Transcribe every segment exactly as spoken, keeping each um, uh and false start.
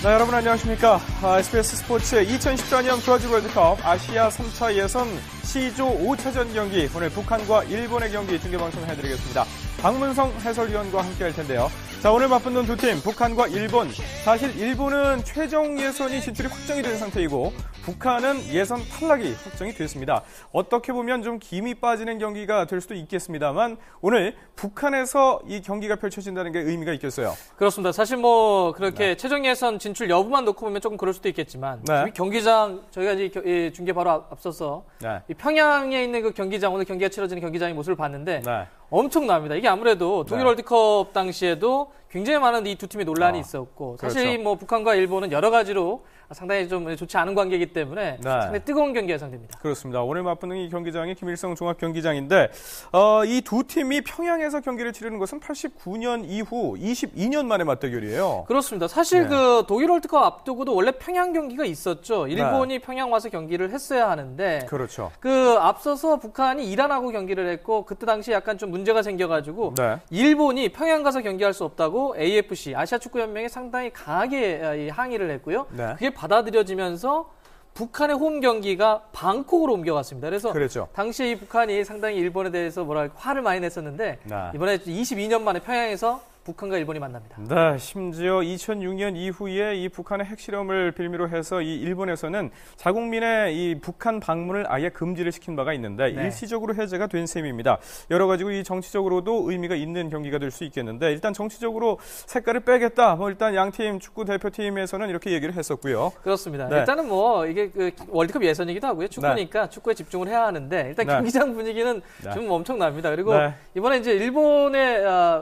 네, 여러분 안녕하십니까. 아, 에스비에스 스포츠 이천십사 년 브라질 월드컵 아시아 삼 차 예선 C조 오 차전 경기, 오늘 북한과 일본의 경기 중계방송 해드리겠습니다. 박문성 해설위원과 함께 할 텐데요. 자, 오늘 맞붙는 두 팀, 북한과 일본. 사실 일본은 최종 예선이 진출이 확정이 된 상태이고 북한은 예선 탈락이 확정이 됐습니다. 어떻게 보면 좀 김이 빠지는 경기가 될 수도 있겠습니다만 오늘 북한에서 이 경기가 펼쳐진다는 게 의미가 있겠어요. 그렇습니다. 사실 뭐 그렇게 네. 최종 예선 진출 여부만 놓고 보면 조금 그럴 수도 있겠지만 네. 경기장 저희가 이제 중계 바로 앞서서 네. 이 평양에 있는 그 경기장, 오늘 경기가 치러지는 경기장의 모습을 봤는데 네. 엄청납니다. 이게 아무래도 독일 네. 월드컵 당시에도 굉장히 많은 이 두 팀의 논란이 어, 있었고 사실 그렇죠. 뭐 북한과 일본은 여러 가지로 상당히 좀 좋지 않은 관계이기 때문에 네. 상당히 뜨거운 경기 예상됩니다. 그렇습니다. 오늘 맞붙는 이 경기장이 김일성 종합경기장인데 어, 이 두 팀이 평양에서 경기를 치르는 것은 팔십구 년 이후 이십이 년 만의 맞대결이에요. 그렇습니다. 사실 네. 그 독일 월드컵 앞두고도 원래 평양 경기가 있었죠. 일본이 네. 평양 와서 경기를 했어야 하는데 그렇죠. 그 앞서서 북한이 이란하고 경기를 했고 그때 당시 약간 좀 문제가 생겨가지고 네. 일본이 평양 가서 경기할 수 없다고 에이에프씨 아시아 축구 연맹에 상당히 강하게 항의를 했고요. 네. 그게 받아들여지면서 북한의 홈 경기가 방콕으로 옮겨갔습니다. 그래서 그랬죠. 당시에 이 북한이 상당히 일본에 대해서 뭐랄까 화를 많이 냈었는데 네. 이번에 이십이 년 만에 평양에서 북한과 일본이 만납니다. 네, 심지어 이천육 년 이후에 이 북한의 핵실험을 빌미로 해서 이 일본에서는 자국민의 이 북한 방문을 아예 금지를 시킨 바가 있는데 네. 일시적으로 해제가 된 셈입니다. 여러 가지고 이 정치적으로도 의미가 있는 경기가 될 수 있겠는데 일단 정치적으로 색깔을 빼겠다. 뭐 일단 양팀 축구 대표팀에서는 이렇게 얘기를 했었고요. 그렇습니다. 네. 일단은 뭐 이게 그 월드컵 예선이기도 하고요. 축구니까 네. 축구에 집중을 해야 하는데 일단 네. 경기장 분위기는 네. 좀 엄청납니다. 그리고 네. 이번에 이제 일본의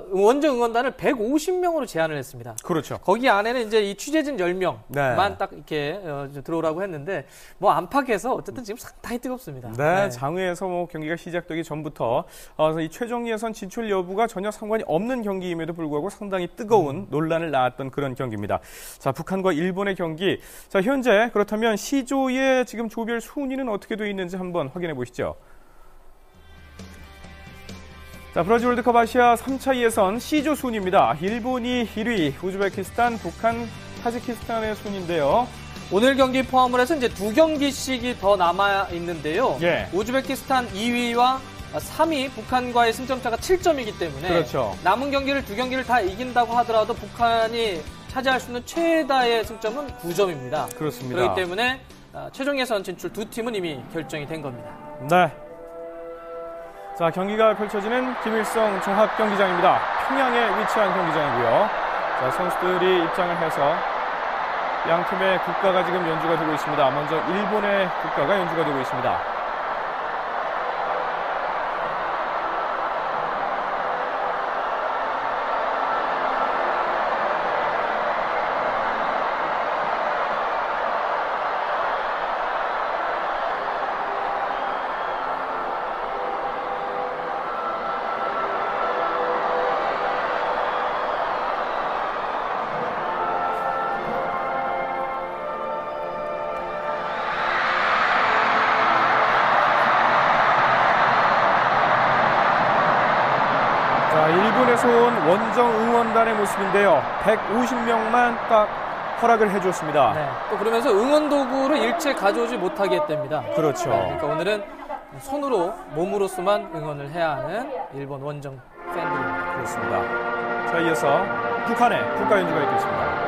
원정 응원단을 백오십 명으로 제한을 했습니다. 그렇죠. 거기 안에는 이제 이 취재진 열 명만 네. 딱 이렇게 어, 들어오라고 했는데 뭐 안팎에서 어쨌든 지금 상당히 뜨겁습니다. 네, 네. 장외에서 뭐 경기가 시작되기 전부터 어, 이 최종 예선 진출 여부가 전혀 상관이 없는 경기임에도 불구하고 상당히 뜨거운 음. 논란을 낳았던 그런 경기입니다. 자, 북한과 일본의 경기. 자, 현재 그렇다면 C조의 지금 조별 순위는 어떻게 되어 있는지 한번 확인해 보시죠. 자, 브라질 월드컵 아시아 삼 차 예선 C조 순위입니다. 일본이 일 위, 우즈베키스탄, 북한, 타지키스탄의 순인데요. 오늘 경기 포함을 해서 이제 두 경기씩이 더 남아 있는데요. 예. 우즈베키스탄 이 위와 삼 위 북한과의 승점차가 칠 점이기 때문에 그렇죠. 남은 경기를 두 경기를 다 이긴다고 하더라도 북한이 차지할 수 있는 최다의 승점은 구 점입니다. 그렇습니다. 그렇기 때문에 최종 예선 진출 두 팀은 이미 결정이 된 겁니다. 네. 자, 경기가 펼쳐지는 김일성 종합경기장입니다. 평양에 위치한 경기장이고요. 자, 선수들이 입장을 해서 양 팀의 국가가 지금 연주가 되고 있습니다. 먼저 일본의 국가가 연주가 되고 있습니다. 자, 일본에서 온 원정 응원단의 모습인데요. 백오십 명만 딱 허락을 해줬습니다. 네, 또 그러면서 응원 도구를 일체 가져오지 못하게 했답니다. 그렇죠. 네, 그러니까 오늘은 손으로, 몸으로서만 응원을 해야 하는 일본 원정 팬들입니다. 그렇습니다. 자, 이어서 북한의 국가 연주가 있겠습니다.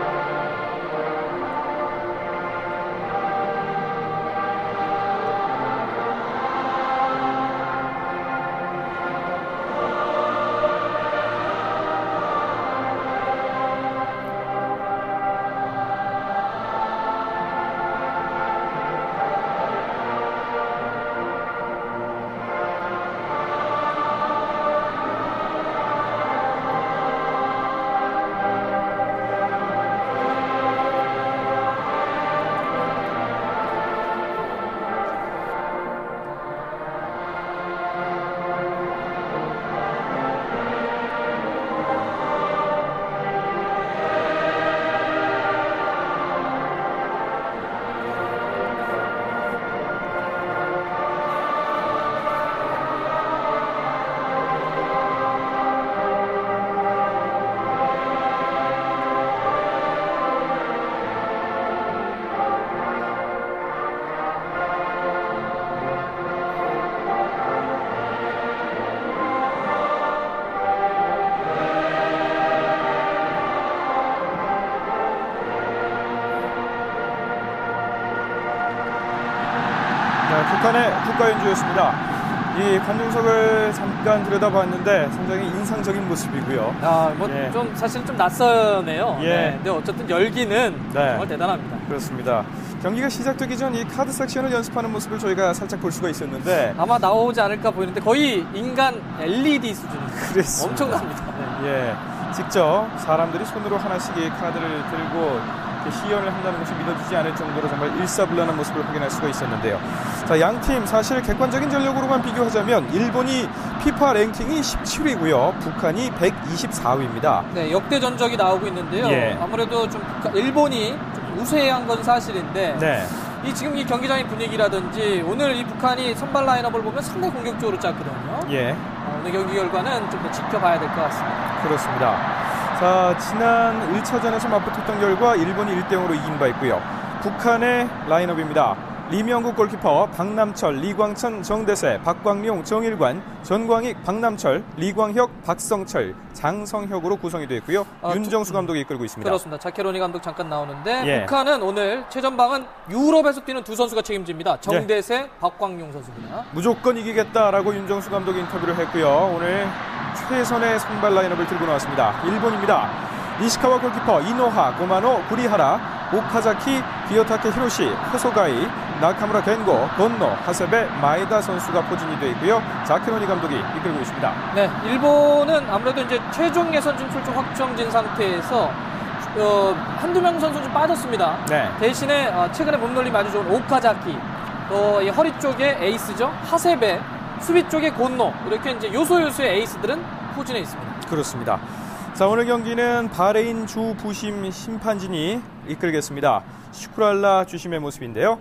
북한의 국가연주였습니다. 이 관중석을 잠깐 들여다봤는데 상당히 인상적인 모습이고요. 아, 뭐 좀 예. 사실 좀 낯서네요. 예. 네. 근데 어쨌든 열기는 네. 정말 대단합니다. 그렇습니다. 경기가 시작되기 전 이 카드 섹션을 연습하는 모습을 저희가 살짝 볼 수가 있었는데 아마 나오지 않을까 보이는데 거의 인간 엘이디 수준입니다. 그렇습니다. 엄청납니다. 네. 예, 직접 사람들이 손으로 하나씩 이 카드를 들고 시연을 한다는 것을 믿어주지 않을 정도로 정말 일사불란한 모습을 확인할 수가 있었는데요. 자, 양팀 사실 객관적인 전력으로만 비교하자면 일본이 피파 랭킹이 십칠 위고요. 북한이 백이십사 위입니다. 네, 역대 전적이 나오고 있는데요. 예. 아무래도 좀 북한, 일본이 좀 우세한 건 사실인데 네. 이 지금 이 경기장의 분위기라든지 오늘 이 북한이 선발 라인업을 보면 상당히 공격적으로 짰거든요. 예. 어, 오늘 경기 결과는 좀 더 지켜봐야 될 것 같습니다. 그렇습니다. 자, 지난 일 차전에서 맞붙었던 결과 일본이 일 대 영으로 이긴 바 있고요. 북한의 라인업입니다. 리명국 골키퍼, 박남철, 리광천, 정대세, 박광룡, 정일관, 전광익, 박남철, 리광혁, 박성철, 장성혁으로 구성이 되어 있고요. 아, 윤정수 감독이 이끌고 있습니다. 그렇습니다. 자케로니 감독 잠깐 나오는데 예. 북한은 오늘 최전방은 유럽에서 뛰는 두 선수가 책임집니다. 정대세, 예. 박광룡 선수입니다. 무조건 이기겠다라고 윤정수 감독이 인터뷰를 했고요. 오늘 최선의 선발 라인업을 들고 나왔습니다. 일본입니다. 니시카와 골키퍼, 이노하, 고마노, 구리하라, 오카자키, 기요타케 히로시, 호소가이, 나카무라 겐고, 건노, 하세베, 마에다 선수가 포진이 되어 있고요. 자케로니 감독이 이끌고 있습니다. 네, 일본은 아무래도 이제 최종 예선 진출 좀 확정진 상태에서 어, 한두 명 선수 좀 빠졌습니다. 네. 대신에 어, 최근에 몸놀림 아주 좋은 오카자키, 또 이 허리 쪽에 에이스죠. 하세베, 수비 쪽에 곤노, 이렇게 이제 요소요소의 에이스들은 포진해 있습니다. 그렇습니다. 자, 오늘 경기는 바레인 주 부심 심판진이 이끌겠습니다. 슈크랄라 주심의 모습인데요.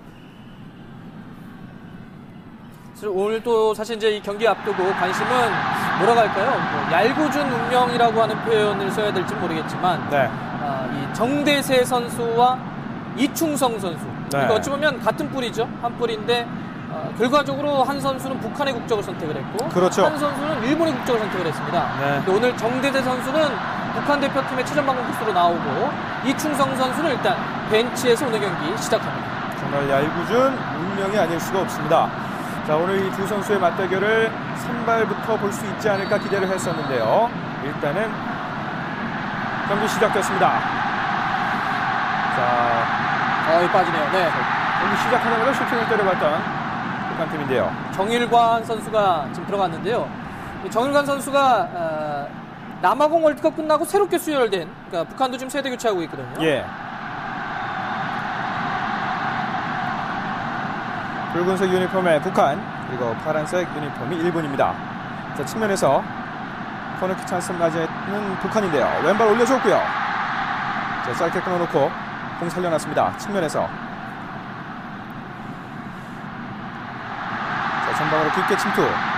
오늘 또 사실 이제 이 경기 앞두고 관심은 뭐라고 할까요? 뭐 얄궂은 운명이라고 하는 표현을 써야 될지 모르겠지만 네. 아, 이 정대세 선수와 이충성 선수. 네. 그러니까 어찌 보면 같은 뿔이죠. 한 뿔인데 어, 결과적으로 한 선수는 북한의 국적을 선택을 했고 그렇죠. 한 선수는 일본의 국적을 선택을 했습니다. 네. 오늘 정대세 선수는 북한 대표팀의 최전방 공격수로 나오고 이충성 선수는 일단 벤치에서 오늘 경기 시작합니다. 정말 얄궂은 운명이 아닐 수가 없습니다. 자, 오늘 이 두 선수의 맞대결을 선발부터 볼 수 있지 않을까 기대를 했었는데요. 일단은 경기 시작됐습니다. 자, 어이 빠지네요. 네. 경기 시작하자마자 슈팅을 때려봤던 북한 팀인데요. 정일관 선수가 지금 들어갔는데요. 정일관 선수가 어, 남아공 월드컵 끝나고 새롭게 수혈된, 그러니까 북한도 지금 세대 교체하고 있거든요. 예. 붉은색 유니폼의 북한, 그리고 파란색 유니폼이 일본입니다. 자, 측면에서 코너킥 찬스 맞이는 북한인데요. 왼발 올려줬고요. 자, 짧게 끊어놓고 공 살려놨습니다. 측면에서. 자, 전방으로 깊게 침투.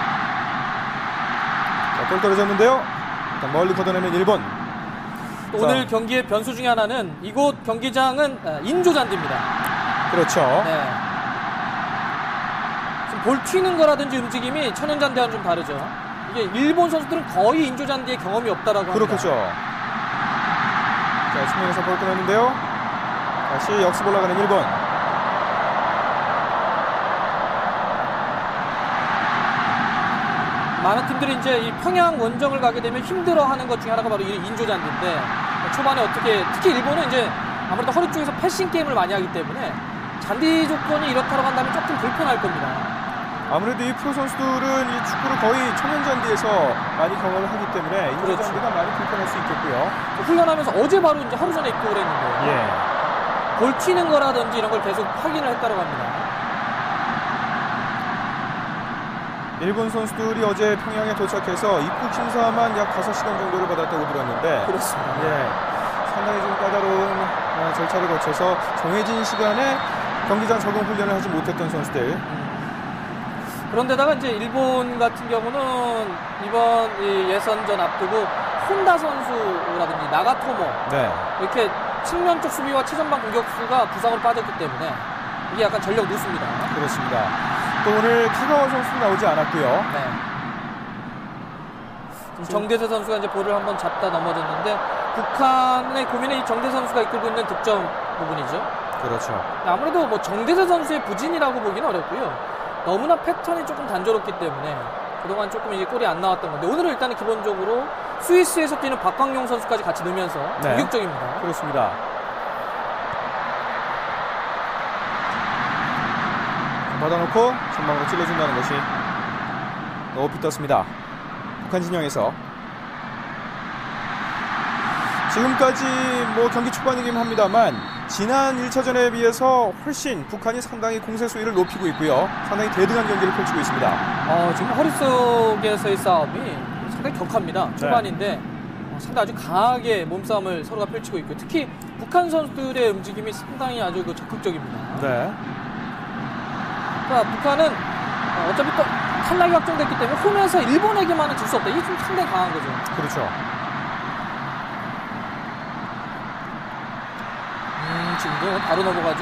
자, 골 떨어졌는데요. 일단 멀리 걷어내는 일본. 오늘 자. 경기의 변수 중에 하나는 이곳 경기장은 인조잔디입니다. 그렇죠. 네. 볼 튀는 거라든지 움직임이 천연잔디와는 좀 다르죠. 이게 일본 선수들은 거의 인조잔디에 경험이 없다라고 합니다. 그렇겠죠. 자, 측면에서 볼 끊었는데요. 다시 역습 올라가는 일본. 많은 팀들이 이제 이 평양 원정을 가게 되면 힘들어하는 것 중에 하나가 바로 이 인조잔디인데 초반에 어떻게 특히 일본은 이제 아무래도 허리 쪽에서 패싱 게임을 많이 하기 때문에 잔디 조건이 이렇다고 한다면 조금 불편할 겁니다. 아무래도 이 프로 선수들은 이 축구를 거의 천연잔디에서 많이 경험을 하기 때문에 인조잔디가 그렇죠. 많이 불편할 수 있겠고요. 훈련하면서 어제 바로 이제 하루 전에 입국을 했는데 예. 볼 튀는 거라든지 이런 걸 계속 확인을 했다고 합니다. 일본 선수들이 어제 평양에 도착해서 입국 심사만 약 다섯 시간 정도를 받았다고 들었는데 그렇습니다. 예, 상당히 좀 까다로운 절차를 거쳐서 정해진 시간에 경기장 적응 훈련을 하지 못했던 선수들. 음. 그런데다가 이제 일본 같은 경우는 이번 이 예선전 앞두고 혼다 선수라든지 나가토모 네. 이렇게 측면 쪽 수비와 최전방 공격수가 부상으로 빠졌기 때문에 이게 약간 전력 누수입니다. 그렇습니다. 또 오늘 타가와 선수는 나오지 않았고요. 네. 정대세 선수가 이제 볼을 한번 잡다 넘어졌는데 북한의 고민은 이 정대세 선수가 이끌고 있는 득점 부분이죠. 그렇죠. 아무래도 뭐 정대세 선수의 부진이라고 보기는 어렵고요. 너무나 패턴이 조금 단조롭기 때문에 그동안 조금 이제 골이 안 나왔던 건데 오늘은 일단은 기본적으로 스위스에서 뛰는 박광용 선수까지 같이 넣으면서 네. 공격적입니다. 그렇습니다. 받아놓고 전방으로 찔러준다는 것이 높이 떴습니다. 북한 진영에서 지금까지 뭐 경기 초반이긴 합니다만 지난 일 차전에 비해서 훨씬 북한이 상당히 공세 수위를 높이고 있고요. 상당히 대등한 경기를 펼치고 있습니다. 어, 지금 허리 속에서의 싸움이 상당히 격합니다. 초반인데 네. 어, 상당히 아주 강하게 몸싸움을 서로가 펼치고 있고 특히 북한 선수들의 움직임이 상당히 아주 그 적극적입니다. 네. 그러니까 북한은 어, 어차피 또 탈락이 확정됐기 때문에 홈에서 일본에게만은 질 수 없다. 이게 좀 상당히 강한 거죠. 그렇죠. 음, 지금도 바로 넘어가죠.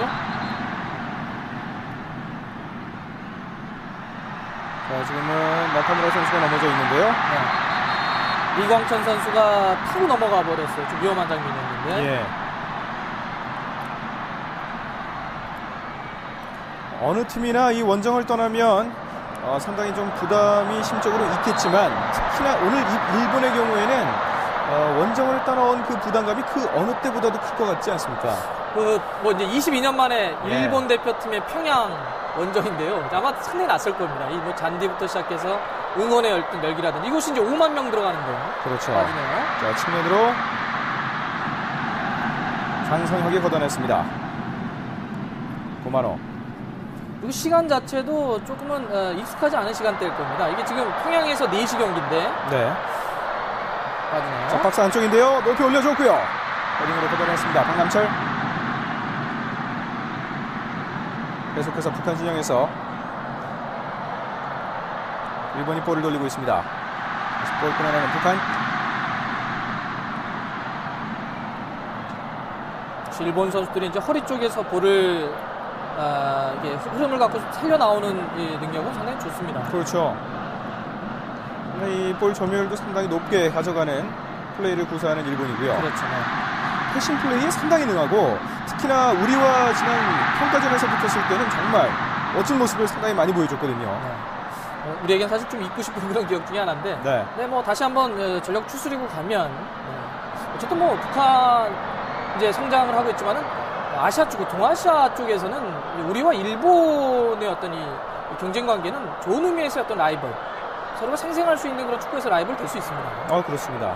자, 지금은 나카무라 선수가 넘어져 있는데요. 네. 이광천 선수가 타고 넘어가 버렸어요. 좀 위험한 장면이었는데. 예. 어느 팀이나 이 원정을 떠나면 어, 상당히 좀 부담이 심적으로 있겠지만 특히나 오늘 일본의 경우에는 어, 원정을 따라온 그 부담감이 그 어느 때보다도 클 것 같지 않습니까? 그 뭐 이제 이십이 년 만에 네. 일본 대표팀의 평양 원정인데요. 아마 상당히 낯설 겁니다. 이 뭐 잔디부터 시작해서 응원의 열등 열기라든지 이곳이 이제 오만 명 들어가는데. 그렇죠. 맞네요. 자, 측면으로 장성혁이 걷어냈습니다. 고마노. 그리고 시간 자체도 조금은 어, 익숙하지 않은 시간대일 겁니다. 이게 지금 평양에서 네 시 경기인데. 네. 맞네요. 자, 박스 안쪽인데요. 높이 올려줬고요. 헤딩으로 걷어냈습니다. 박남철. 계속해서 북한 진영에서 일본이 볼을 돌리고 있습니다. 다시 볼 끊어내는 북한. 일본 선수들이 이제 허리 쪽에서 볼을 아, 이게 흐름을 갖고 살려 나오는 이 능력은 상당히 좋습니다. 그렇죠. 이 볼 점유율도 상당히 높게 가져가는 플레이를 구사하는 일본이고요. 그렇죠. 네. 패싱 플레이에 상당히 능하고 특히나 우리와 지난 평가전에서 붙었을 때는 정말 멋진 모습을 상당히 많이 보여줬거든요. 네. 어, 우리에겐 사실 좀 잊고 싶은 그런 기억 중에 하나인데 네. 네, 뭐 다시 한번 전력 추스리고 가면 네. 어쨌든 뭐 북한 이제 성장을 하고 있지만은 아시아 쪽, 동아시아 쪽에서는 우리와 일본의 어떤 이 경쟁 관계는 좋은 의미에서의 어떤 라이벌, 서로가 생생할 수 있는 그런 축구에서 라이벌 될 수 있습니다. 아, 그렇습니다.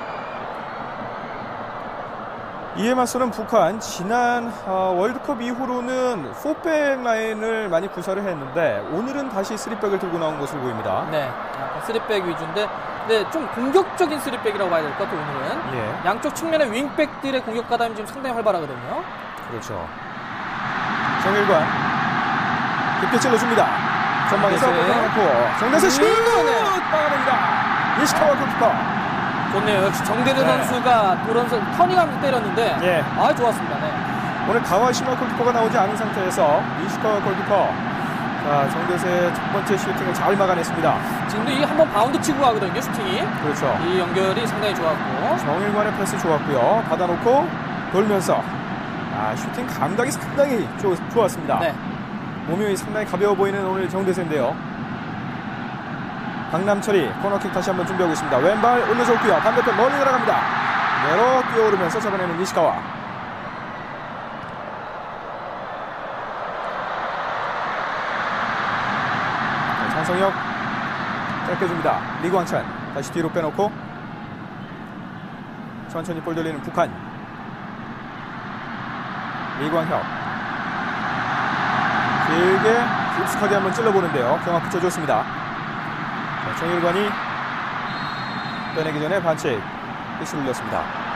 이에 맞서는 북한, 지난 어, 월드컵 이후로는 사백 라인을 많이 구사를 했는데 오늘은 다시 삼백을 들고 나온 것으로 보입니다. 네, 삼백 위주인데 네, 좀 공격적인 삼백이라고 봐야 될 것 같아요. 오늘은 예. 양쪽 측면의 윙백들의 공격 가담이 지금 상당히 활발하거든요. 그렇죠. 정일관 깊게 찔러줍니다. 전방에서 벗어나고 정대세 슛! 막아냅니다. 니시카와 골키퍼. 좋네요. 역시 정대세 네. 선수가 돌아서 터닝하면서 때렸는데 예. 아, 좋았습니다. 네. 오늘 가와시마 골키퍼가 나오지 않은 상태에서 니시카와 골키퍼. 자, 정대세의 첫 번째 슈팅을 잘 막아냈습니다. 지금도 이게 한번 바운드 치고 가거든요, 슈팅이. 그렇죠. 이 연결이 상당히 좋았고. 정일관의 패스 좋았고요. 받아놓고 돌면서 아, 슈팅 감각이 상당히 조, 좋았습니다. 네. 몸이 상당히 가벼워 보이는 오늘 정대세인데요. 박남철이 코너킥 다시 한번 준비하고 있습니다. 왼발 올려줬고요. 반대편 멀리 날아갑니다. 내로 뛰어오르면서 잡아내는 니시카와. 네, 장성혁 짧게 줍니다. 리광찬 다시 뒤로 빼놓고 천천히 볼 돌리는 북한. 리광혁 길게 깊숙하게 한번 찔러보는데요. 경합 붙여줬습니다. 자, 정일관이 빼내기 전에 반칙 끝을 올렸습니다.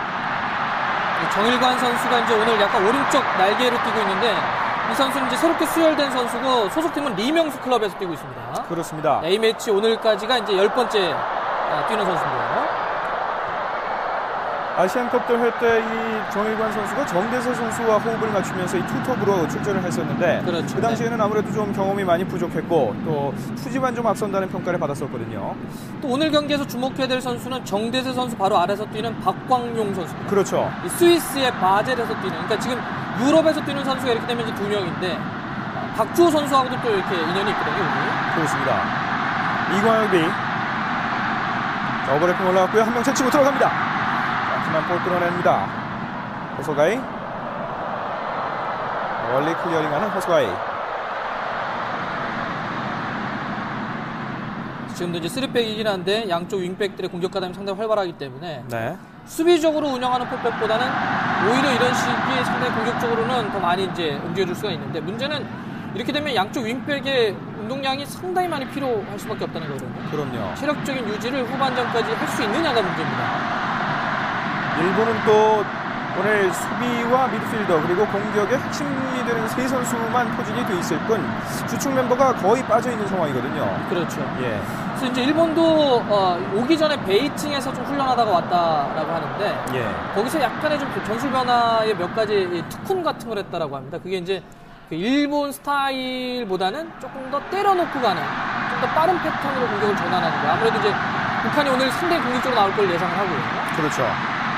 정일관 선수가 이제 오늘 약간 오른쪽 날개로 뛰고 있는데 이 선수는 이제 새롭게 수혈된 선수고 소속팀은 리명수 클럽에서 뛰고 있습니다. 그렇습니다. A매치 오늘까지가 이제 열 번째 뛰는 선수인데요. 아시안컵 대회 때 이 정일관 선수가 정대세 선수와 호흡을 맞추면서 이 투톱으로 출전을 했었는데 그렇죠. 그 당시에는 아무래도 좀 경험이 많이 부족했고 또 투지만 좀 앞선다는 평가를 받았었거든요. 또 오늘 경기에서 주목해야 될 선수는 정대세 선수 바로 아래서 뛰는 박광용 선수입니다. 그렇죠. 이 스위스의 바젤에서 뛰는, 그러니까 지금 유럽에서 뛰는 선수가 이렇게 되면 이제 두 명인데 박주호 선수하고도 또 이렇게 인연이 있거든요. 여기. 그렇습니다. 이광혁이 오버래핑 올라갔고요. 한 명 제치고 들어갑니다. 하지만 볼 끊어냅니다. 호소가이 멀리 클리어링하는 호소가이. 지금도 이제 쓰리백이긴 한데 양쪽 윙백들의 공격 가담이 상당히 활발하기 때문에 네. 수비적으로 운영하는 포백보다는 오히려 이런 식이 상당히 공격적으로는 더 많이 이제 움직여줄 수가 있는데, 문제는 이렇게 되면 양쪽 윙백의 운동량이 상당히 많이 필요할 수밖에 없다는 거거든요. 그럼요. 체력적인 유지를 후반전까지 할 수 있느냐가 문제입니다. 일본은 또 오늘 수비와 미드필더 그리고 공격의 핵심이 되는 세 선수만 포진이 돼 있을 뿐 주축 멤버가 거의 빠져 있는 상황이거든요. 그렇죠. 예. 그래서 이제 일본도 어, 오기 전에 베이징에서 좀 훈련하다가 왔다라고 하는데, 예. 거기서 약간의 좀 전술 변화의 몇 가지 특훈 같은 걸 했다라고 합니다. 그게 이제 그 일본 스타일보다는 조금 더 때려놓고 가는, 좀 더 빠른 패턴으로 공격을 전환하는 거예요. 아무래도 이제 북한이 오늘 상당히 공격적으로 나올 걸 예상을 하고요. 그렇죠.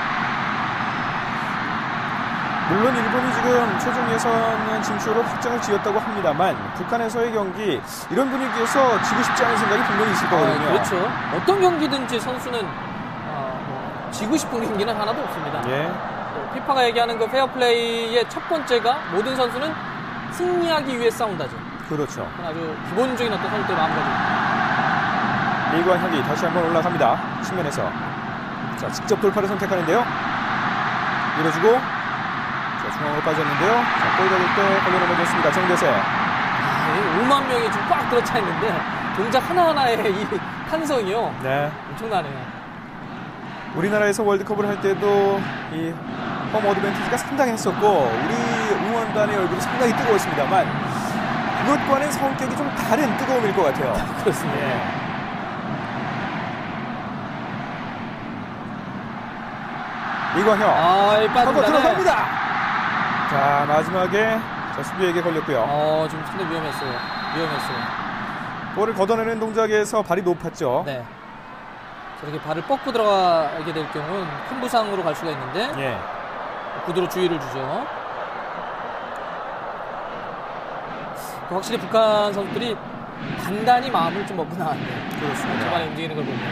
물론 일본이 지금 최종 예선 진출로 확정을 지었다고 합니다만 북한에서의 경기 이런 분위기에서 지고 싶지 않은 생각이 분명히 있을 거거든요. 아, 그렇죠. 어떤 경기든지 선수는 어, 뭐, 지고 싶은 경기는 하나도 없습니다. 예. 피파가 얘기하는 그 페어플레이의 첫 번째가 모든 선수는 승리하기 위해 싸운다죠. 그렇죠. 그건 아주 기본적인 어떤 선수들의 마음가짐입니다. 이광혁이 다시 한번 올라갑니다. 측면에서 자 직접 돌파를 선택하는데요. 밀어주고 자, 중앙으로 빠졌는데요. 자, 골 받을 때 걸려 넘어졌습니다. 정대세. 아, 오만 명이 좀 꽉 들어차 있는데 동작 하나하나의 이 탄성이요. 네. 엄청나네요. 우리나라에서 월드컵을 할 때도 이 홈 어드밴티지가 상당히 했었고 우리 응원단의 얼굴이 상당히 뜨거웠습니다만 그것과는 성격이 좀 다른 뜨거움일 것 같아요. 그렇습니다. 예. 이광혁. 아, 하고 들어갑니다. 자, 마지막에 자, 수비에게 걸렸고요. 어, 좀 상당히 위험했어요. 위험했어요. 볼을 걷어내는 동작에서 발이 높았죠. 네. 저렇게 발을 뻗고 들어가게 될 경우는 큰 부상으로 갈 수가 있는데 예. 구두로 주의를 주죠. 확실히 북한 선수들이 단단히 마음을 좀 먹고 나왔네요. 그렇습니다. 초반에 움직이는 걸 보면.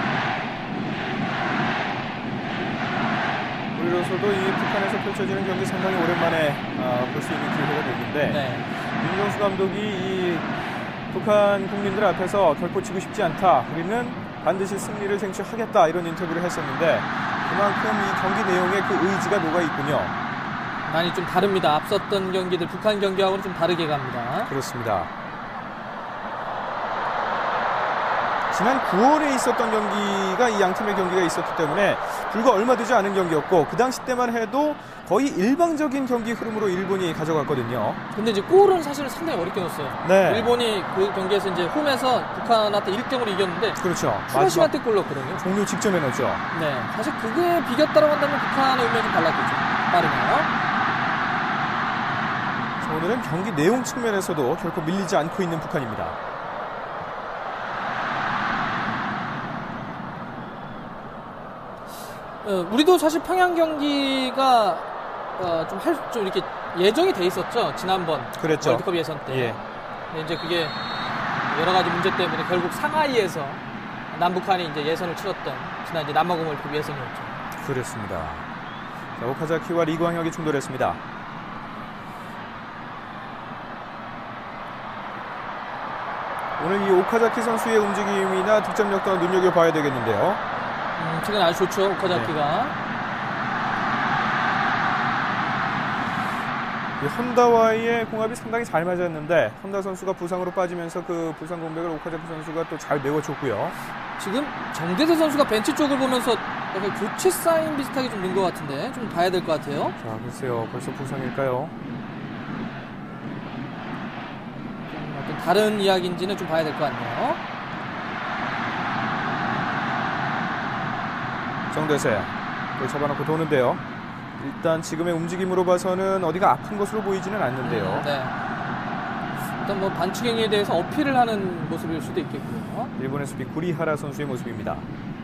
우리로서도 이 북한에서 펼쳐지는 경기 상당히 오랜만에 아, 볼 수 있는 기회가 됐는데 네. 윤정수 감독이 이 북한 국민들 앞에서 결코 지고 싶지 않다. 우리는 반드시 승리를 쟁취하겠다. 이런 인터뷰를 했었는데 그만큼 이 경기 내용에 그 의지가 녹아있군요. 많이 좀 다릅니다. 앞섰던 경기들 북한 경기하고는 좀 다르게 갑니다. 그렇습니다. 지난 구월에 있었던 경기가 이 양팀의 경기가 있었기 때문에 불과 얼마 되지 않은 경기였고 그 당시 때만 해도 거의 일방적인 경기 흐름으로 일본이 가져갔거든요. 근데 이제 골은 사실은 상당히 어렵게 넣었어요. 네. 일본이 그 경기에서 이제 홈에서 북한한테 일 대 영으로 이겼는데 그렇죠. 추가 시간 때 골 넣었거든요. 종료 직전에 넣었죠. 네. 사실 그게 비겼다라고 한다면 북한의 운명이 좀 달랐겠죠. 빠르네요. 자, 오늘은 경기 내용 측면에서도 결코 밀리지 않고 있는 북한입니다. 어, 우리도 사실 평양 경기가 어, 좀 할, 좀 이렇게 예정이 돼 있었죠. 지난번 그랬죠. 월드컵 예선 때. 예. 근데 이제 그게 여러 가지 문제 때문에 결국 상하이에서 남북한이 이제 예선을 치렀던 지난 이제 남아공 월드컵 예선이었죠. 그렇습니다. 자, 오카자키와 리광혁이 충돌했습니다. 오늘 이 오카자키 선수의 움직임이나 득점력도 눈여겨봐야 되겠는데요. 음, 최근 아주 좋죠, 오카자키가. 네. 혼다와의 공합이 상당히 잘 맞았는데 혼다 선수가 부상으로 빠지면서 그 부상 공백을 오카자키 선수가 또 잘 메워줬고요. 지금 정대세 선수가 벤치 쪽을 보면서 약간 교체 사인 비슷하게 좀 는 것 같은데 좀 봐야 될 것 같아요. 자, 글쎄요. 벌써 부상일까요? 어떤 다른 이야기인지는 좀 봐야 될 것 같네요. 정대세 볼 잡아놓고 도는데요. 일단 지금의 움직임으로 봐서는 어디가 아픈 것으로 보이지는 않는데요. 음, 네. 일단 뭐 반칙행위에 대해서 어필을 하는 모습일 수도 있겠고요. 일본의 수비 구리하라 선수의 모습입니다.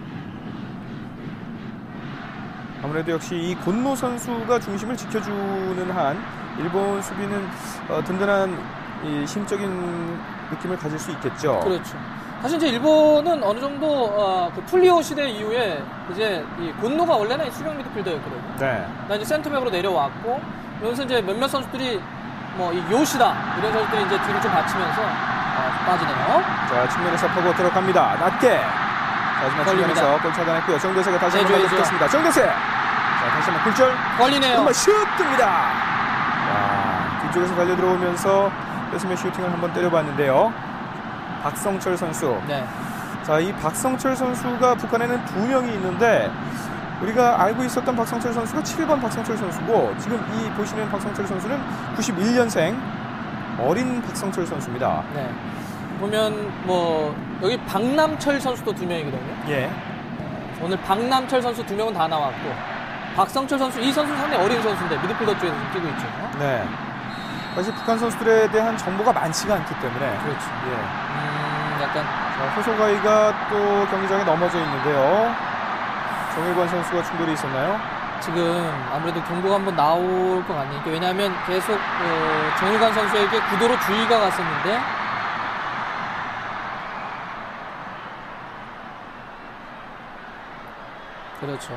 아무래도 역시 이 곤노 선수가 중심을 지켜주는 한 일본 수비는 어, 든든한 이 심적인 느낌을 가질 수 있겠죠. 그렇죠. 사실 이제 일본은 어느 정도 어, 그 풀리오 시대 이후에 이제 이 곤노가 원래는 수비형 미드필더였거든요. 네. 나 이제 센터백으로 내려왔고 여기서 이제 몇몇 선수들이 뭐 이 요시다 이런 선수들이 이제 뒤를 좀 받치면서 어, 빠지네요. 자, 측면에서 파고 들어갑니다. 낮게. 마지막 측면에서 골 차단했고요. 정대세가 다시 한번 맞았습니다. 정대세. 자, 다시 한번 굴절. 걸리네요. 한번 슛 뜹니다. 와, 뒤쪽에서 달려 들어오면서 뺏으면 슈팅을 한번 때려봤는데요. 박성철 선수. 네. 자, 이 박성철 선수가 북한에는 두 명이 있는데 우리가 알고 있었던 박성철 선수가 칠 번 박성철 선수고 지금 이 보시는 박성철 선수는 구십일 년생 어린 박성철 선수입니다. 네. 보면 뭐 여기 박남철 선수도 두 명이거든요. 예. 오늘 박남철 선수 두 명은 다 나왔고 박성철 선수 이 선수는 상당히 어린 선수인데 미드필더 쪽에서 뛰고 있죠. 네. 사실 북한 선수들에 대한 정보가 많지가 않기 때문에 그렇죠. 예. 음, 약간 자, 호소가이가 또 경기장에 넘어져 있는데요. 정일관 선수가 충돌이 있었나요? 지금 아무래도 경고가 한번 나올 것 같네요. 왜냐하면 계속 어, 정일관 선수에게 구도로 주의가 갔었는데 그렇죠.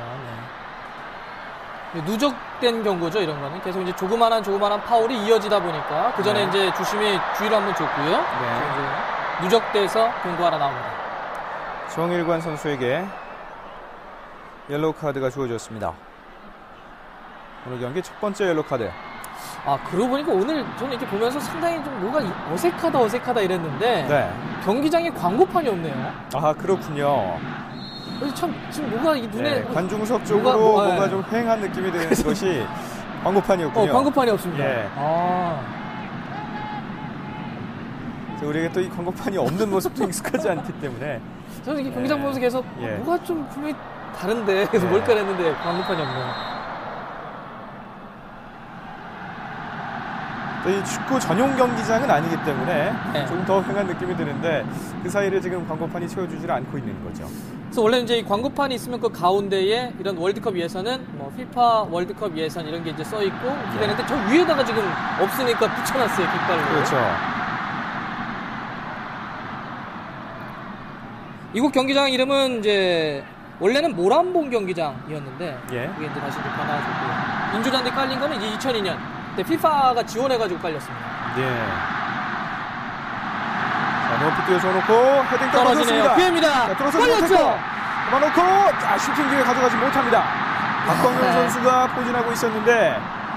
네. 누적된 경고죠, 이런 거는. 계속 이제 조그만한 조그만한 파울이 이어지다 보니까 그 전에 네. 이제 주심이 주의를 한번 줬고요. 네. 이제 누적돼서 경고 하나 나옵니다. 정일관 선수에게 옐로우 카드가 주어졌습니다. 오늘 경기 첫 번째 옐로우 카드. 아, 그러고 보니까 오늘 저는 이렇게 보면서 상당히 좀 뭐가 어색하다 어색하다 이랬는데 네. 경기장에 광고판이 없네요. 아, 그렇군요. 참 지금 뭐가 이 눈에 네, 관중석 쪽으로 뭐가, 뭐, 뭔가 네. 좀 휑한 느낌이 드는 것이 광고판이었군요. 어, 광고판이 없습니다. 예. 아. 우리에게 또 이 광고판이 없는 모습도 익숙하지 않기 때문에 저는 이게 경기장 예. 보면서 계속 예. 뭐가 좀 분명히 다른데 그래서 예. 뭘까 했는데 광고판이 없네요. 이 축구 전용 경기장은 아니기 때문에 네. 조금 더 휑한 느낌이 드는데 그 사이를 지금 광고판이 채워주질 않고 있는 거죠. 그래서 원래 이제 이 광고판이 있으면 그 가운데에 이런 월드컵 예선은 뭐 피파 월드컵 예선 이런 게 이제 써 있고 이렇게 되는데 저 위에다가 지금 없으니까 붙여놨어요, 깃발로. 그렇죠. 이곳 경기장 이름은 이제 원래는 모란봉 경기장이었는데 예. 그게 이제 다시 이제 변화해졌고요. 인조잔디 깔린 거는 이제 이천이 년. 그때 피파가 지원해가지고 깔렸습니다. 예. 자, 높이 뛰어서 놓고 헤딩 떨어지네요. 기회입니다. 들어서 못했고 잡아놓고 자, 슈팅 기회 가져가지 못합니다. 박광용 네. 선수가 포진하고 있었는데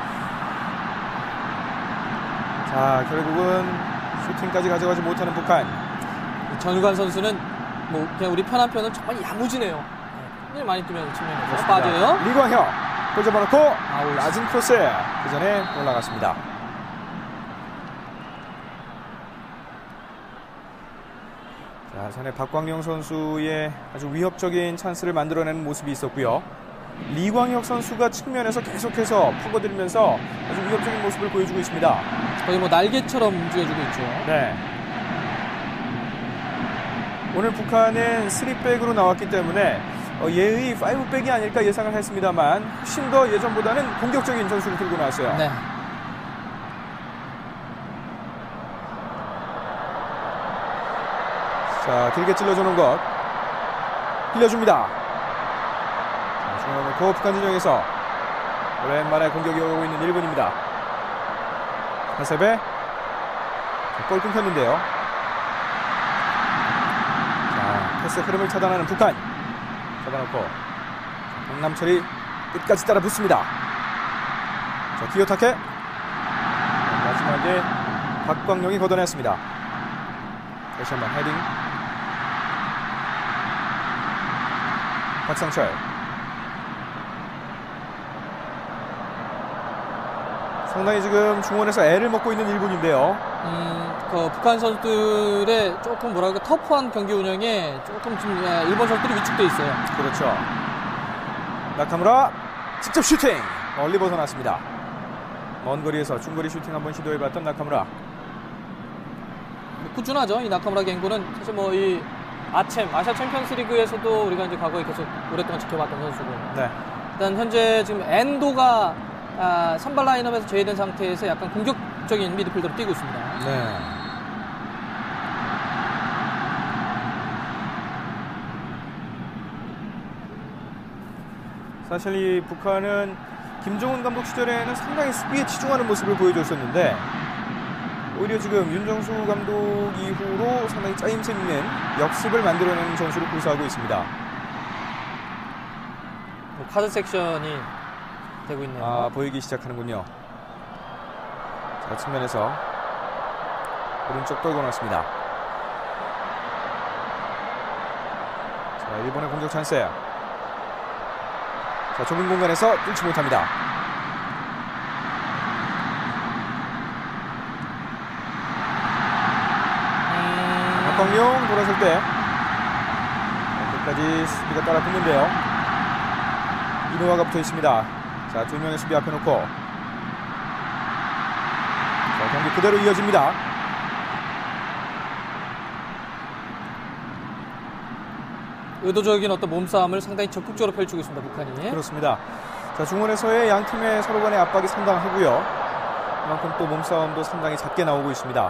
자, 결국은 슈팅까지 가져가지 못하는 북한. 전일관 선수는 뭐 그냥 우리 편 한편은 정말 야무지네요. 굉장히 많이 뛰면서 측면에서 빠져요. 리광혁 골 잡아놓고 아우, 낮은 크로스 그 전에 올라갔습니다. 자, 전에 박광용 선수의 아주 위협적인 찬스를 만들어내는 모습이 있었고요. 리광혁 선수가 측면에서 계속해서 파고들면서 아주 위협적인 모습을 보여주고 있습니다. 거의 뭐 날개처럼 움직여주고 있죠. 네. 오늘 북한은 쓰리백으로 나왔기 때문에 어, 예의 파이브백이 아닐까 예상을 했습니다만 훨씬 더 예전보다는 공격적인 전술을 들고 나왔어요. 네. 자, 길게 찔러주는 것 흘려줍니다. 중앙을 놓고 북한 진영에서 오랜만에 공격이 오고 있는 일본입니다. 하세베 골 끊겼는데요. 자, 패스 흐름을 차단하는 북한 잡아놓고 박남철이 끝까지 따라 붙습니다. 자, 기어타케 마지막에 박광용이 걷어냈습니다. 다시 한번 헤딩 박상철 상당히 지금 중원에서 애를 먹고 있는 일본인데요. 음, 그 북한 선수들의 조금 뭐랄까 터프한 경기 운영에 조금 지금 일본 선수들이 위축돼 있어요. 그렇죠. 나카무라 직접 슈팅 멀리 벗어났습니다. 먼 거리에서 중거리 슈팅 한번 시도해봤던 나카무라. 꾸준하죠. 이 나카무라 갱고는 사실 뭐 이 아챔 아시아 챔피언스리그에서도 우리가 이제 과거에 계속 오랫동안 지켜봤던 선수고. 네. 일단 현재 지금 엔도가 아, 선발 라인업에서 제외된 상태에서 약간 공격 적극적인 미드필더로 뛰고 있습니다. 네. 사실 이 북한은 김정은 감독 시절에는 상당히 수비에 치중하는 모습을 보여줬었는데 오히려 지금 윤정수 감독 이후로 상당히 짜임새 있는 역습을 만들어내는 전술을 구사하고 있습니다. 카드 섹션이 되고 있네요. 아, 보이기 시작하는군요. 자, 측면에서 오른쪽 떨고 났습니다. 자, 일본의 공격 찬스예요. 자, 좁은 공간에서 뚫지 못합니다. 박광용 돌아설 때 끝까지 수비가 따라 붙는데요. 이노화가 붙어 있습니다. 자, 두 명의 수비 앞에 놓고 자, 경기 그대로 이어집니다. 의도적인 어떤 몸싸움을 상당히 적극적으로 펼치고 있습니다, 북한이. 그렇습니다. 자, 중원에서의 양 팀의 서로 간의 압박이 상당하고요. 그만큼 또 몸싸움도 상당히 잦게 나오고 있습니다.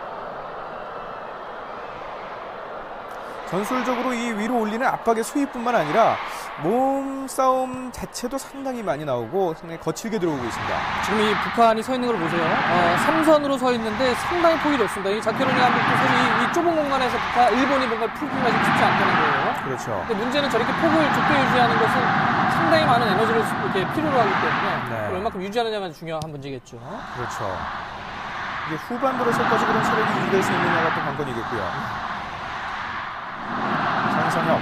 전술적으로 이 위로 올리는 압박의 수위뿐만 아니라 몸싸움 자체도 상당히 많이 나오고 상당히 거칠게 들어오고 있습니다. 지금 이 북한이 서 있는 걸 보세요. 어, 삼선으로 서 있는데 상당히 폭이 좁습니다. 이 자케로니 감독도 사실 이, 이 좁은 공간에서 북한, 일본이 뭔가 풀기가 좀 쉽지 않다는 거예요. 그렇죠. 근데 문제는 저렇게 폭을 좁게 유지하는 것은 상당히 많은 에너지를 이렇게 필요로 하기 때문에 네. 얼마큼 유지하느냐가 중요한 문제겠죠. 그렇죠. 이게 후반 들어서까지 그런 체력이 유지될 수 있느냐가 또 관건이겠고요. 장성혁.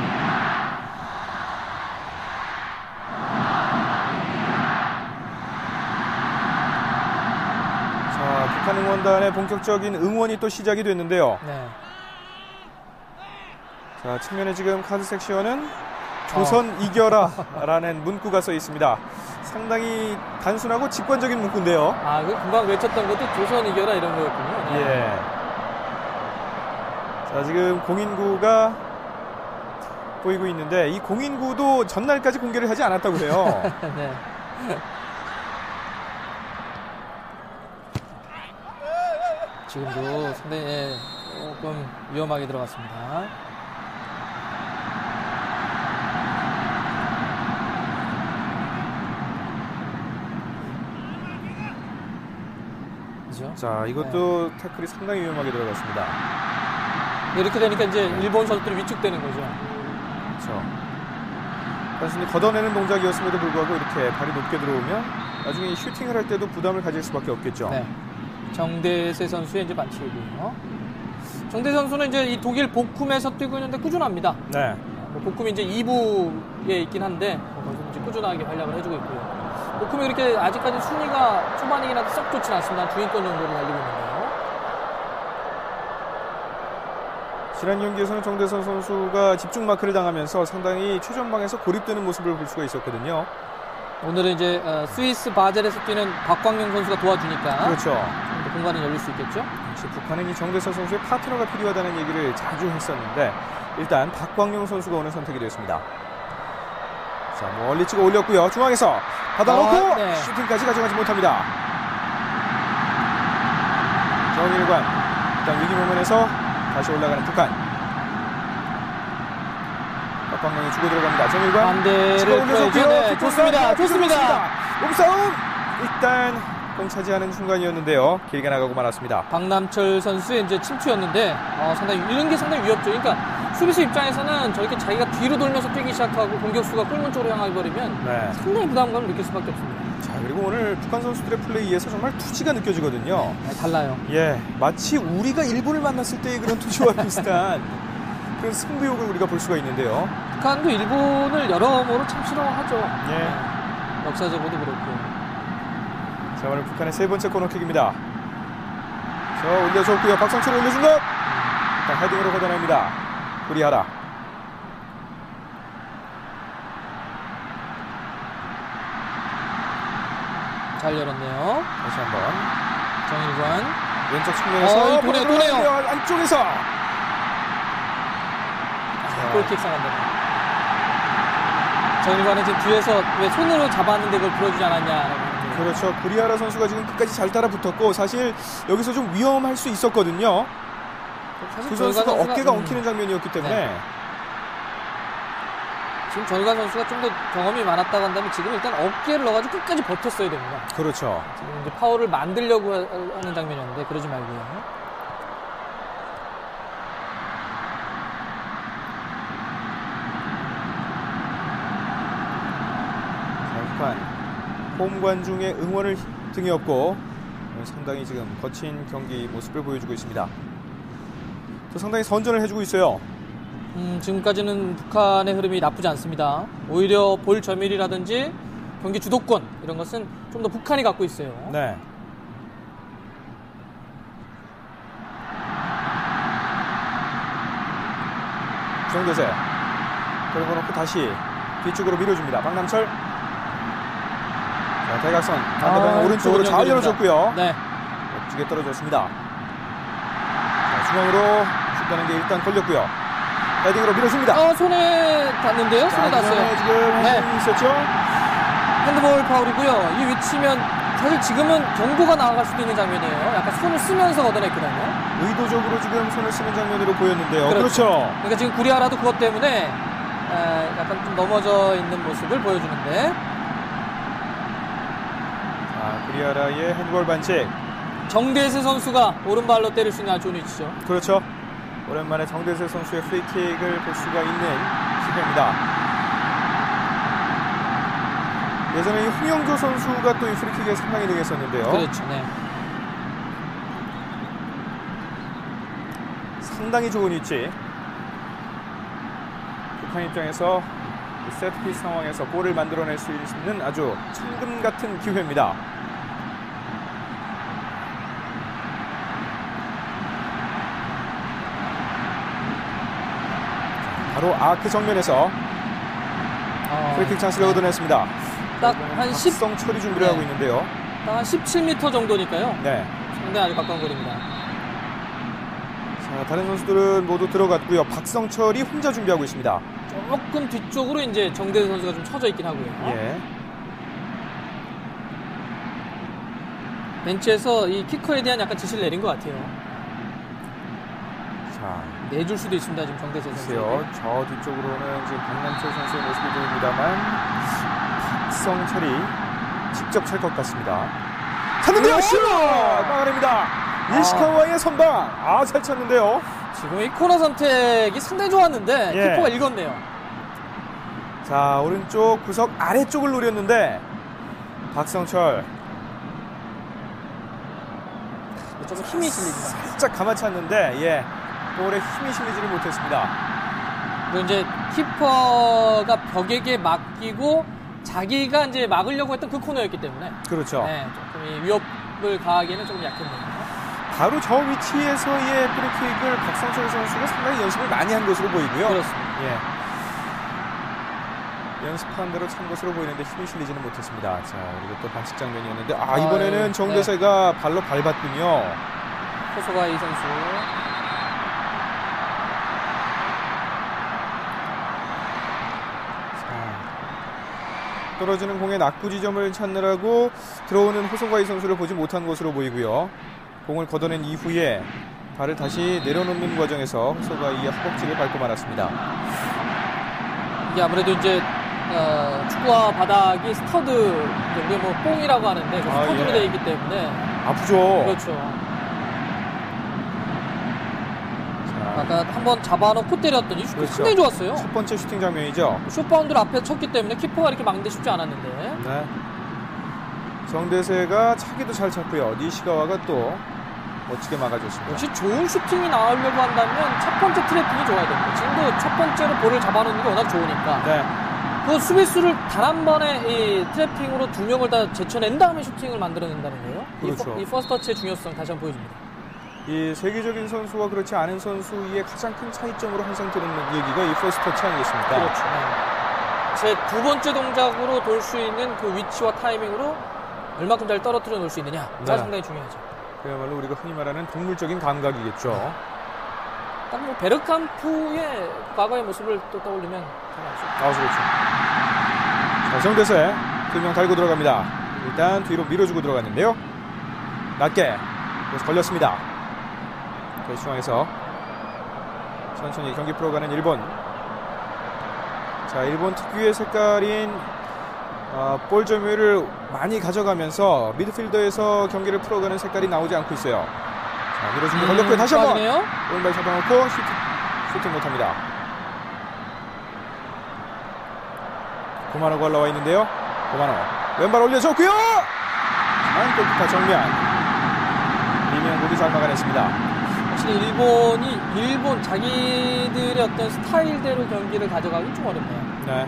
자, 북한 응원단의 본격적인 응원이 또 시작이 됐는데요. 네. 자, 측면에 지금 카드 섹션은 조선 어. 이겨라 라는 문구가 써 있습니다. 상당히 단순하고 직관적인 문구인데요. 아, 그 금방 외쳤던 것도 조선 이겨라 이런 거였군요. 네. 예. 자, 지금 공인구가 보이고 있는데 이 공인구도 전날까지 공개를 하지 않았다고 해요. 네. 지금도 상당히 조금 위험하게 들어갔습니다. 그죠? 자, 이것도 네. 태클이 상당히 위험하게 들어갔습니다. 이렇게 되니까 이제 일본 선수들이 위축되는 거죠. 그렇죠. 단순히 걷어내는 동작이었음에도 불구하고 이렇게 발이 높게 들어오면 나중에 슈팅을 할 때도 부담을 가질 수밖에 없겠죠. 네. 정대세 선수의 이제 반칙이고요. 정대 선수는 이제 이 독일 보쿰에서 뛰고 있는데 꾸준합니다. 네. 뭐 보쿰이 이제 이 부에 있긴 한데 뭐 거기서 이제 꾸준하게 활약을 해주고 있고요. 보쿰이 그렇게 아직까지 순위가 초반이긴 한데 썩 좋진 않습니다. 중위권 정도로 달리고 있는데요. 지난 경기에서는 정대선 선수가 집중 마크를 당하면서 상당히 최전방에서 고립되는 모습을 볼 수가 있었거든요. 오늘은 이제 어, 스위스 바젤에서 뛰는 박광용 선수가 도와주니까 그렇죠. 공간이 열릴 수 있겠죠. 역시 북한은 이 정대선 선수의 파트너가 필요하다는 얘기를 자주 했었는데 일단 박광용 선수가 오늘 선택이 되었습니다. 자, 멀리 찍어 올렸고요. 중앙에서 받아놓고 어, 네. 슈팅까지 가져가지 못합니다. 정일관 일단 위기 모면에서 다시 올라가는 북한. 박광용이 주고 들어갑니다. 정일관 반대를 올려줬고요. 네, 좋습니다. 좋습니다. 몸싸움 일단 공 차지하는 순간이었는데요. 길게 나가고 말았습니다. 박 남철 선수의 이제 침투였는데 어, 상당히 이런 게 상당히 위협죠. 그러니까 수비수 입장에서는 저렇게 자기가 뒤로 돌면서 뛰기 시작하고 공격수가 골문 쪽으로 향해 버리면 네. 상당히 부담감을 느낄 수밖에 없습니다. 자, 그리고 오늘 북한 선수들의 플레이에서 정말 투지가 느껴지거든요. 네, 달라요. 예, 마치 우리가 일본을 만났을 때의 그런 투지와 비슷한 그런 승부욕을 우리가 볼 수가 있는데요. 북한도 일본을 여러모로 참 싫어하죠. 예. 네, 역사적으로도 그렇고. 자, 오늘 북한의 세 번째 코너킥입니다. 자, 올려줬고요. 박성철이 올려준 것. 일단 헤딩으로 걷어냅니다. 구리하라. 잘 열었네요. 다시 한번. 정일관. 왼쪽 측면에서. 어, 도네요, 도네요. 안쪽에서. 아, 골킥 상한다. 정일관은 지금 뒤에서 왜 손으로 잡았는데 그걸 불어주지 않았냐라고 하는데. 그렇죠. 구리아라 선수가 지금 끝까지 잘 따라붙었고 사실 여기서 좀 위험할 수 있었거든요. 사실 그 선수가, 선수가 어깨가 음. 엉키는 장면이었기 때문에 네. 지금 전희관 선수가 좀 더 경험이 많았다고 한다면 지금 일단 어깨를 넣어가지고 끝까지 버텼어야 됩니다. 그렇죠. 지금 이제 파울을 만들려고 하는 장면이었는데 그러지 말고요. 홈 관중의 응원을 등에 업고 상당히 지금 거친 경기 모습을 보여주고 있습니다. 또 상당히 선전을 해주고 있어요. 음, 지금까지는 북한의 흐름이 나쁘지 않습니다. 오히려 볼 점유율이라든지 경기 주도권 이런 것은 좀 더 북한이 갖고 있어요. 네. 정대세 걸고 놓고 다시 뒤쪽으로 밀어줍니다. 박남철. 자, 대각선 반대방 아, 오른쪽으로 잘 열어줬고요. 네. 멋지게 떨어졌습니다. 자, 중앙으로 슛 가는 게 일단 걸렸고요. 헤딩으로 밀어줍니다. 어, 손에 닿는데요? 손에 닿았어요. 지금 네. 있었죠? 핸드볼 파울이고요. 이 위치면 사실 지금은 경고가 나아갈 수도 있는 장면이에요. 약간 손을 쓰면서 걷어냈거든요. 의도적으로 지금 손을 쓰는 장면으로 보였는데요. 그렇죠. 그렇죠. 그러니까 지금 구리아라도 그것 때문에 에, 약간 좀 넘어져 있는 모습을 보여주는데 자, 구리아라의 핸드볼 반칙. 정대세 선수가 오른발로 때릴 수 있는 아주 좋은 위치죠. 그렇죠. 오랜만에 정대세 선수의 프리킥을 볼 수가 있는 시간입니다. 예전에 이 홍영조 선수가 또 이 프리킥에 상당히 능했었는데요. 그렇죠. 네. 상당히 좋은 위치. 북한 입장에서 세트피스 상황에서 골을 만들어낼 수 있는 아주 천금 같은 기회입니다. 바로 아크 정면에서 어, 프리킥 찬스를 네. 얻어냈습니다. 딱 한 십 박성철이 준비를 네. 하고 있는데요. 딱 한 십칠 미터 정도니까요. 네. 상당히 아주 가까운 거리입니다. 자, 다른 선수들은 모두 들어갔고요. 박성철이 혼자 준비하고 있습니다. 조금 뒤쪽으로 이제 정대세 선수가 좀 쳐져 있긴 하고요. 예. 벤치에서 이 키커에 대한 약간 지시를 내린 것 같아요. 자, 내줄 수도 있습니다. 지금 정대세 선수. 저 뒤쪽으로는 지금 박남철 선수의 모습이 보입니다만 박성철이 직접 찰 것 같습니다. 찼는데요. 슛! 막아냅니다. 이시카와의 선방. 아, 잘 찼는데요. 지금 이 코너 선택이 상당히 좋았는데 예. 키퍼가 읽었네요. 자, 오른쪽 구석 아래쪽을 노렸는데 박성철 조금 힘이 실리지만 살짝 감아찼는데 예, 볼에 힘이 실리지를 못했습니다. 그리고 이제 키퍼가 벽에게 맡기고 자기가 이제 막으려고 했던 그 코너였기 때문에 그렇죠. 네, 조금 이 위협을 가하기에는 조금 약했네요. 바로 저 위치에서의 프리킥을 박성철 선수가 상당히 연습을 많이 한 것으로 보이고요. 그렇습니다. 예. 연습한 대로 찬 것으로 보이는데 힘이 실리지는 못했습니다. 자, 그리고 또 반칙 장면이었는데 아, 이번에는 아, 정대세가 네. 발로 밟았군요. 호소가이 선수. 자, 떨어지는 공의 낙구 지점을 찾느라고 들어오는 호소가이 선수를 보지 못한 것으로 보이고요. 공을 걷어낸 이후에 발을 다시 내려놓는 과정에서 호소가이의 허벅지를 밟고 말았습니다. 이게 아무래도 이제 어, 축구화 바닥이 스터드, 우리 뭐 뽕이라고 하는데 그 아, 스터드로 예. 되어 있기 때문에 아프죠. 그렇죠. 자, 아까 한번 잡아놓고 때렸더니 슈팅 그렇죠. 상당히 좋았어요. 첫 번째 슈팅 장면이죠. 슛바운드를 앞에 쳤기 때문에 키퍼가 이렇게 막는데 쉽지 않았는데. 네. 정대세가 차기도 잘 찼고요. 니시가와가 또 멋지게 막아줬습니다. 역시 좋은 슈팅이 나오려고 한다면 첫 번째 트래핑이 좋아야 됩니다. 지금도 첫 번째로 볼을 잡아놓는 게 워낙 좋으니까. 네. 그 수비수를 단 한 번에 이 트래핑으로 두 명을 다 제쳐낸 다음에 슈팅을 만들어낸다는 거예요. 그렇죠. 이, 이 퍼스트 터치의 중요성 다시 한번 보여줍니다. 이 세계적인 선수와 그렇지 않은 선수의 가장 큰 차이점으로 항상 드는 얘기가 이 퍼스트 터치 아니겠습니까? 그렇죠. 네. 제 두 번째 동작으로 돌 수 있는 그 위치와 타이밍으로 얼마큼 잘 떨어뜨려 놓을 수 있느냐가 네. 상당히 중요하죠. 그야말로 우리가 흔히 말하는 동물적인 감각이겠죠. 네. 딱 뭐 베르캄프의 과거의 모습을 또 떠올리면 잘 알죠. 아, 그렇죠. 자, 정대세 두 명 달고 들어갑니다. 일단 뒤로 밀어주고 들어갔는데요. 낮게 그래서 걸렸습니다. 중앙에서 천천히 경기 풀어가는 일본. 자, 일본 특유의 색깔인 어, 볼 점유율을 많이 가져가면서 미드필더에서 경기를 풀어가는 색깔이 나오지 않고 있어요. 자, 밀어주고 음, 걸렸고요. 다시 한번 오른발 잡아놓고 슈팅, 슈팅 못합니다. 고마노가 올라와 있는데요. 고마노 왼발 올려줬고요. 하지만 골키퍼 정면. 이명국이 잘 막아냈습니다. 확실히 일본이 일본 자기들의 어떤 스타일대로 경기를 가져가기 좀 어렵네요. 네.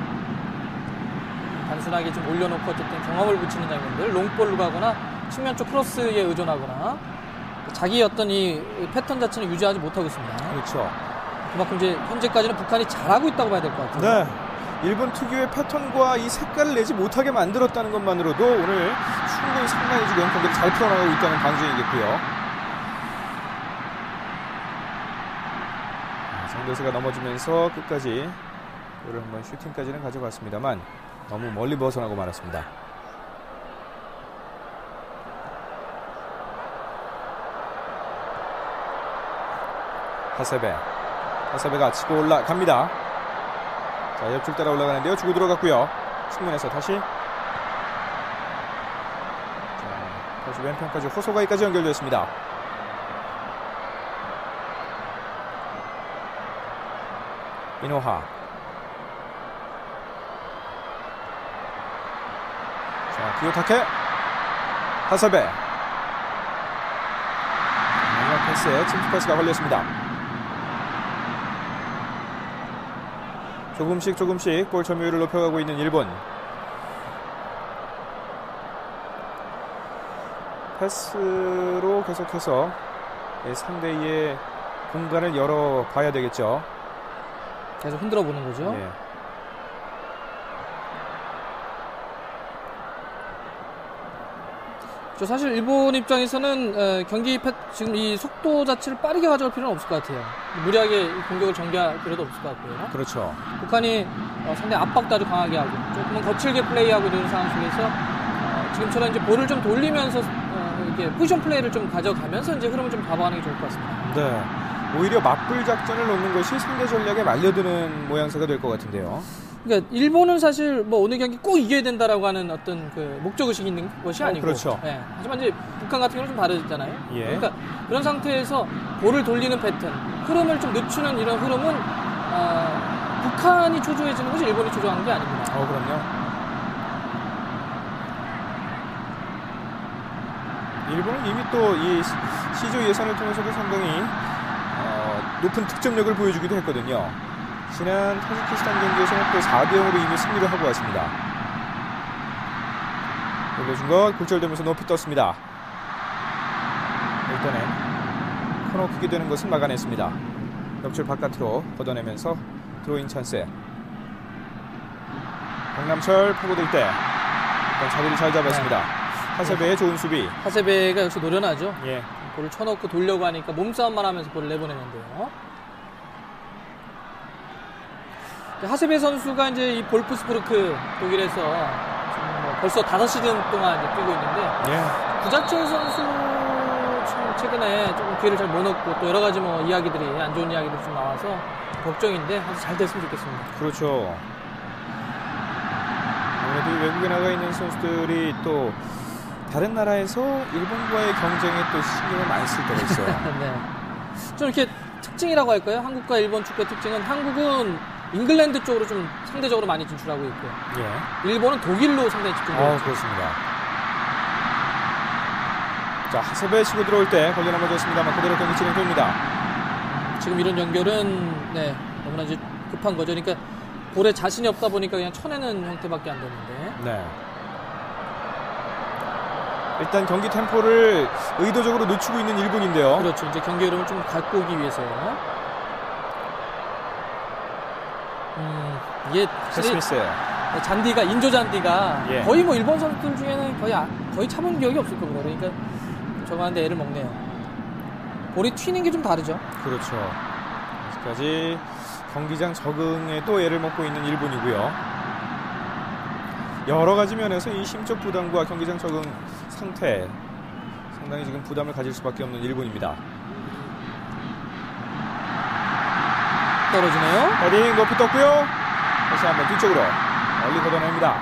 단순하게 좀 올려놓고 어쨌든 경험을 붙이는 장면들, 롱볼로 가거나 측면 쪽 크로스에 의존하거나 자기의 어떤 이 패턴 자체는 유지하지 못하고 있습니다. 그렇죠. 그만큼 이제 현재까지는 북한이 잘하고 있다고 봐야 될 것 같아요. 네. 일본 특유의 패턴과 이 색깔을 내지 못하게 만들었다는 것만으로도 오늘 충분히 상당히 지금 경기를 잘 풀어나가고 있다는 방증이겠고요. 상대수가 넘어지면서 끝까지 볼을 한번 슈팅까지는 가져갔습니다만 너무 멀리 벗어나고 말았습니다. 하세베 하세베가 치고 올라갑니다. 자, 옆줄 따라 올라가는데요. 주고 들어갔고요. 측면에서 다시 자, 다시 왼편까지 호소가이까지 연결되었습니다. 이노하. 자, 기요타케 하세베. 마지막 패스에 침투 패스가 걸렸습니다. 조금씩 조금씩 볼 점유율을 높여가고 있는 일본. 패스로 계속해서 상대의 공간을 열어봐야 되겠죠. 계속 흔들어 보는 거죠. 네. 저 사실 일본 입장에서는 에, 경기 패, 지금 이 속도 자체를 빠르게 가져갈 필요는 없을 것 같아요. 무리하게 공격을 전개할 필요도 없을 것 같고요. 그렇죠. 북한이 어, 상대 압박도 아주 강하게 하고 조금은 거칠게 플레이하고 있는 상황 속에서 어, 지금처럼 이제 볼을 좀 돌리면서 어, 이렇게 포지션 플레이를 좀 가져가면서 이제 흐름을 좀 잡아가는 게 좋을 것 같습니다. 네. 오히려 맞불 작전을 놓는 것이 상대 전략에 말려드는 모양새가 될 것 같은데요. 그러니까 일본은 사실 뭐 오늘 경기 꼭 이겨야 된다라고 하는 어떤 그 목적 의식이 있는 것이 아니고, 어, 그렇죠. 예. 하지만 이제 북한 같은 경우는 좀 다르잖아요. 예. 그러니까 그런 상태에서 볼을 돌리는 패턴, 흐름을 좀 늦추는 이런 흐름은 어, 북한이 초조해지는 것이 일본이 초조한 게 아닙니다. 어, 그럼요. 일본은 이미 또 이 C조 예선을 통해서도 상당히 어, 높은 득점력을 보여주기도 했거든요. 지난 타지키스탄 경기에서는 또 사 대 영으로 이미 승리를 하고 왔습니다. 올려준 것 굴절되면서 높이 떴습니다. 일단은 코너킥이 되는 것은 막아냈습니다. 옆줄 바깥으로 걷어내면서 드로잉 찬스. 박남철 파고들 때 일단 자리를 잘 잡았습니다. 네. 하세베의 좋은 수비. 하세베가 역시 노련하죠. 예. 볼을 쳐놓고 돌려고 하니까 몸싸움만 하면서 볼을 내보내는데요. 하세베 선수가 이제 이 볼프스부르크 독일에서 지금 뭐 벌써 다섯 시즌 동안 이제 뛰고 있는데, 예. 구자철 선수 참 최근에 조금 기회를 잘 못 얻고 또 여러 가지 뭐 이야기들이 안 좋은 이야기들이 좀 나와서 걱정인데 아주 잘 됐으면 좋겠습니다. 그렇죠. 아무래도 외국에 나가 있는 선수들이 또 다른 나라에서 일본과의 경쟁에 또 신경을 많이 쓸 때가 있어요. 네. 좀 이렇게 특징이라고 할까요? 한국과 일본 축구의 특징은 한국은 잉글랜드 쪽으로 좀 상대적으로 많이 진출하고 있고요. 예. 일본은 독일로 상당히 집중되고 어, 있죠. 그렇습니다. 자, 하세베 치고 들어올 때 걸려 넘어졌습니다만 그대로 경기 진행됩니다. 지금 이런 연결은 네, 너무나 이제 급한 거죠. 그러니까 볼에 자신이 없다 보니까 그냥 쳐내는 형태밖에 안 되는데. 네. 일단 경기 템포를 의도적으로 늦추고 있는 일본인데요. 그렇죠. 이제 경기 흐름을 좀 갖고 오기 위해서요. 음, 이게 스미스. 잔디가 인조 잔디가 예. 거의 뭐 일본 선수들 중에는 거의 아, 거의 참은 기억이 없을 겁니다. 그러니까 저거한테 애를 먹네요. 볼이 튀는 게 좀 다르죠. 그렇죠. 아직까지 경기장 적응에 또 애를 먹고 있는 일본이고요. 여러 가지 면에서 이 심적 부담과 경기장 적응 상태 상당히 지금 부담을 가질 수밖에 없는 일본입니다. 떨어지네요. 헤딩 높이 떴고요. 다시 한번 뒤쪽으로 멀리 걷어냅니다.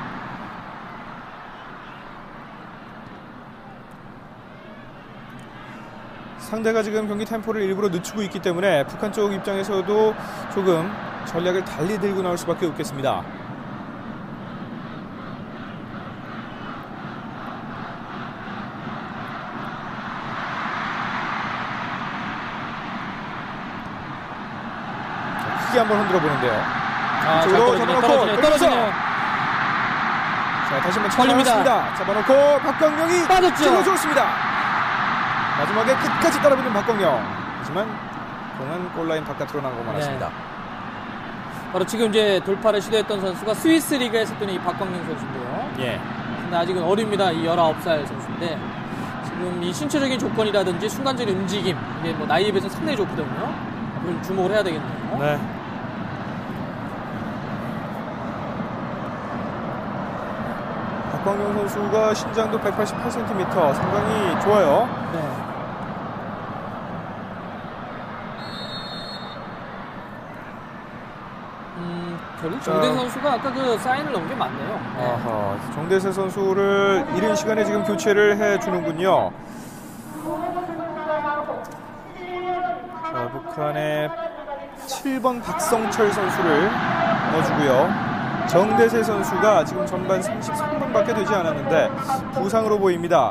상대가 지금 경기 템포를 일부러 늦추고 있기 때문에 북한 쪽 입장에서도 조금 전략을 달리 들고 나올 수밖에 없겠습니다. 크게 한번 흔들어 보는데요. 아, 이쪽으로 잡아놓고 떨어지네요. 떨어지네요. 자, 다시 한번 잡아놓습니다. 잡아놓고 박광명이 빠졌죠. 찔러줬습니다. 마지막에 끝까지 따라붙는 박광명. 하지만 공은 골라인 바깥으로 나가고 말았습니다. 네. 바로 지금 이제 돌파를 시도했던 선수가 스위스 리그에서 뛰는 이 박광명 선수인데요. 예. 근데 아직은 어립니다. 이 열아홉 살 선수인데 지금 이 신체적인 조건이라든지 순간적인 움직임 이게 뭐 나이에 비해서 상당히 좋거든요. 앞으로 주목을 해야 되겠네요. 네. 박광명 선수가 신장도 백팔십팔 센티미터 상당히 좋아요. 네. 음, 결국 정대 선수가 아까 그 사인을 넣은 게 맞네요. 네. 아하, 정대세 선수를 이른 시간에 지금 교체를 해주는군요. 자, 북한의 칠 번 박성철 선수를 넣어주고요. 정대세 선수가 지금 전반 삼십삼 분밖에 되지 않았는데 부상으로 보입니다.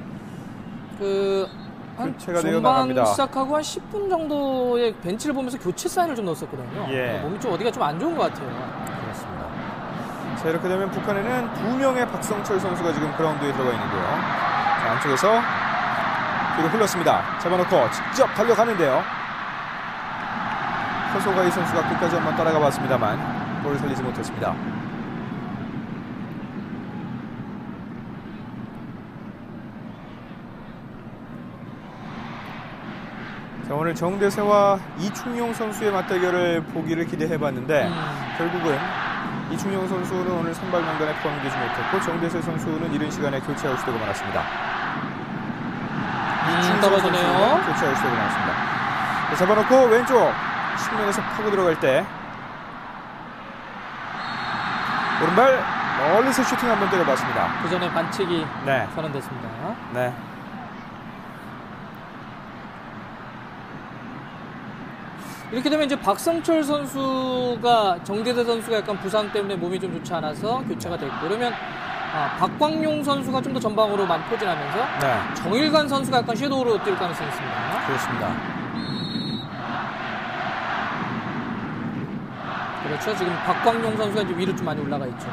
그 교체가 전반 되어나갑니다. 시작하고 한 십 분 정도의 벤치를 보면서 교체 사인을 좀 넣었었거든요. 예. 몸이 좀 어디가 좀 안 좋은 것 같아요. 그렇습니다. 자, 이렇게 되면 북한에는 두 명의 박성철 선수가 지금 그라운드에 들어가 있는데요. 자, 안쪽에서 뒤로 흘렀습니다. 잡아놓고 직접 달려가는데요. 허소가이 선수가 끝까지 한번 따라가 봤습니다만 볼을 살리지 못했습니다. 자, 오늘 정대세와 이충용 선수의 맞대결을 보기를 기대해봤는데 음. 결국은 이충용 선수는 오늘 선발 명단에 포함이 되지 못했고 정대세 선수는 이른 시간에 교체 아웃되고 말았습니다. 음, 이충용 선수는 교체 아웃되고 말았습니다. 자, 잡아놓고 왼쪽 측면에서 파고 들어갈 때 오른발 멀리서 슈팅 한번 때려봤습니다. 그 전에 반칙이 네. 선언됐습니다. 네. 이렇게 되면 이제 박성철 선수가 정대세 선수가 약간 부상 때문에 몸이 좀 좋지 않아서 교체가 됐고 그러면 아, 박광용 선수가 좀 더 전방으로 많이 포진하면서 네. 정일관 선수가 약간 섀도우로 뛸 가능성이 있습니다. 그렇습니다. 그렇죠. 지금 박광용 선수가 이제 위로 좀 많이 올라가 있죠.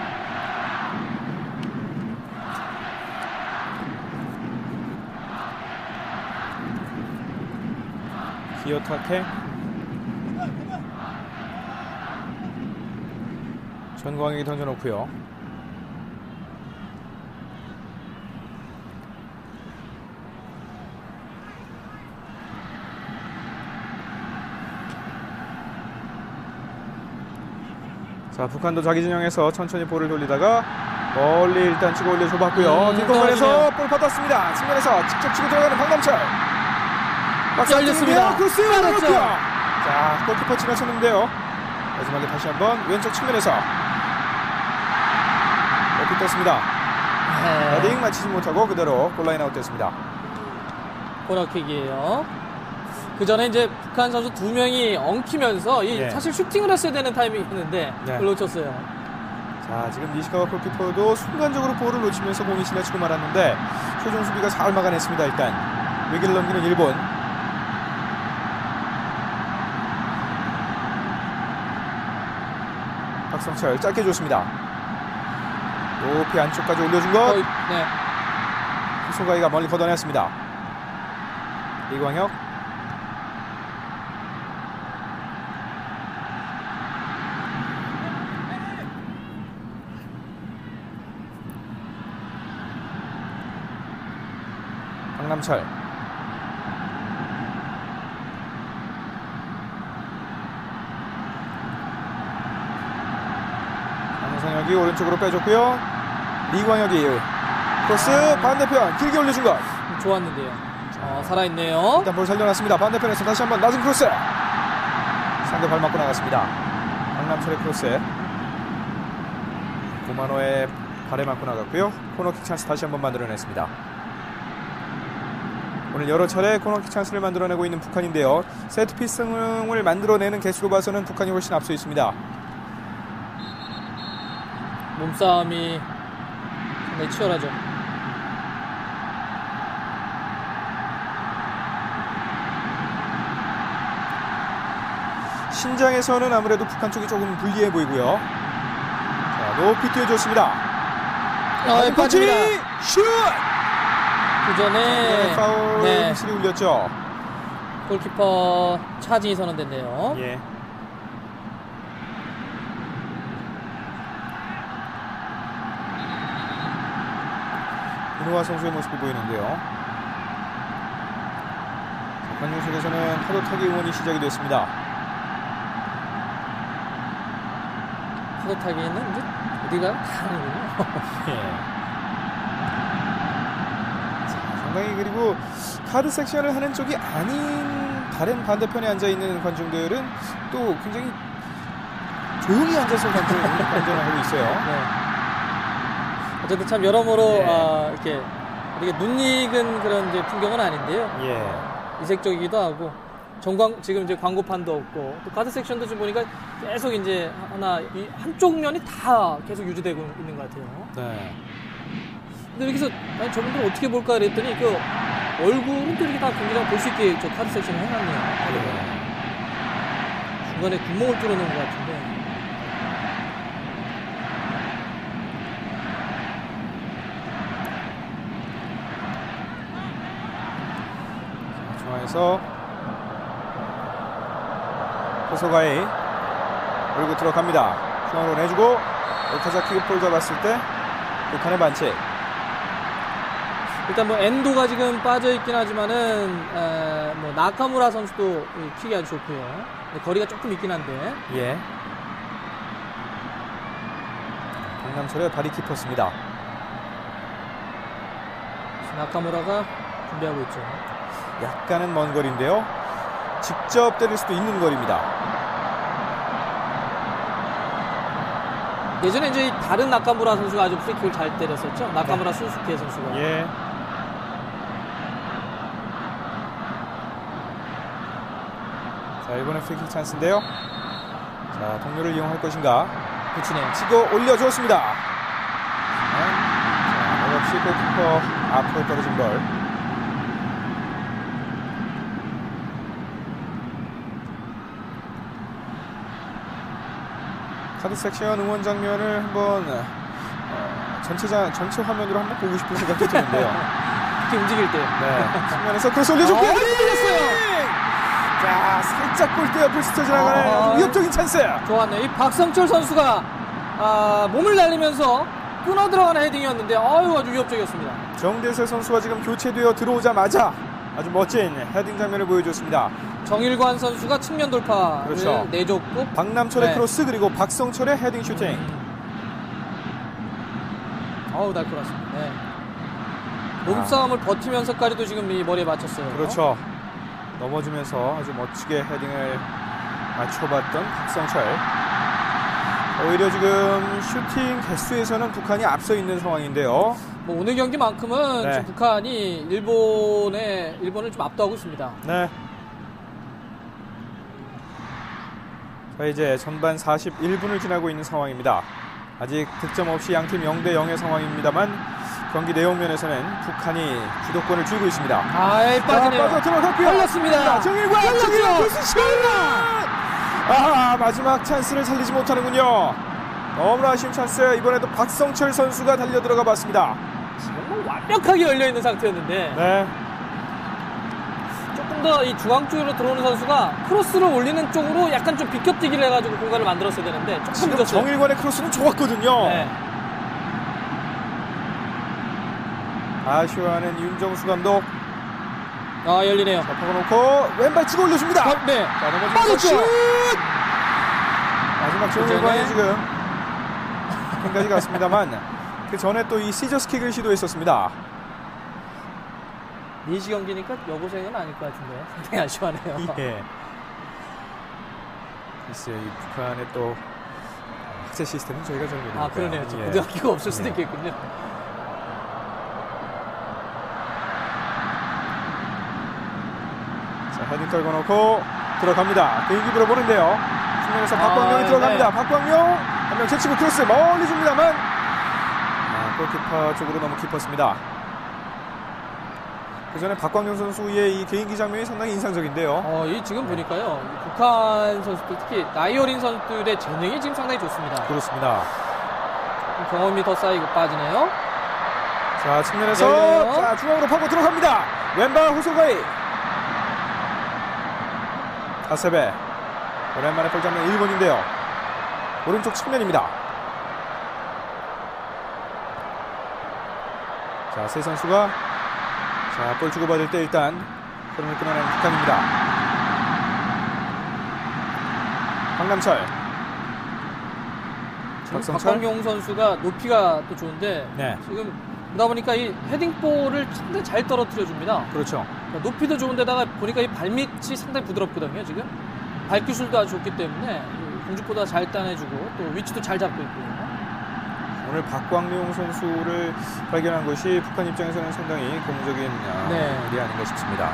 기어타케 전광익이 던져놓고요. 자, 북한도 자기 진영에서 천천히 볼을 돌리다가 멀리 일단 치고 올려줘봤고요. 음, 뒷공간에서 볼 받았습니다. 측면에서 직접 치고 들어가는 박남철. 열렸습니다. 크로스 열렸죠. 자, 골키퍼 지나쳤는데요. 마지막에 다시 한번 왼쪽 측면에서 높이 떴습니다. 네. 헤딩 맞히지 못하고 그대로 골라인 아웃됐습니다. 코너킥이에요. 그 전에 이제 북한 선수 두 명이 엉키면서 이 네. 사실 슈팅을 했어야 되는 타이밍이었는데 네. 그걸 놓쳤어요. 자, 지금 니시카와 골키퍼도 순간적으로 볼을 놓치면서 공이 지나치고 말았는데 최종 수비가 잘 막아냈습니다. 일단 위기를 넘기는 일본. 박성철 짧게 줬습니다. 높이 안쪽까지 올려준 것. 어, 네. 소가이가 멀리 걷어냈습니다. 이광혁. 박남철. 이광혁이 오른쪽으로 빼줬고요. 이광혁이 크로스 반대편 길게 올려준 것. 좋았는데요. 어, 살아있네요. 일단 볼 살려놨습니다. 반대편에서 다시 한번 낮은 크로스. 상대 발 맞고 나갔습니다. 박남철의 크로스. 고만호의 발에 맞고 나갔고요. 코너킥 찬스 다시 한번 만들어냈습니다. 오늘 여러 차례 코너킥 찬스를 만들어내고 있는 북한인데요. 세트피스 승을 만들어내는 개수로 봐서는 북한이 훨씬 앞서 있습니다. 몸싸움이 상당히 치열하죠. 신장에서는 아무래도 북한 쪽이 조금 불리해 보이고요. 자, 높이 뛰어줬습니다. 아, 빠집니다. 슛! 그 전에 파울 네. 휘슬이 울렸죠. 골키퍼 차징이 선언됐네요. 예. 윤호아 선수의 모습이 보이는데요. 관중석에서는 파도 타기 응원이 시작이 됐습니다. 파도 타기는 이제 어디가 다 하는군요. 예. 상당히 그리고 카드 섹션을 하는 쪽이 아닌 다른 반대편에 앉아있는 관중들은 또 굉장히 조용히 앉아서 관전, 관전을 하고 있어요. 네. 어쨌든 참 여러모로 예. 아, 이렇게 이렇게 눈 익은 그런 이제 풍경은 아닌데요. 예. 이색적이기도 하고 전광 지금 이제 광고판도 없고 또 카드 섹션도 지금 보니까 계속 이제 하나 이 한쪽 면이 다 계속 유지되고 있는 것 같아요. 네. 근데 여기서 아니 저분들 어떻게 볼까 그랬더니 그 얼굴은 또 이렇게 다 경기장 볼 수 있게 저 카드 섹션을 해놨네요. 네. 중간에 구멍을 뚫어놓은 것 같은데. 중앙에서 호소가이 몰고 들어갑니다. 중앙으로 내주고 오카자키가 볼 잡았을 때 북한의 반칙. 일단 뭐 엔도가 지금 빠져 있긴 하지만은 에, 뭐 나카무라 선수도 킥이 아주 좋고요. 거리가 조금 있긴 한데. 예. 박남철의 발이 깊었습니다. 나카무라가 준비하고 있죠. 약간은 먼 거리인데요. 직접 때릴 수도 있는 거리입니다. 예전에 이제 다른 나카무라 선수가 아주 프리킥을 잘 때렸었죠. 나카무라 네. 순수케 선수가. 예. 자, 이번엔 프리킥 찬스인데요. 자, 동료를 이용할 것인가? 그치네요. 치고 올려줬습니다. 자, 역시 골키퍼 앞으로 떨어진 걸. 카드 섹션 응원 장면을 한번 어, 전체 자, 전체 화면으로 한번 보고 싶은 생각이 드는데요. 특히 움직일 때. 네. 측면에서 크로스 올려줬고 올렸어요. 자, 살짝 골대 옆을 스쳐 지나가는 아, 위협적인 찬스. 좋았네. 이 박성철 선수가 아, 몸을 날리면서 끊어 들어가는 헤딩이었는데 아유 아주 위협적이었습니다. 정대세 선수와 지금 교체되어 들어오자마자 아주 멋진 헤딩 장면을 보여줬습니다. 정일관 선수가 측면 돌파를 그렇죠. 내줬고 박남철의 네. 크로스 그리고 박성철의 헤딩 슈팅. 아우 날카로웠습니다. 네. 몸싸움을 아. 버티면서까지도 지금 이 머리에 맞췄어요. 그렇죠. 넘어지면서 아주 멋지게 헤딩을 맞춰봤던 박성철. 오히려 지금 슈팅 개수에서는 북한이 앞서 있는 상황인데요. 뭐 오늘 경기만큼은 네. 지금 북한이 일본에 일본을 좀 압도하고 있습니다. 네. 자, 이제 전반 사십일 분을 지나고 있는 상황입니다. 아직 득점 없이 양팀 영 대 영의 상황입니다만 경기 내용 면에서는 북한이 주도권을 쥐고 있습니다. 아이 빠지네요. 자, 빠져 들어갔고요. 걸렸습니다. 정일관, 정일관 무슨 슛! 아, 마지막 찬스를 살리지 못하는군요. 너무나 아쉬운 찬스. 이번에도 박성철 선수가 달려 들어가 봤습니다. 지금 뭐 완벽하게 열려 있는 상태였는데. 네. 조금 더 이 중앙 쪽으로 들어오는 선수가 크로스를 올리는 쪽으로 약간 좀 비껴뛰기를 해가지고 공간을 만들었어야 되는데 조금 늦었어요. 정일관의 크로스는 좋았거든요. 네. 아쉬워하는 윤정수 감독. 아 열리네요. 자, 박아놓고 왼발 치고 올려줍니다. 아, 네. 자, 넘어지면서 빠졌죠. 슛! 마지막 정일관이 지금 펜까지 갔습니다만 그 전에 또 이 시저스킥을 시도했었습니다. 네 시 경기니까 여고생은 아닐 것 같은데 상당히 아쉬워하네요. 예. 글쎄요, 이 북한의 또 학제 시스템은 저희가 잘 모르니까. 아, 그러네요. 예. 고등학교가 없을 수도 예. 있겠군요. 자, 헤딩 떨궈 놓고 들어갑니다. 개인기 물어보는데요. 측면에서 박광명이 아, 들어갑니다. 네. 박광명 한 명 제치고 크로스 멀리 줍니다만 아, 골키퍼 쪽으로 너무 깊었습니다. 그 전에 박광명 선수의 이 개인기 장면이 상당히 인상적인데요. 어, 이 지금 보니까요. 북한 선수들 특히 나이 어린 선수들의 재능이 지금 상당히 좋습니다. 그렇습니다. 경험이 더 쌓이고 빠지네요. 자, 측면에서 열려요. 자, 중앙으로 파고 들어갑니다. 왼발 호소가이. 하세베. 오랜만에 볼 장면 일본인데요. 오른쪽 측면입니다. 자, 세 선수가 자, 볼 주고받을 때 일단 흐름을 끊어내는 북한입니다. 박남철. 박성철. 박광용 선수가 높이가 또 좋은데 네. 지금 그러다 보니까 이 헤딩볼을 상당히 잘 떨어뜨려 줍니다. 그렇죠. 그러니까 높이도 좋은데다가 보니까 이 발밑이 상당히 부드럽거든요. 지금 발기술도 아주 좋기 때문에 공중보다 잘 따내주고 또 위치도 잘 잡고 있고요. 오늘 박광용 선수를 발견한 것이 북한 입장에서는 상당히 고무적인 네. 일이 아닌가 싶습니다.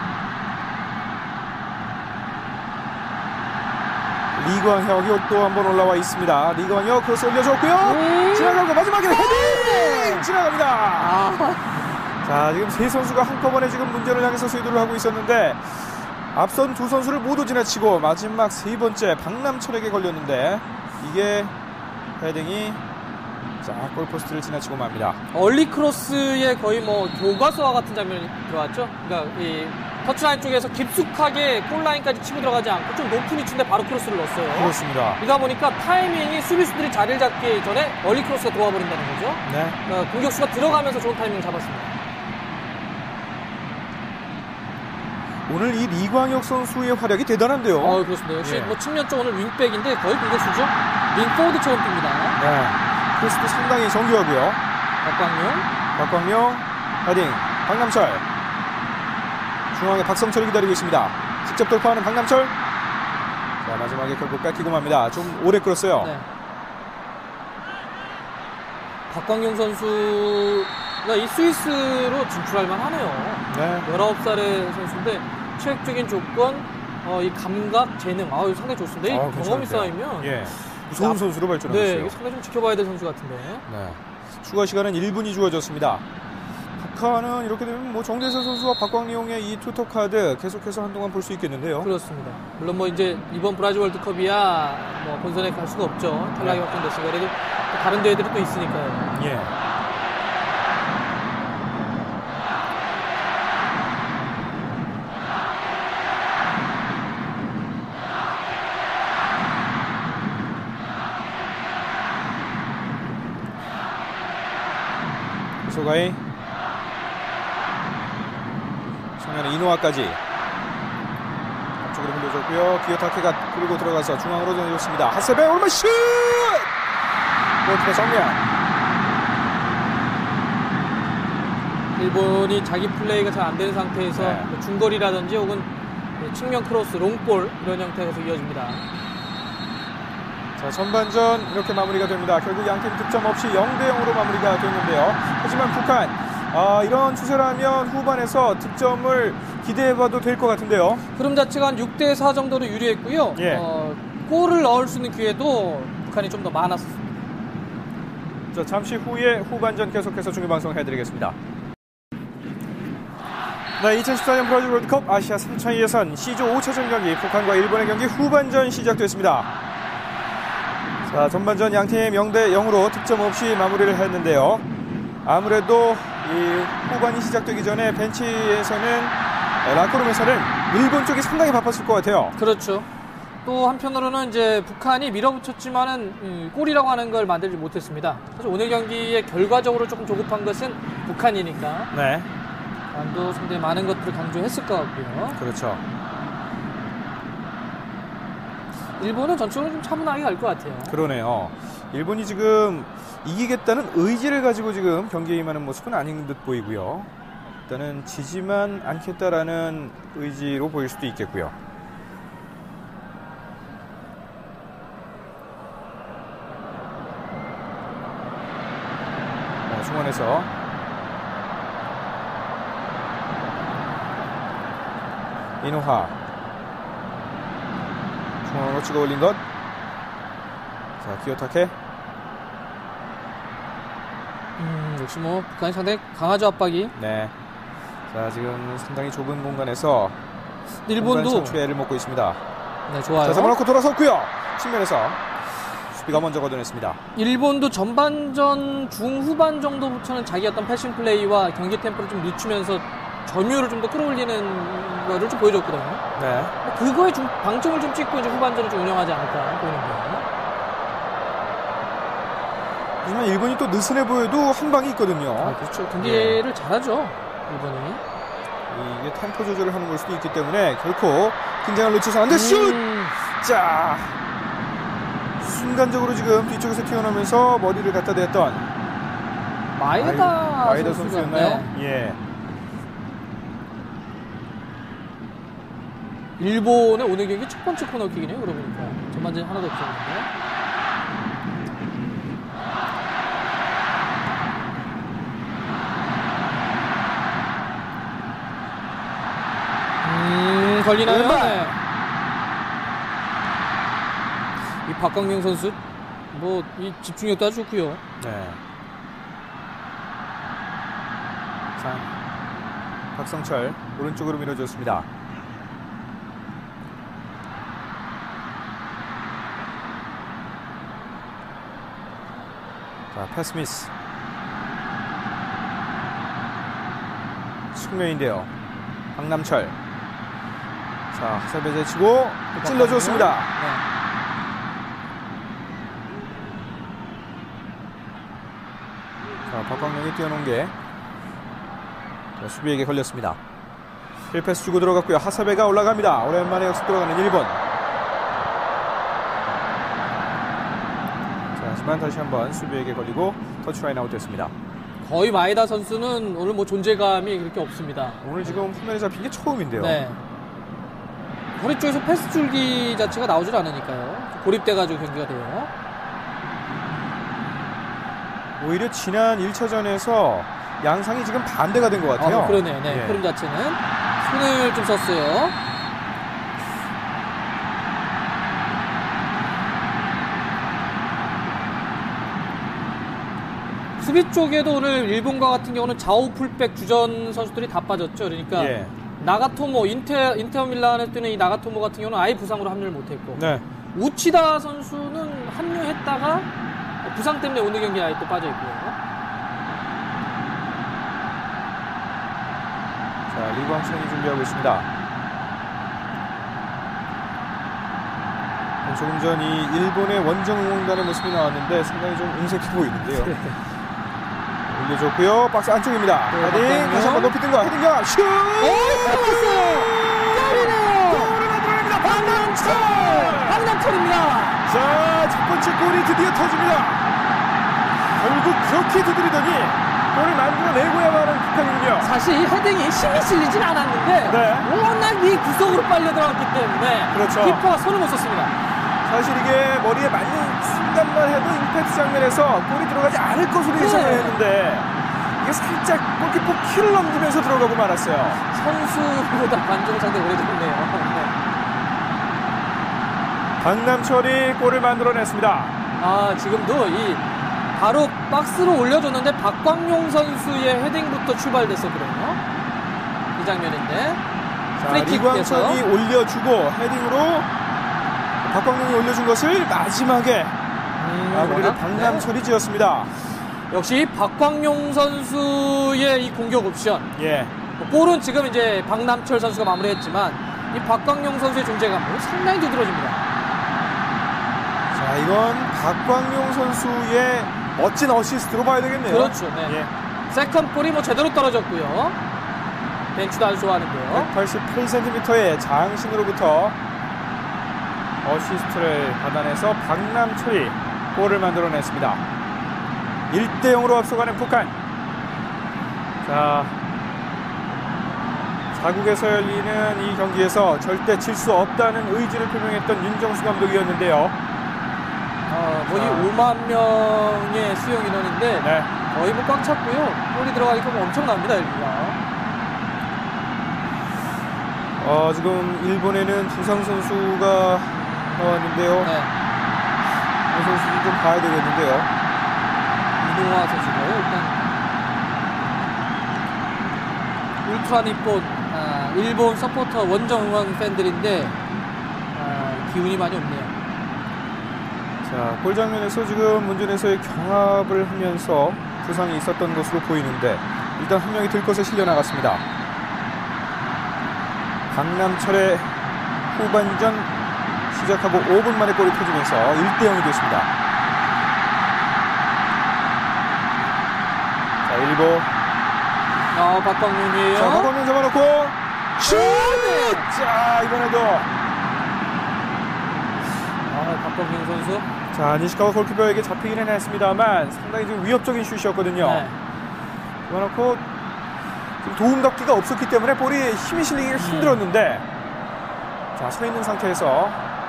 리광혁이 또 한 번 올라와 있습니다. 리광혁 크로스 올려줬고요. 음~ 지나가고 마지막에 헤딩! 네. 지나갑니다. 아. 자, 지금 세 선수가 한꺼번에 지금 문제를 향해서 쇄도를 하고 있었는데 앞선 두 선수를 모두 지나치고 마지막 세 번째 박남철에게 걸렸는데 이게 헤딩이 자, 골포스트를 지나치고 맙니다. 얼리 크로스에 거의 뭐 교과서와 같은 장면이 들어왔죠. 그러니까 이 터치라인 쪽에서 깊숙하게 골라인까지 치고 들어가지 않고 좀 높은 위치인데 바로 크로스를 넣었어요. 그렇습니다. 그러다 보니까 타이밍이 수비수들이 자리를 잡기 전에 얼리 크로스가 도와버린다는 거죠. 네. 그러니까 공격수가 들어가면서 좋은 타이밍을 잡았습니다. 오늘 이 리광혁 선수의 활약이 대단한데요. 어, 그렇습니다. 역시 예. 뭐 측면 쪽 오늘 윙백인데 거의 공격수죠. 윙포워드처럼 뜁니다. 네. 크로스도 상당히 정교하고요. 박광용. 박광용, 헤딩, 박남철. 중앙에 박성철이 기다리고 있습니다. 직접 돌파하는 박남철. 자, 마지막에 결국 뺏기고 맙니다. 좀 오래 끌었어요. 네. 박광용 선수가 이 스위스로 진출할 만하네요. 네. 열아홉 살의 선수인데 체력적인 조건, 어, 이 감각, 재능, 아, 이거 상당히 좋습니다. 이 아, 경험이 괜찮은데요. 쌓이면 예. 무서운 아, 선수로 발전하고 네, 있어요. 이게 상당히 좀 지켜봐야 될 선수 같은데. 네. 추가 시간은 일 분이 주어졌습니다. 북한은 이렇게 되면 뭐 정대세 선수와 박광용의 이 투톱 카드 계속해서 한동안 볼 수 있겠는데요. 그렇습니다. 물론 뭐 이제 이번 브라질 월드컵이야 뭐 본선에 갈 수가 없죠. 탈락이 네. 확정됐으니까. 그래도 또 다른 대회들이 또 있으니까요. 예. 소가이 측면에 이노아까지 앞쪽으로 흘려줬고요. 기어타케가 그리고 들어가서 중앙으로 전해줬습니다. 하세베 오르마 슛! 골키퍼 정면. 일본이 자기 플레이가 잘 안 되는 상태에서 네. 뭐 중거리라든지 혹은 측면 크로스, 롱볼 이런 형태에서 이어집니다. 자, 전반전 이렇게 마무리가 됩니다. 결국 양팀 득점 없이 영 대 영으로 마무리가 됐는데요. 하지만 북한 아, 이런 추세라면 후반에서 득점을 기대해봐도 될 것 같은데요. 흐름 자체가 한 육 대 사 정도로 유리했고요. 예. 어, 골을 넣을 수 있는 기회도 북한이 좀 더 많았습니다. 자, 잠시 후에 후반전 계속해서 중계방송 해드리겠습니다. 네, 이천십사 년 브라질 월드컵 아시아 삼 차 예선 C조 오 차전 경기 북한과 일본의 경기 후반전 시작됐습니다. 자, 전반전 양팀 영 대 영으로 득점 없이 마무리를 했는데요. 아무래도 이 후반이 시작되기 전에 벤치에서는 라커룸에서는 일본 쪽이 상당히 바빴을 것 같아요. 그렇죠. 또 한편으로는 이제 북한이 밀어붙였지만은 음, 골이라고 하는 걸 만들지 못했습니다. 사실 오늘 경기에 결과적으로 조금 조급한 것은 북한이니까. 네. 북한도 상당히 많은 것들을 강조했을 것 같고요. 그렇죠. 일본은 전적으로 좀 차분하게 갈 것 같아요. 그러네요. 일본이 지금 이기겠다는 의지를 가지고 지금 경기에 임하는 모습은 아닌 듯 보이고요. 일단은 지지만 않겠다라는 의지로 보일 수도 있겠고요. 자, 중원에서 이노하 중원으로 찍어 올린 것. 자, 기어타케. 음, 역시 뭐 북한이 상당히 강하죠, 압박이. 네. 자, 지금 상당히 좁은 공간에서 일본도 선출의 애를 먹고 있습니다. 네, 좋아요. 자, 잡아놓고 돌아섰고요. 측면에서 수비가 먼저 걷어냈습니다. 일본도 전반전 중후반 정도부터는 자기 어떤 패싱 플레이와 경기 템포를 좀 늦추면서 점유율을 좀 더 끌어올리는 거를 좀 보여줬거든요. 네. 그거에 좀 방점을 좀 찍고 이제 후반전을 좀 운영하지 않을까 보이는데요. 하지만 일본이 또 느슨해 보여도 한 방이 있거든요. 아, 그렇죠. 경기를 예. 잘하죠, 일본이. 이게 템포 조절을 하는 걸 수도 있기 때문에 결코 긴장을 놓쳐서 안 돼. 슛! 음. 자, 순간적으로 지금 뒤쪽에서 튀어나오면서 머리를 갖다 댔던 마에다, 마에다 선수였나요? 네. 예. 일본의 오늘 경기 첫 번째 코너킥이네요. 그러고 보니까 전반전에 하나도 없었는데. 음, 걸리나요? 네. 이 박광용 선수 뭐 이 집중력도 아주 좋고요. 네. 자, 박성철 오른쪽으로 밀어줬습니다. 자, 패스 미스. 측면인데요. 박남철. 자, 하사베제 치고 찔러줬습니다. 네. 자, 박광용이 뛰어놓은 게 자, 수비에게 걸렸습니다. 일 패스 주고 들어갔고요. 하사베가 올라갑니다. 오랜만에 역습 들어가는 일본. 자, 하지만 다시 한번 수비에게 걸리고 터치라인 아웃됐습니다. 거의 마에다 선수는 오늘 뭐 존재감이 그렇게 없습니다. 오늘 지금 화면에 잡힌 게 처음인데요. 네. 허리 쪽에서 패스 줄기 자체가 나오질 않으니까요. 고립돼가지고 경기가 돼요. 오히려 지난 일 차전에서 양상이 지금 반대가 된 것 같아요. 아, 그러네요. 네. 예. 흐름 자체는 손을 좀 썼어요. 수비 쪽에도 오늘 일본과 같은 경우는 좌우 풀백 주전 선수들이 다 빠졌죠. 그러니까 예. 나가토모, 인테, 인테어 밀란에 뛰는 이 나가토모 같은 경우는 아예 부상으로 합류를 못했고 네. 우치다 선수는 합류했다가 부상 때문에 오늘 경기에 아예 또 빠져있고요. 자, 리광천이 준비하고 있습니다. 조금 전 이 일본의 원정 응원단의 모습이 나왔는데 상당히 좀 음색해 보이는데요. 올려줬고요. 박스 안쪽입니다. 네, 헤딩 다시 한번 높이 뜬 거. 헤딩 경 슛! 오! 들어갔어요! 골이네요! 골을 만들어냅니다. 박남철! 박남철입니다! 자, 첫 번째 골이 드디어 터집니다. 결국 그렇게 두드리더니 골을 만들어내고야만 하는 북한이군요. 사실 이 헤딩이 힘이 실리진 않았는데 네. 워낙 이 구석으로 빨려 들어갔기 때문에 그렇죠. 키퍼가 손을 못 썼습니다. 사실 이게 머리에 맞는 순간만 해도 임팩트 장면에서 골이 들어가지 않을 것으로 예상을 네. 했는데 이게 살짝 골키퍼 키를 넘기면서 들어가고 말았어요. 선수보다 관중을 상당히 오래됐네요. 박남철이 골을 만들어냈습니다. 아, 지금도 이 바로 박스로 올려줬는데 박광용 선수의 헤딩부터 출발됐었거든요. 이 장면인데. 자, 리광천이 올려주고 헤딩으로 박광용이 올려준 것을 마지막에 음, 마무리를 박남철이 네. 지었습니다. 역시 박광용 선수의 이 공격 옵션. 예. 골은 지금 이제 박남철 선수가 마무리했지만 이 박광용 선수의 존재감은 상당히 두드러집니다. 자, 이건 박광용 선수의 멋진 어시스트로 봐야 되겠네요. 그렇죠. 네. 예. 세컨 볼이 뭐 제대로 떨어졌고요. 벤치도 아주 좋아하는데요. 백팔십팔 센티미터의 장신으로부터 어시스트를 받아내서 박남철이 골을 만들어냈습니다. 일 대 영으로 앞서가는 북한. 자, 자국에서 열리는 이 경기에서 절대 질 수 없다는 의지를 표명했던 윤정수 감독이었는데요. 어, 거의 오만 명의 수용 인원인데 네. 거의 뭐 꽉 찼고요. 골이 들어가니까 뭐 엄청납니다, 일부가. 어, 지금 일본에는 부상 선수가 나왔는데요. 네. 이 선수도 좀 봐야 되겠는데요. 이노와 선수가요, 일단. 울트라 니폰, 아, 일본 서포터 원정 응원 팬들인데 아, 기운이 많이 없네요. 자, 골 장면에서 지금 문전에서의 경합을 하면서 부상이 있었던 것으로 보이는데 일단 한 명이 들것에 실려 나갔습니다. 박남철의 후반전 시작하고 오 분 만에 골이 터지면서 일 대 영이 됐습니다. 자, 일 보. 아, 박광윤이에요. 자, 박광윤 잡아놓고 슛! 자, 이번에도 아, 박광윤 선수. 자, 니시카와 골키퍼에게 잡히기는 했습니다만 상당히 좀 위협적인 슛이었거든요. 네. 잡아놓고 도움닫기가 없었기 때문에 볼이 힘이 실리기가 힘들었는데 음. 자, 서 있는 상태에서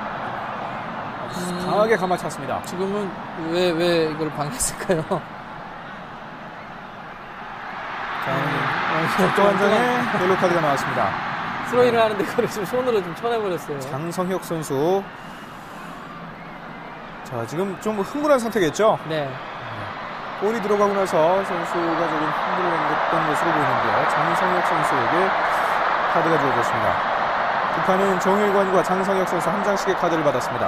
음. 강하게 감아찼습니다. 지금은 왜, 왜 이걸 방해했을까요? 자, 적도한장에 옐로 카드가 나왔습니다. 스로인을 하는데 그걸 지금 손으로 좀 쳐내버렸어요. 장성혁 선수. 자, 지금 좀 흥분한 상태겠죠? 네. 골이 들어가고 나서 선수가 조금 흔들렸던 것으로 보이는데요. 장성혁 선수에게 카드가 주어졌습니다. 북한은 정일관과 장성혁 선수 한 장씩의 카드를 받았습니다.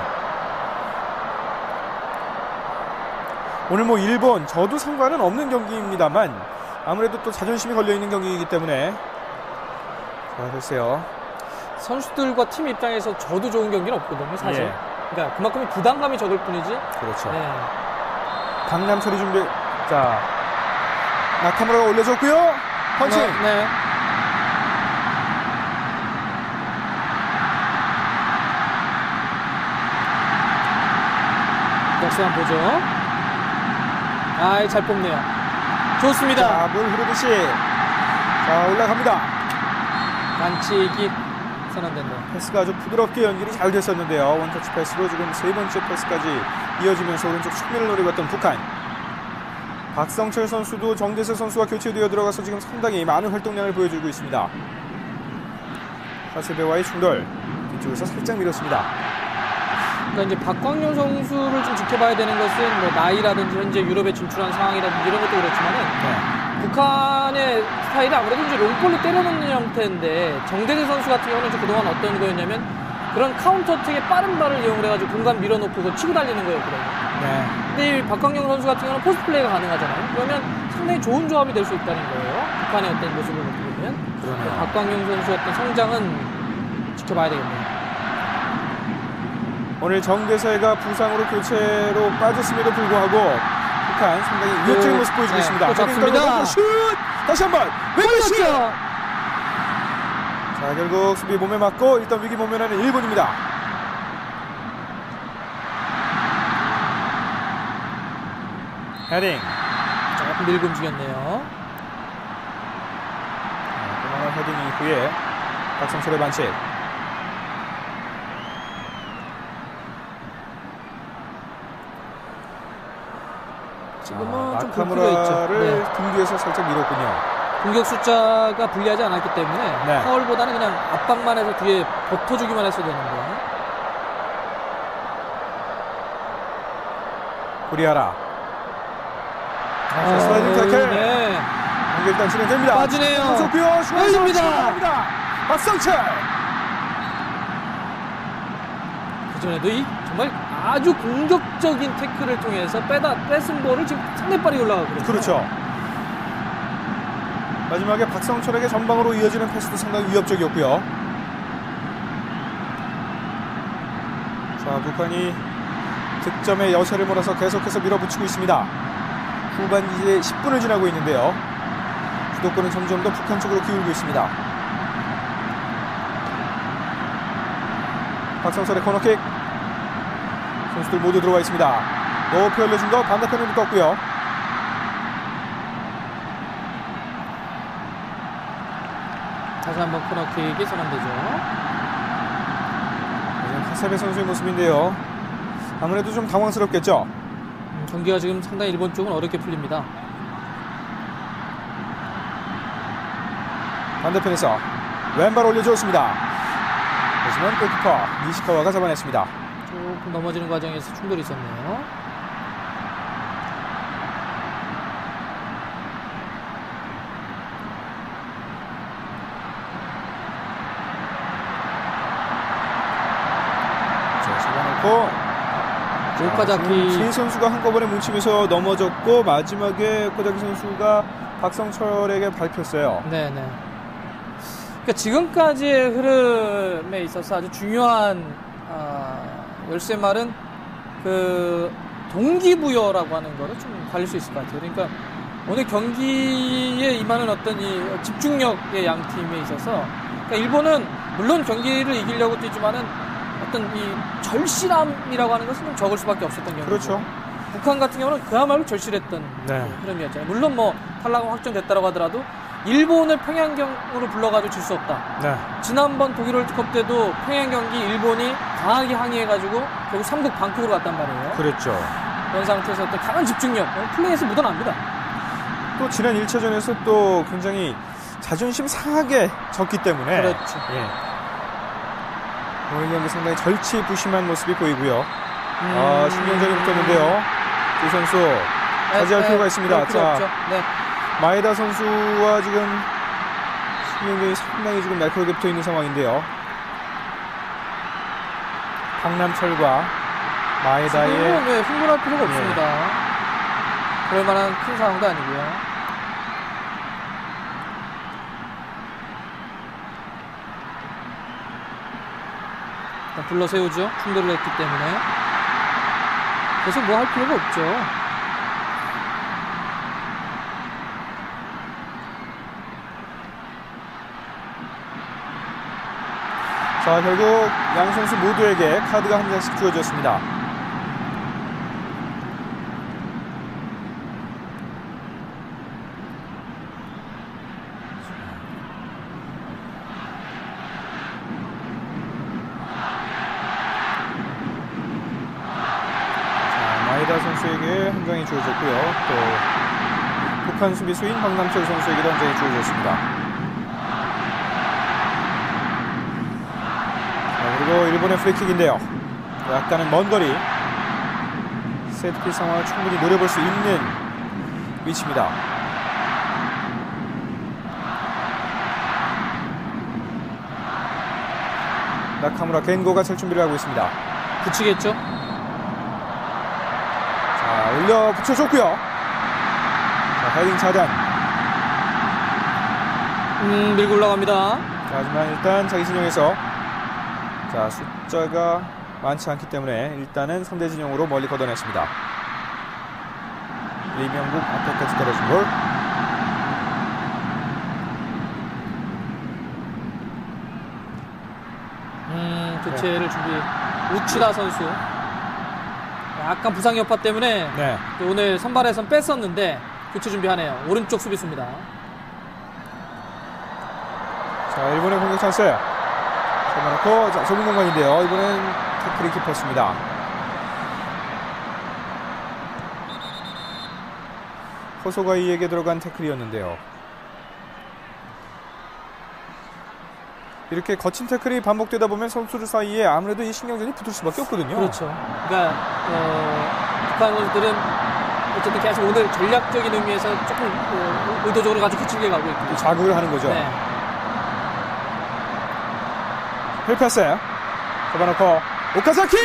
오늘 뭐 일본 저도 상관은 없는 경기입니다만 아무래도 또 자존심이 걸려있는 경기이기 때문에 자, 글쎄요. 선수들과 팀 입장에서 저도 좋은 경기는 없거든요, 사실. 예. 그러니까 그만큼 부담감이 적을 뿐이지. 그렇죠. 네. 박남철이 준비. 자, 나카무라가 올려줬고요. 펀칭. 네. 네. 역시 한번 보죠. 아이, 잘 뽑네요. 좋습니다. 자, 물 흐르듯이. 자, 올라갑니다. 반칙이 선언됐네요. 패스가 아주 부드럽게 연결이 잘 됐었는데요. 원터치 패스로 지금 세 번째 패스까지 이어지면서 오른쪽 측면을 노리고 있던 북한. 박성철 선수도 정대세 선수와 교체되어 들어가서 지금 상당히 많은 활동량을 보여주고 있습니다. 하세베와의 충돌. 뒤쪽에서 살짝 밀었습니다. 그러니까 이제 박광용 선수를 좀 지켜봐야 되는 것은 뭐 나이라든지 현재 유럽에 진출한 상황이라든지 이런 것도 그렇지만은 네. 북한의 스타일이 아무래도 이제 롱볼로 때려놓는 형태인데 정대세 선수 같은 경우는 이제 그동안 어떤 거였냐면 그런 카운터 어택의 빠른 발을 이용해가지고 공간 밀어놓고 그거 치고 달리는 거였거든요. 네. 근데 이 박광용 선수 같은 경우는 포스트 플레이가 가능하잖아요. 그러면 상당히 좋은 조합이 될 수 있다는 거예요. 북한의 어떤 모습을 보면. 그러네요. 박광용 선수의 어떤 성장은 지켜봐야 되겠네요. 오늘 정대세가 부상으로 교체로 빠졌음에도 불구하고 북한 상당히 위협적인 모습 보여주고 네, 있습니다. 또 잡습니다. 슛! 다시 한번 왼발 슛! 자, 결국 수비 몸에 맞고 일단 위기 모면하는 일본입니다. 헤딩. 조금 밀고 움직였네요. 그만한 헤딩 이후에 박성철의 반칙. 지금은 아, 좀 불필요했죠. 나카무라를 네. 등 뒤에서 살짝 밀었군요. 공격 숫자가 불리하지 않았기 때문에 네. 파울보다는 그냥 압박만 해서 뒤에 버텨주기만 했어야 되는데. 구리하라. 아, 슬라이딩 태클. 네. 일단 진행됩니다. 빠지네요. 좋고요. 열립니다. 박성철. 그전에도 이 정말 아주 공격적인 태클을 통해서 빼다 뺏은 볼을 지금 상당히 빠르게 올라가고 그랬어요. 그렇죠. 마지막에 박성철에게 전방으로 이어지는 패스도 상당히 위협적이었고요. 자, 북한이 득점의 여세를 몰아서 계속해서 밀어붙이고 있습니다. 후반 이제 십 분을 지나고 있는데요. 주도권은 점점 더 북한 쪽으로 기울고 있습니다. 박성철의 코너킥. 선수들 모두 들어와 있습니다. 높이 올려준 거 반대편으로 떴고요. 다시 한번 코너킥이 선언되죠. 카세베 선수의 모습인데요. 아무래도 좀 당황스럽겠죠. 음, 경기가 지금 상당히 일본 쪽은 어렵게 풀립니다. 반대편에서 왼발 올려주었습니다. 하지만 골키퍼 니시카와가 잡아냈습니다. 조금 넘어지는 과정에서 충돌이 있었네요. 오카자키 세 선수가 한꺼번에 뭉치면서 넘어졌고 마지막에 오카자키 선수가 박성철에게 밟혔어요. 네네. 그러니까 지금까지의 흐름에 있어서 아주 중요한 어, 열쇠말은 그 동기부여라고 하는 거를 좀 달릴 수 있을 것 같아요. 그러니까 오늘 경기에 임하는 어떤 이 집중력의 양 팀에 있어서 그러니까 일본은 물론 경기를 이기려고 뛰지만은 어떤 이 절실함이라고 하는 것은 좀 적을 수밖에 없었던 경우죠. 그렇죠. 북한 같은 경우는 그야말로 절실했던 네. 그 흐름이었잖아요. 물론 뭐 탈락은 확정됐다고 하더라도 일본을 평양경으로 불러가지고 질 수 없다. 네. 지난번 독일 월드컵 때도 평양 경기 일본이 강하게 항의해가지고 결국 삼국 방콕으로 갔단 말이에요. 그렇죠. 그런 상태에서 어떤 강한 집중력, 플레이에서 묻어납니다. 또 지난 일 차전에서 또 굉장히 자존심 상하게 졌기 때문에 그렇죠. 예. 오늘 경기 상당히 절치부심한 모습이 보이고요. 음... 아, 신경전이 붙었는데요. 두 선수 차지할 네, 필요가 네, 있습니다. 자, 네. 마에다 선수와 지금 신경전이 상당히 지금 날카롭게 붙어 있는 상황인데요. 박 남철과 마에다의 지금은 네, 흥분할 필요가 네. 없습니다. 그럴 만한 큰 상황도 아니고요. 불러 세우죠. 충돌을 했기 때문에. 계속 뭐 할 필요가 없죠. 자, 결국 양 선수 모두에게 카드가 한 장씩 주어졌습니다. 선수에게 한 장이 주어졌고요. 또 북한 수비수인 박남철 선수에게도 한 장이 주어졌습니다. 자, 그리고 일본의 프리킥인데요. 약간은 먼 거리 세트피스 상황을 충분히 노려볼 수 있는 위치입니다. 나카무라 겐고가 칠 준비를 하고 있습니다. 붙이겠죠? 올려 붙여줬고요. 자, 헤딩 차단. 음, 밀고 올라갑니다. 자, 하지만 일단 자기 진영에서 자, 숫자가 많지 않기 때문에 일단은 상대 진영으로 멀리 걷어냈습니다. 리명국 앞에까지 떨어진 볼. 음, 교체를 네. 준비. 우치다 선수. 약간 부상 여파 때문에 네. 오늘 선발에선 뺐었는데 교체 준비하네요. 오른쪽 수비수입니다. 자, 일본의 공격 찬스. 잡아놓고 자, 좁은 공간인데요. 이번엔 태클이 깊었습니다. 호소가이에게 들어간 태클이었는데요. 이렇게 거친 태클이 반복되다 보면 선수들 사이에 아무래도 이 신경전이 붙을 수밖에 없거든요. 그렇죠. 그러니까 어, 북한 선수들은 어쨌든 계속 오늘 전략적인 의미에서 조금 어, 의도적으로 가지고 코치게 가고 있고 자극을 하는 거죠. 네. 힐패스 잡아놓고 오카자키!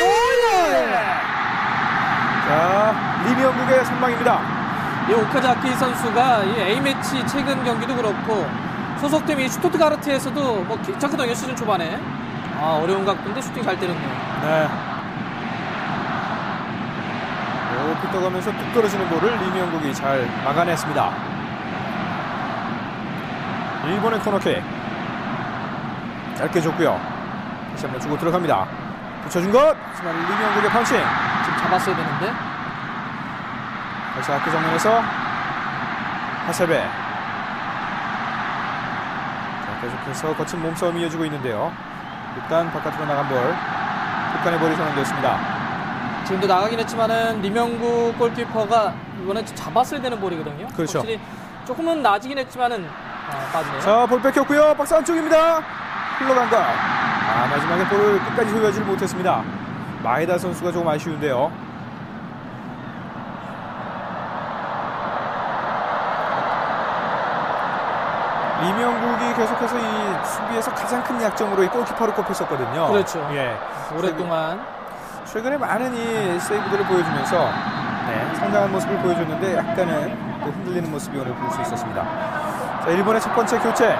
자, 리미언국의 선방입니다. 이 오카자키 선수가 이 A매치 최근 경기도 그렇고 소속팀이 슈투트가르트에서도 뭐 괜찮거든요. 시즌 초반에. 아, 어려운 각도인데 슈팅 잘 때렸네요. 네. 높이 떠가면서 뚝 떨어지는 볼을 리미언국이 잘 막아냈습니다. 일본의 코너킥. 짧게 줬고요. 다시 한번 주고 들어갑니다. 붙여준 것. 하지만 리미언국의 펀칭. 지금 잡았어야 되는데. 다시 아크 정면에서 하세베. 자, 계속해서 거친 몸싸움이 이어지고 있는데요. 일단 바깥으로 나간 볼. 북한의 볼이 선언되었습니다. 지금도 나가긴 했지만은 리명구 골키퍼가 이번에 잡았어야 되는 볼이거든요. 그렇죠. 확실히 조금은 낮이긴 했지만은 아, 빠지네요. 자, 볼 뺏겼고요. 박스 안쪽입니다. 흘러간다. 아, 마지막에 볼을 끝까지 소유하지를 못했습니다. 마에다 선수가 조금 아쉬운데요. 리명국이 계속해서 이 수비에서 가장 큰 약점으로 이 골키퍼를 꼽혔었거든요. 그렇죠. 예. 오랫동안 최근에 많은 이 세이브들을 보여주면서 네, 상당한 모습을 보여줬는데 약간은 또 흔들리는 모습이 오늘 볼 수 있었습니다. 자, 일본의 첫 번째 교체.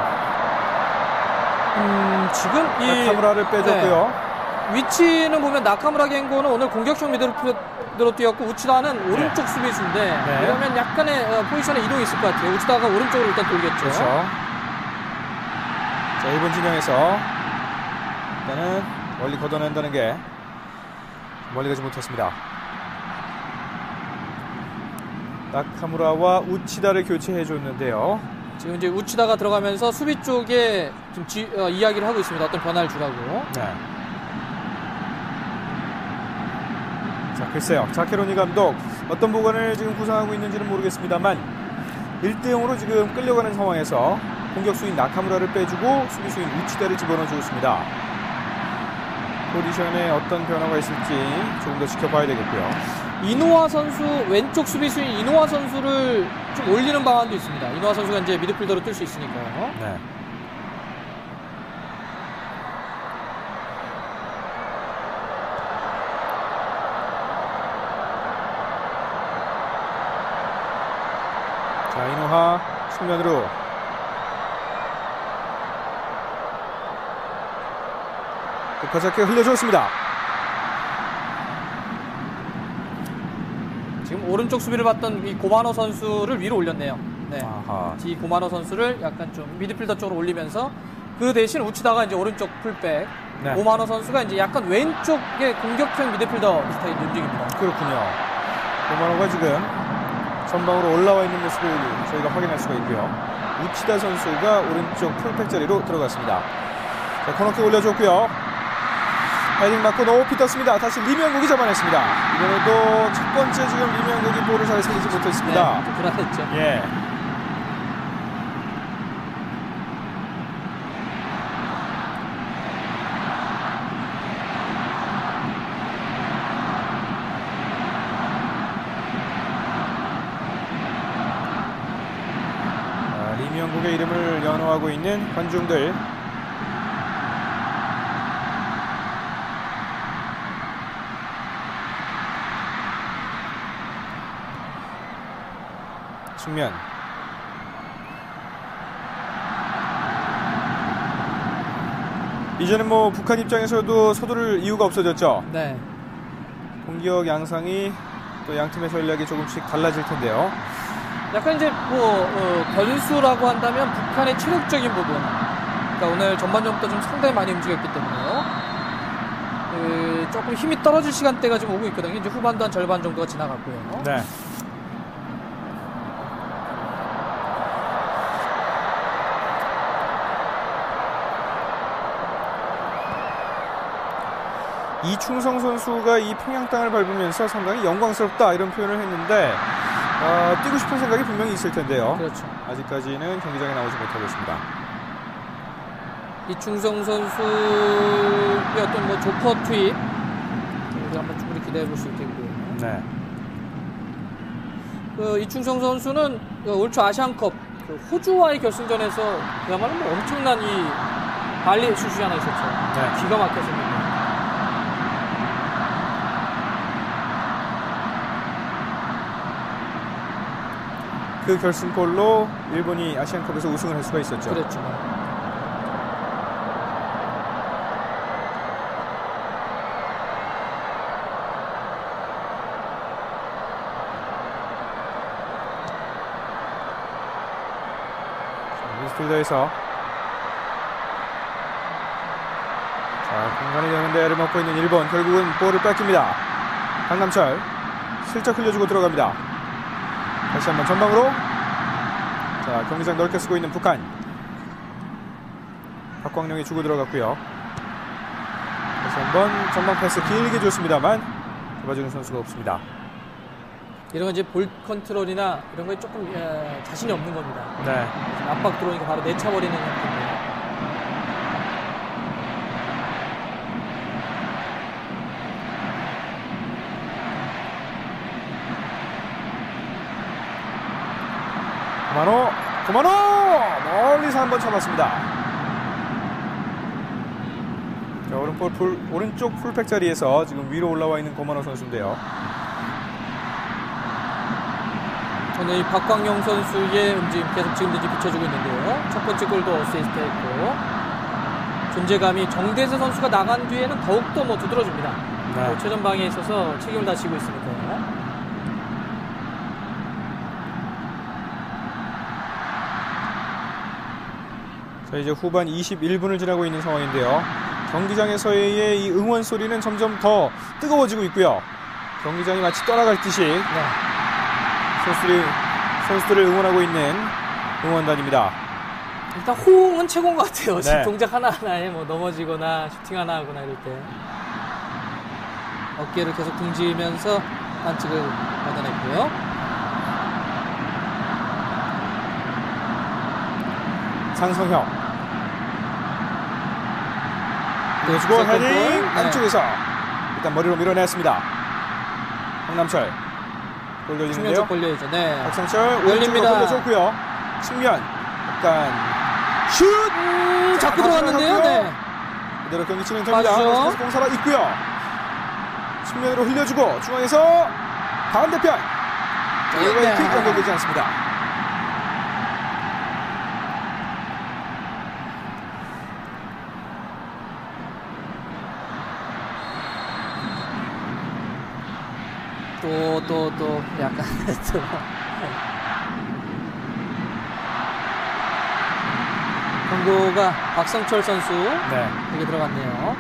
음, 지금 이 나카무라를 빼줬고요. 네. 위치는 보면 나카무라 겐고는 오늘 공격형 미드필더로 뛰었고 우치다는 오른쪽 네. 수비수인데 네. 이러면 약간의 어, 포지션의 이동이 있을 것 같아요. 우치다가 오른쪽으로 일단 돌겠죠. 그렇죠. 자, 일본 진영에서 일단은 멀리 걷어낸다는 게 멀리 가지 못했습니다. 나카무라와 우치다를 교체해줬는데요. 지금 이제 우치다가 들어가면서 수비 쪽에 지금 지, 어, 이야기를 하고 있습니다. 어떤 변화를 주라고. 네. 자, 글쎄요. 자케로니 감독 어떤 보관을 지금 구상하고 있는지는 모르겠습니다만 일 대 영으로 지금 끌려가는 상황에서 공격수인 나카무라를 빼주고 수비수인 우치다를 집어넣어주고 있습니다. 포지션에 어떤 변화가 있을지 조금 더 지켜봐야 되겠고요. 이노와 선수, 왼쪽 수비수인 이노와 선수를 좀 올리는 방안도 있습니다. 이노와 선수가 이제 미드필더로 뛸 수 있으니까요. 네. 자, 이노하 측면으로 가볍게 흘려줬습니다. 지금 오른쪽 수비를 봤던 이 고마노 선수를 위로 올렸네요. 네. 아하. 이 고마노 선수를 약간 좀 미드필더 쪽으로 올리면서 그 대신 우치다가 이제 오른쪽 풀백. 네. 고마노 선수가 이제 약간 왼쪽의 공격형 미드필더 스타일 움직입니다. 그렇군요. 고마노가 지금 전방으로 올라와 있는 모습을 저희가 확인할 수가 있고요. 우치다 선수가 오른쪽 풀백 자리로 들어갔습니다. 자, 코너킥 올려줬고요. 헤딩 맞고 높이 떴습니다. 다시 리명국이 잡아냈습니다. 이번에도 첫 번째 지금 리명국이 볼을 잘 살리지 못했습니다. 네, 불안했죠. 예. 아, 리명국의 이름을 연호하고 있는 관중들. 측면 이제는 뭐 북한 입장에서도 서두를 이유가 없어졌죠. 네. 공격 양상이 또 양팀의 전략이 조금씩 달라질 텐데요. 약간 이제 뭐 어, 변수라고 한다면 북한의 체력적인 부분. 그러니까 오늘 전반전부터 좀 상당히 많이 움직였기 때문에요. 그, 조금 힘이 떨어질 시간대가 지금 오고 있거든요. 이제 후반도 한 절반 정도가 지나갔고요. 네. 이충성 선수가 이 평양 땅을 밟으면서 상당히 영광스럽다 이런 표현을 했는데 어, 뛰고 싶은 생각이 분명히 있을 텐데요. 그렇죠. 아직까지는 경기장에 나오지 못하고 있습니다. 이충성 선수의 어떤 뭐 조커 투입 우리 한번 충분히 기대해 볼 수 있겠고요. 네. 그 이충성 선수는 그 올초 아시안컵 그 호주와의 결승전에서 그야말로 뭐 엄청난 이 발리 슛이 하나 있었죠. 네. 기가 막혔습니다. 그 결승골로 일본이 아시안컵에서 우승을 할 수가 있었죠. 그렇죠. 미드필더에서 자, 공간이 되는데 애를 먹고 있는 일본. 결국은 볼을 뺏깁니다. 박남철 슬쩍 흘려주고 들어갑니다. 다시 한번 전방으로. 자, 경기장 넓게 쓰고 있는 북한. 박광룡이 주고 들어갔고요. 다시 한번 전방 패스 길게 줬습니다만 잡아주는 선수가 없습니다. 이런 건 이제 볼 컨트롤이나 이런 거에 조금 에, 자신이 없는 겁니다. 네. 압박 들어오니까 바로 내차버리는 형태인데. 고마노, 고마노! 멀리서 한번 쳐봤습니다. 자, 오른볼 풀, 오른쪽 풀백 자리에서 지금 위로 올라와 있는 고마노 선수인데요. 저는 이 박광용 선수의 움직임 계속 지금도 비춰주고 있는데요. 첫 번째 골도 어시스트 했고, 존재감이 정대세 선수가 나간 뒤에는 더욱더 뭐 두드러집니다. 네. 뭐 최전방에 있어서 책임을 다 지고 있으니까요. 자, 이제 후반 이십일 분을 지나고 있는 상황인데요. 경기장에서의 이 응원 소리는 점점 더 뜨거워지고 있고요. 경기장이 마치 떠나갈 듯이 네. 선수들이, 선수들을 응원하고 있는 응원단입니다. 일단 호응은 최고인 것 같아요. 네. 지금 동작 하나하나에 뭐 넘어지거나 슈팅 하나 하거나 이럴 때. 어깨를 계속 등지면서 반칙을 받아냈고요. 장성혁. 그리고 헤딩 안쪽에서 네. 일단 머리로 밀어냈습니다. 박 nam-chol. 골 열리는데요. 걸려야죠. 네. 박상철 오른쪽으로 걸려줬고요. 측면 약간 슛! 음, 자꾸 들어갔는데요. 네. 그대로 경기 진행됩니다. 계속 공사가 있고요. 측면으로 흘려주고 중앙에서 반대편. 네. 킥 연결되지 않습니다. 또, 또, 또, 약간, 또. 경고가 박성철 선수. 네. 여기 들어갔네요.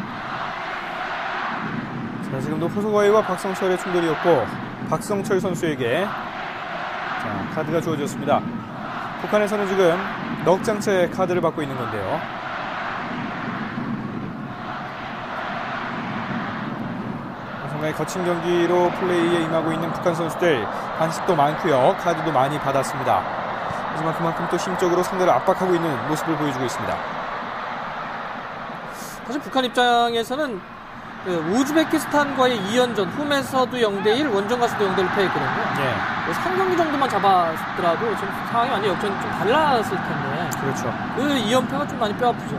자, 지금도 호소과이와 박성철의 충돌이었고, 박성철 선수에게, 자, 카드가 주어졌습니다. 북한에서는 지금 넉 장째 카드를 받고 있는 건데요. 상당히 거친 경기로 플레이에 임하고 있는 북한 선수들 반칙도 많고요. 카드도 많이 받았습니다. 하지만 그만큼 또 심적으로 상대를 압박하고 있는 모습을 보여주고 있습니다. 사실 북한 입장에서는 그 우즈베키스탄과의 이 연전 홈에서도 영 대 일, 원정 가서도 영 대 일 패했거든요. 예. 삼 경기 정도만 잡았더라도 지금 상황이 많이 역전이 좀 달랐을 텐데. 그렇죠. 그 이 연패가 좀 많이 뼈아프죠.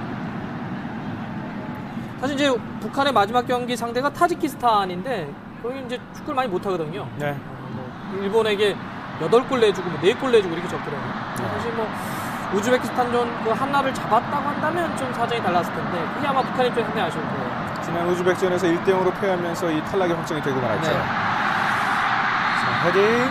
사실 이제 북한의 마지막 경기 상대가 타지키스탄인데 거기 이제 축구를 많이 못하거든요. 네. 어, 뭐 일본에게 여덟 골 내주고 뭐 네 골 내주고 이렇게 졌더라고요. 네. 사실 뭐 우즈베키스탄전 그 하나를 잡았다고 한다면 좀 사정이 달랐을 텐데 그게 아마 북한 입장에 상당히 아쉬울 거예요. 지난 우즈벡전에서 일 대 영으로 패하면서 이 탈락이 확정이 되고 말았죠. 네. 자, 헤딩.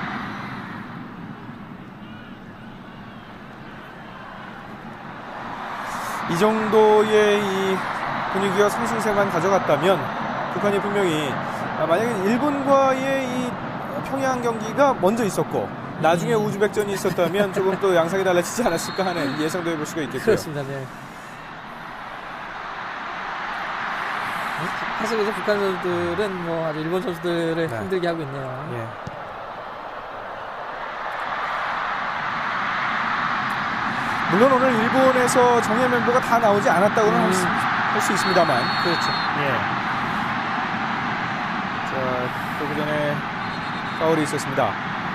이 정도의 이 분위기와 상승세만 가져갔다면 북한이 분명히 만약에 일본과의 이 평양 경기가 먼저 있었고 나중에 음. 우즈벡전이 있었다면 조금 또 양상이 달라지지 않았을까 하는 예상도 해볼 수가 있겠고요. 그렇습니다. 네. 사실 그래서 북한 선수들은 뭐 아주 일본 선수들을 네. 힘들게 하고 있네요. 예. 물론 오늘 일본에서 정예 멤버가 다 나오지 않았다고는 음. 할 수 있습니다만. 그렇죠. 예. 자, 또 그 전에 파울이 있었습니다.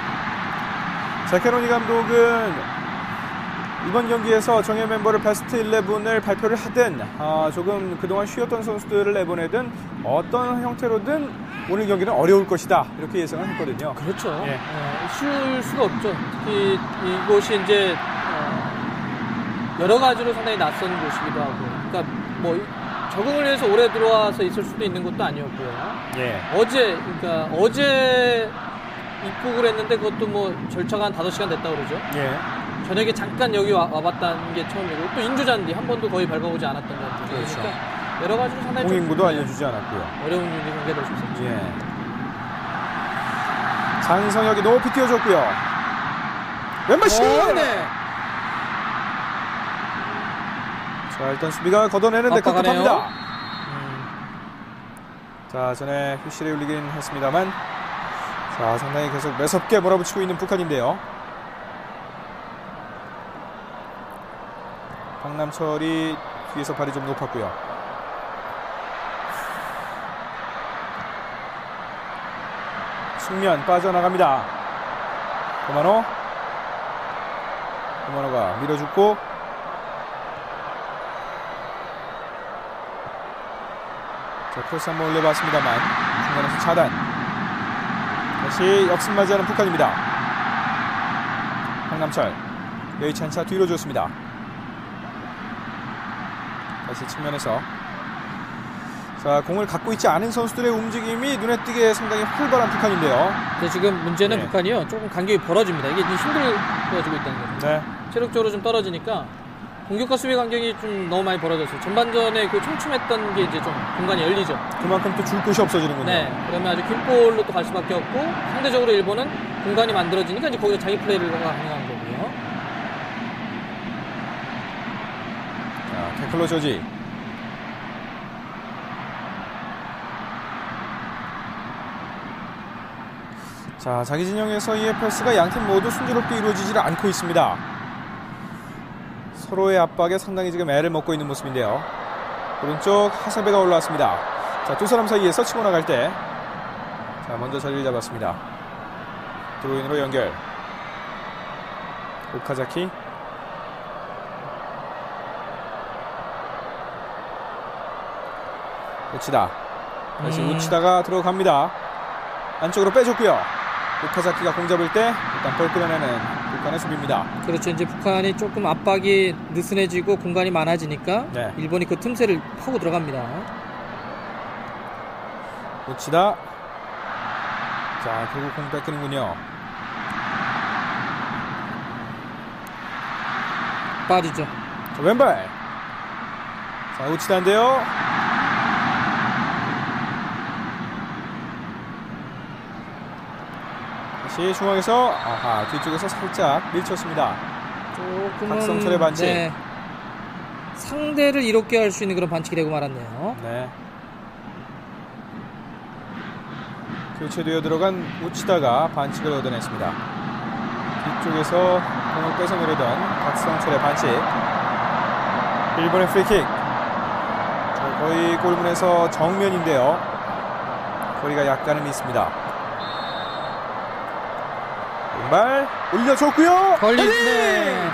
자케로니 감독은 이번 경기에서 정예 멤버를 베스트 십일을 발표를 하든 아, 조금 그동안 쉬었던 선수들을 내보내든 어떤 형태로든 오늘 경기는 어려울 것이다 이렇게 예상을 했거든요. 그렇죠. 예. 어, 쉬울 수가 없죠. 특히 이곳이 이제 어, 여러 가지로 상당히 낯선 곳이기도 하고 그러니까 뭐 적응을 해서 오래 들어와서 있을 수도 있는 것도 아니었고요. 예. 어제 그러니까 어제 입국을 했는데 그것도 뭐 절차가 한 다섯 시간 됐다고 그러죠. 예. 저녁에 잠깐 여기 와, 와봤다는 게 처음이고 또 인조잔디 한 번도 거의 밟아보지 않았던 것 같아요. 그렇죠. 그러니까 여러 가지로 상당히 공인구도 알려주지 않았고요. 어려운 경기가 될 수 있었죠. 예. 장성혁이 높이 뛰어줬고요. 왼발 슛! 네. 자, 일단 수비가 걷어내는데 급급합니다. 음. 자, 전에 휘슬에 울리긴 했습니다만, 자, 상당히 계속 매섭게 몰아붙이고 있는 북한인데요. 박남철이 뒤에서 발이 좀 높았고요. 측면 빠져나갑니다. 고마노. 고마노가 밀어주고, 자, 크로스 한번 올려봤습니다만 중간에서 차단. 다시 역습맞이하는 북한입니다. 박남철 여의치 않자 뒤로 줬습니다. 다시 측면에서, 자, 공을 갖고 있지 않은 선수들의 움직임이 눈에 띄게 상당히 활발한 북한인데요. 근데 지금 문제는 네. 북한이요, 조금 간격이 벌어집니다. 이게 좀 힘들어지고 있다는 거죠. 네. 체력적으로 좀 떨어지니까 공격과 수비 간격이 좀 너무 많이 벌어졌어요. 전반전에 그 촘촘했던 게 이제 좀 공간이 열리죠. 그만큼 또 줄 곳이 없어지는군요. 네. 그러면 아주 긴 볼로 또 갈 수밖에 없고, 상대적으로 일본은 공간이 만들어지니까 이제 거기서 자기 플레이가 가능한 거고요. 자, 태클로 저지. 자, 자기 진영에서의 패스가 양팀 모두 순조롭게 이루어지지 않고 있습니다. 서로의 압박에 상당히 지금 애를 먹고 있는 모습인데요. 오른쪽 하사베가 올라왔습니다. 자, 두 사람 사이에서 치고 나갈 때, 자, 먼저 자리를 잡았습니다. 드로인으로 연결. 오카자키. 우치다. 다시 음. 우치다가 들어갑니다. 안쪽으로 빼줬고요. 오카자키가 공 잡을 때 일단 볼 끌어내는 북한의 수비입니다. 그렇죠. 이제 북한이 조금 압박이 느슨해지고 공간이 많아지니까 네. 일본이 그 틈새를 파고 들어갑니다. 우치다. 자, 결국 공 뺏기는군요. 빠지죠. 자, 왼발. 자, 우치다인데요. 다시 중앙에서, 아하, 뒤쪽에서 살짝 밀쳤습니다. 조금은 박성철의 반칙. 네, 상대를 이롭게 할 수 있는 그런 반칙이 되고 말았네요. 네. 교체되어 들어간 우치다가 반칙을 얻어냈습니다. 뒤쪽에서 공을 뺏어내려던 박성철의 반칙. 일본의 프리킥. 자, 거의 골문에서 정면인데요. 거리가 약간은 있습니다. 왼발 올려줬고요. 걸리네.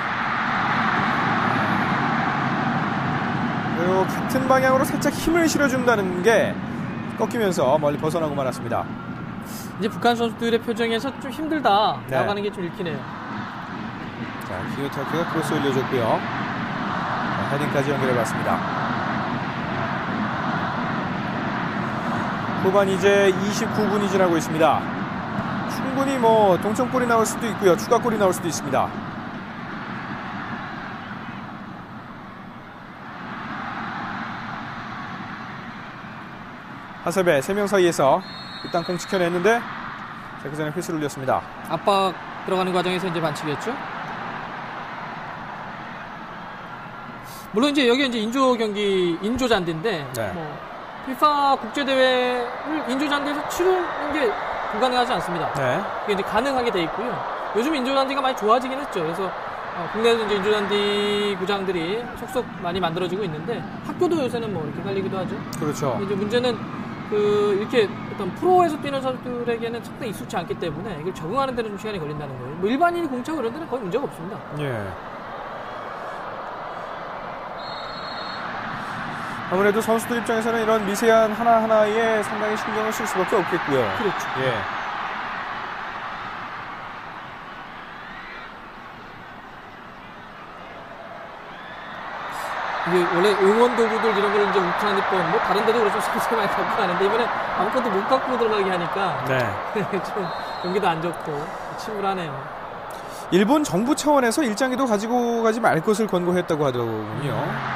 그리고 같은 방향으로 살짝 힘을 실어준다는 게 꺾이면서 멀리 벗어나고 말았습니다. 이제 북한 선수들의 표정에서 좀 힘들다 네. 나가는 게 좀 읽히네요. 자, 기요타키가 크로스 올려줬고요. 자, 헤딩까지 연결해봤습니다. 후반 이제 이십구 분이 지나고 있습니다. 충분히 뭐 동점골이 나올 수도 있고요. 추가골이 나올 수도 있습니다. 하세베 세 명 사이에서 일단 공 지켜냈는데, 자, 그 전에 휘슬을 올렸습니다. 압박 들어가는 과정에서 이제 반칙이었죠. 물론 이제 여기 이제 인조 경기 인조 잔디인데, 네. 뭐 피파 국제 대회를 인조 잔디에서 치르는 게 불가능하지 않습니다. 네. 이게 이제 가능하게 돼 있고요. 요즘 인조 잔디가 많이 좋아지긴 했죠. 그래서 어, 국내에서 이제 인조 잔디 구장들이 속속 많이 만들어지고 있는데, 학교도 요새는 뭐 이렇게 갈리기도 하죠. 그렇죠. 이제 문제는 그 이렇게 어떤 프로에서 뛰는 선수들에게는 상당히 익숙치 않기 때문에 이걸 적응하는 데는 좀 시간이 걸린다는 거예요. 뭐 일반인이 공차고 이런 데는 거의 문제가 없습니다. 예. 아무래도 선수들 입장에서는 이런 미세한 하나하나에 상당히 신경을 쓸 수밖에 없겠고요. 그렇죠. 예. 이게 원래 응원 도구들 이런 걸 이제 우크라이나권 뭐 다른 데도 그렇죠. 선수들 많이 갖고 가는데 이번에 아무것도 못 갖고 들어가게 하니까 네. 좀 경기도 안 좋고 침울하네요. 일본 정부 차원에서 일장기도 가지고 가지 말 것을 권고했다고 하더군요.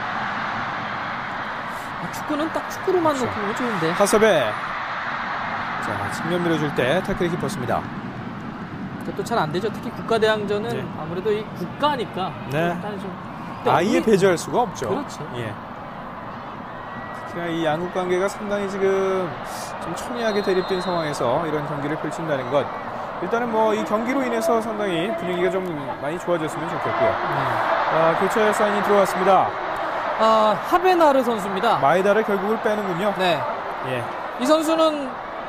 아, 축구는 딱 축구로만 그렇죠. 놓고 보면 좋은데. 하섭에 자, 측면 밀어줄 때 태클이 깊었습니다. 또 잘 안 되죠. 특히 국가대항전은 네. 아무래도 이 국가니까. 네. 좀 아예 우리... 배제할 수가 없죠. 그렇죠. 예. 특히나 이 양국 관계가 상당히 지금 좀 첨예하게 대립된 상황에서 이런 경기를 펼친다는 것. 일단은 뭐 이 경기로 인해서 상당히 분위기가 좀 많이 좋아졌으면 좋겠고요. 네. 아, 교체 사인이 들어왔습니다. 아, 하베나르 선수입니다. 마에다를 결국을 빼는군요. 네. 예. 이 선수는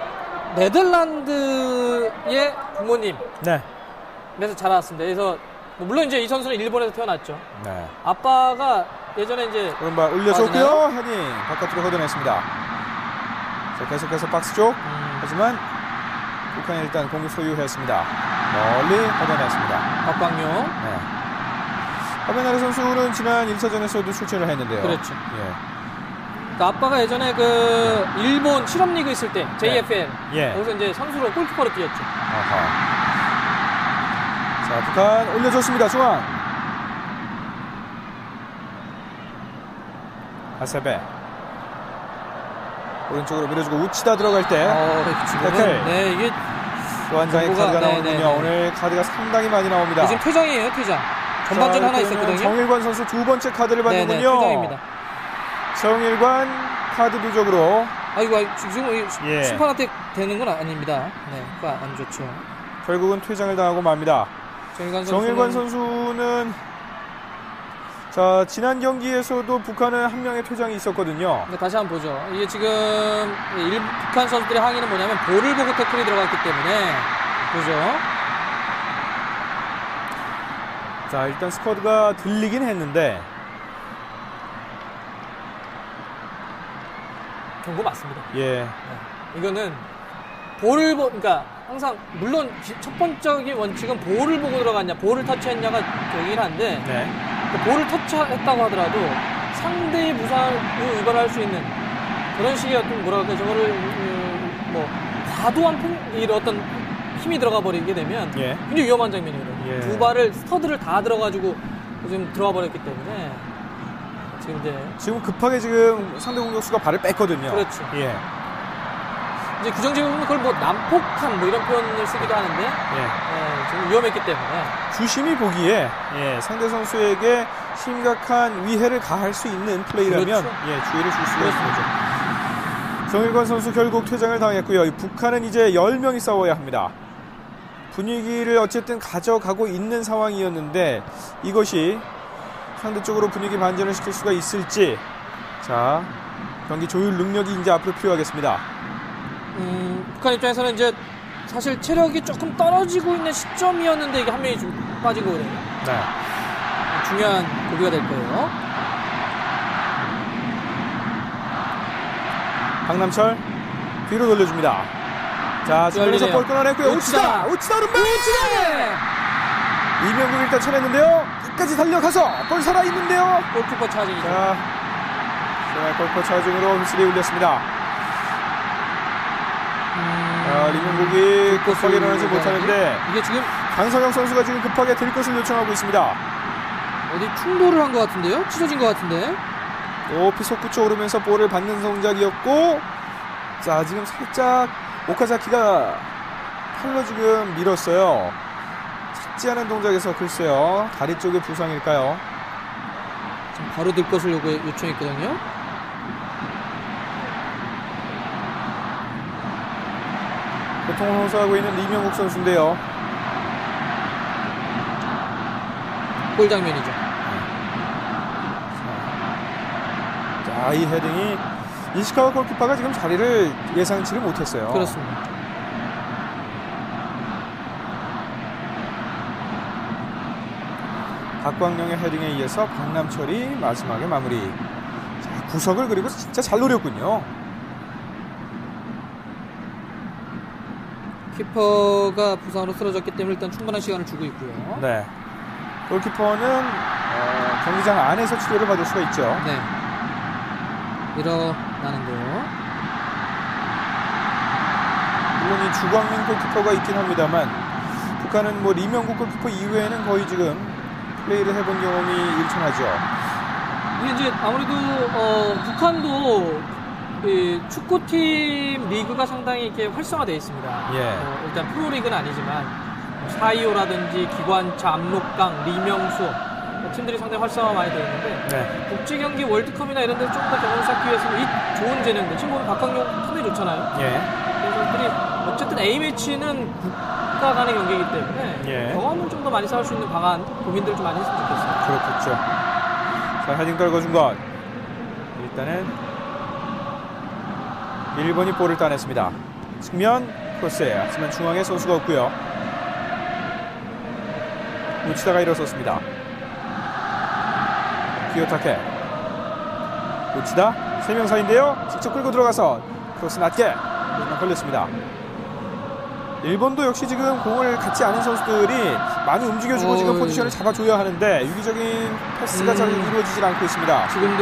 네덜란드의 부모님. 네. 그래서 자라왔습니다. 그래서 뭐 물론 이제 이 선수는 일본에서 태어났죠. 네. 아빠가 예전에 이제 오른발 올려줬고요. 헤딩 바깥으로 걷어냈습니다. 자, 계속해서 박스 쪽. 음. 하지만 북한이 일단 공을 소유했습니다. 멀리 걷어냈습니다. 박광용. 네. 하베나르 선수는 지난 일 차전에서도 출전을 했는데요. 그렇죠. 예. 그러니까 아빠가 예전에 그 일본 실업리그 있을 때 제이에프엘 예. 거기서 이제 선수로 골키퍼로 뛰었죠. 아하. 자, 북한 올려줬습니다. 중앙. 하세베. 오른쪽으로 밀어주고 우치다 들어갈 때. 어, 지금은 네, 이게 또 한 장의 카드가 네, 나오는군요. 네, 네. 오늘 카드가 상당히 많이 나옵니다. 지금 퇴장이에요, 퇴장. 전반전 하나 있었거든요. 정일관 선수 두 번째 카드를 받는군요. 네, 네, 퇴장입니다. 정일관 카드 누적으로. 아이고, 지금 예. 심판한테 되는 건 아닙니다. 네, 그거 안 좋죠. 결국은 퇴장을 당하고 맙니다. 정일관, 정일관 선수는... 선수는 자, 지난 경기에서도 북한은 한 명의 퇴장이 있었거든요. 네, 다시 한번 보죠. 이게 지금 일, 북한 선수들의 항의는 뭐냐면 볼을 보고 태클이 들어갔기 때문에 보죠. 자, 일단 스쿼드가 들리긴 했는데 경고 맞습니다. 예. 네. 이거는 볼을 보, 그러니까 항상 물론 첫 번째 원칙은 볼을 보고 들어갔냐, 볼을 터치했냐가 되긴 한데 네. 볼을 터치했다고 하더라도 상대의 무상을 위반할 수 있는 그런 식의 어떤 뭐라 그럴까 저거를 음, 뭐 과도한 팽, 이런 어떤 힘이 들어가 버리게 되면 예. 굉장히 위험한 장면이거든요. 예. 두 발을 스터드를 다 들어가지고 지금 들어가 버렸기 때문에 지금 이제 지금 급하게 지금 상대 공격수가 발을 뺐거든요. 그렇죠. 예. 이제 규정적으로 보면 그걸 뭐 난폭한 뭐 이런 표현을 쓰기도 하는데 예. 예, 지금 위험했기 때문에 주심이 보기에 예, 상대 선수에게 심각한 위해를 가할 수 있는 플레이라면 그렇죠. 예, 주의를 줄 수가 있는 거죠. 정일관 선수 결국 퇴장을 당했고요. 북한은 이제 열 명이 싸워야 합니다. 분위기를 어쨌든 가져가고 있는 상황이었는데 이것이 상대 쪽으로 분위기 반전을 시킬 수가 있을지. 자, 경기 조율 능력이 이제 앞으로 필요하겠습니다. 음, 북한 입장에서는 이제 사실 체력이 조금 떨어지고 있는 시점이었는데 이게 한 명이 좀 빠지고 그래요. 네. 중요한 고비가 될 거예요. 박남철 뒤로 돌려줍니다. 자, 중간에서 볼 끊어냈고요. 우치다! 우치다 오른발! 우치다! 이명국 일단 쳐냈는데요. 끝까지 달려가서 볼 살아있는데요. 골키퍼 차징이죠. 자, 자 골키퍼 차징으로 휘슬이 울렸습니다. 음... 자, 이명국이 급하게 일어나지 못하는데 이게 지금 강성영 선수가 지금 급하게 들 것을 요청하고 있습니다. 어디 충돌을 한 것 같은데요? 찢어진 것 같은데. 높이 솟구쳐 오르면서 볼을 받는 동작이었고, 자, 지금 살짝 오카자키가 팔로 지금 밀었어요. 찾지 않은 동작에서 글쎄요, 다리 쪽의 부상일까요? 지금 바로 들 것을 요구, 요청했거든요. 고통을 호소하고 있는 이명국 선수인데요. 골 장면이죠. 자, 이 헤딩이 이시카와 골키퍼가 지금 자리를 예상치를 못했어요. 그렇습니다. 박광영의 헤딩에 이어서 박남철이 마지막에 마무리. 자, 구석을 그리고 진짜 잘 노렸군요. 키퍼가 부상으로 쓰러졌기 때문에 일단 충분한 시간을 주고 있고요. 네. 골키퍼는 어, 경기장 안에서 치료를 받을 수가 있죠. 네. 일어나는데요. 물론 이 주광민 골키퍼가 있긴 합니다만 북한은 뭐 리명국 골키퍼 이외에는 거의 지금 플레이를 해본 경험이 일천하죠. 이게 이제 아무래도 어, 북한도 그 축구팀 리그가 상당히 이렇게 활성화되어 있습니다. 예. 어, 일단 프로리그는 아니지만 사이오라든지 기관차, 압록강, 리명수 팀들이 상당히 활성화 많이 되어 있는데 네. 국제 경기 월드컵이나 이런 데서 좀 더 경험을 쌓기 위해서는 이 좋은 재능들 지금 보면 박광용 상당히 좋잖아요. 예. 그래서 들이 어쨌든 A매치는 국가 간의 경기이기 때문에 예. 경험을 좀 더 많이 쌓을 수 있는 방안 고민들을 좀 많이 했으면 좋겠어요. 그렇겠죠. 자, 헤딩 떨궈준 것 일단은 일본이 볼을 따냈습니다. 측면 크로스예요. 하지만 중앙에 선수가 없고요. 우치다가 일어섰습니다. 기요타케 우치다 세 명 사이인데요. 직접 끌고 들어가서 크로스 낮게 걸렸습니다. 일본도 역시 지금 공을 갖지 않은 선수들이 많이 움직여주고 어... 지금 포지션을 잡아줘야 하는데 유기적인 패스가 음... 잘 이루어지질 않고 있습니다. 지금도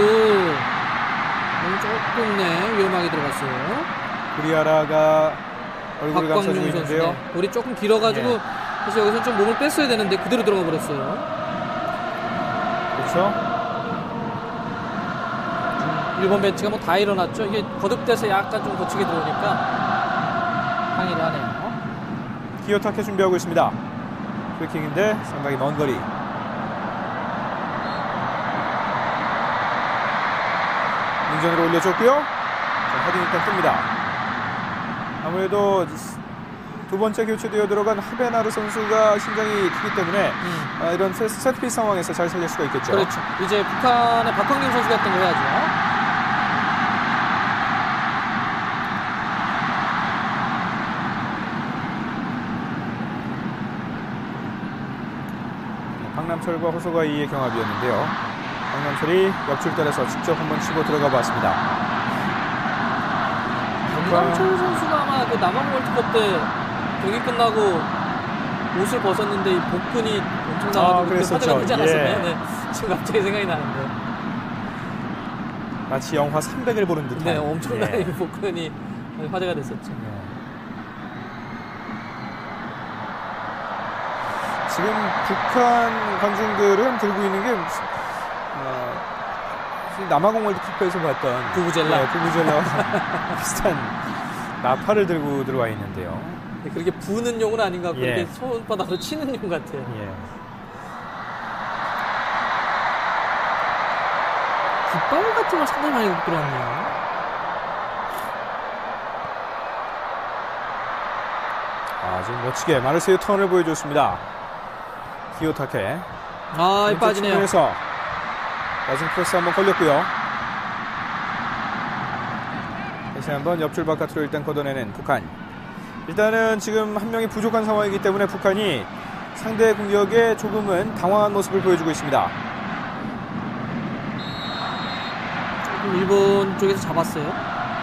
조금 네, 위험하게 들어갔어요. 구리아라가 얼굴을 감싸주고 있는데요. 네. 볼이 조금 길어가지고 네. 그래서 여기서 좀 몸을 뺐어야 되는데 그대로 들어가 버렸어요. 그렇죠. 일본 벤치가 뭐 다 일어났죠. 이게 거듭돼서 약간 좀 거치게 들어오니까 항의를 하네요. 기요타케 준비하고 있습니다. 프리킥인데 상당히 먼 거리. 문전으로 올려줬고요. 자, 헤딩 일단 뜹니다. 아무래도 두 번째 교체되어 들어간 하베나르 선수가 신장이 크기 때문에 음. 아, 이런 세트피스 상황에서 잘 살릴 수가 있겠죠. 그렇죠. 이제 북한의 박광균 선수가 했던 거 해야죠. 박남철과 호소가이의 경합이었는데요. 박남철이 옆줄달에서 직접 한번 치고 들어가 봤습니다. 박남철 선수가 아마 그 남한 월드컵 때 경기 끝나고 옷을 벗었는데 이 복근이 엄청나가지고 아, 그때 화제가 되지 않았었나요? 예. 네. 지금 갑자기 생각이 나는데 마치 영화 삼백을 보는 듯한 네, 엄청나게 예. 복근이 화제가 됐었죠. 네. 지금 북한 관중들은 들고 있는 게 어, 남아공 월드컵에서 봤던 부부젤라 네, 부부젤라와 비슷한 나팔을 들고 들어와 있는데요. 네, 그렇게 부는 용은 아닌 것 같고 예. 이렇게 손바닥으로 치는 용 같아요. 예. 깃발 같은 걸 상당히 많이 갖고 들어왔네요. 아, 지금 멋지게 마르세유 턴을 보여줬습니다. 기요타케. 아, 빠지네요. 측면에서 낮은 크로스 한번 걸렸고요. 다시 한번 옆줄 바깥으로 일단 걷어내는 북한. 일단은 지금 한 명이 부족한 상황이기 때문에 북한이 상대 공격에 조금은 당황한 모습을 보여주고 있습니다. 조금 일본 쪽에서 잡았어요.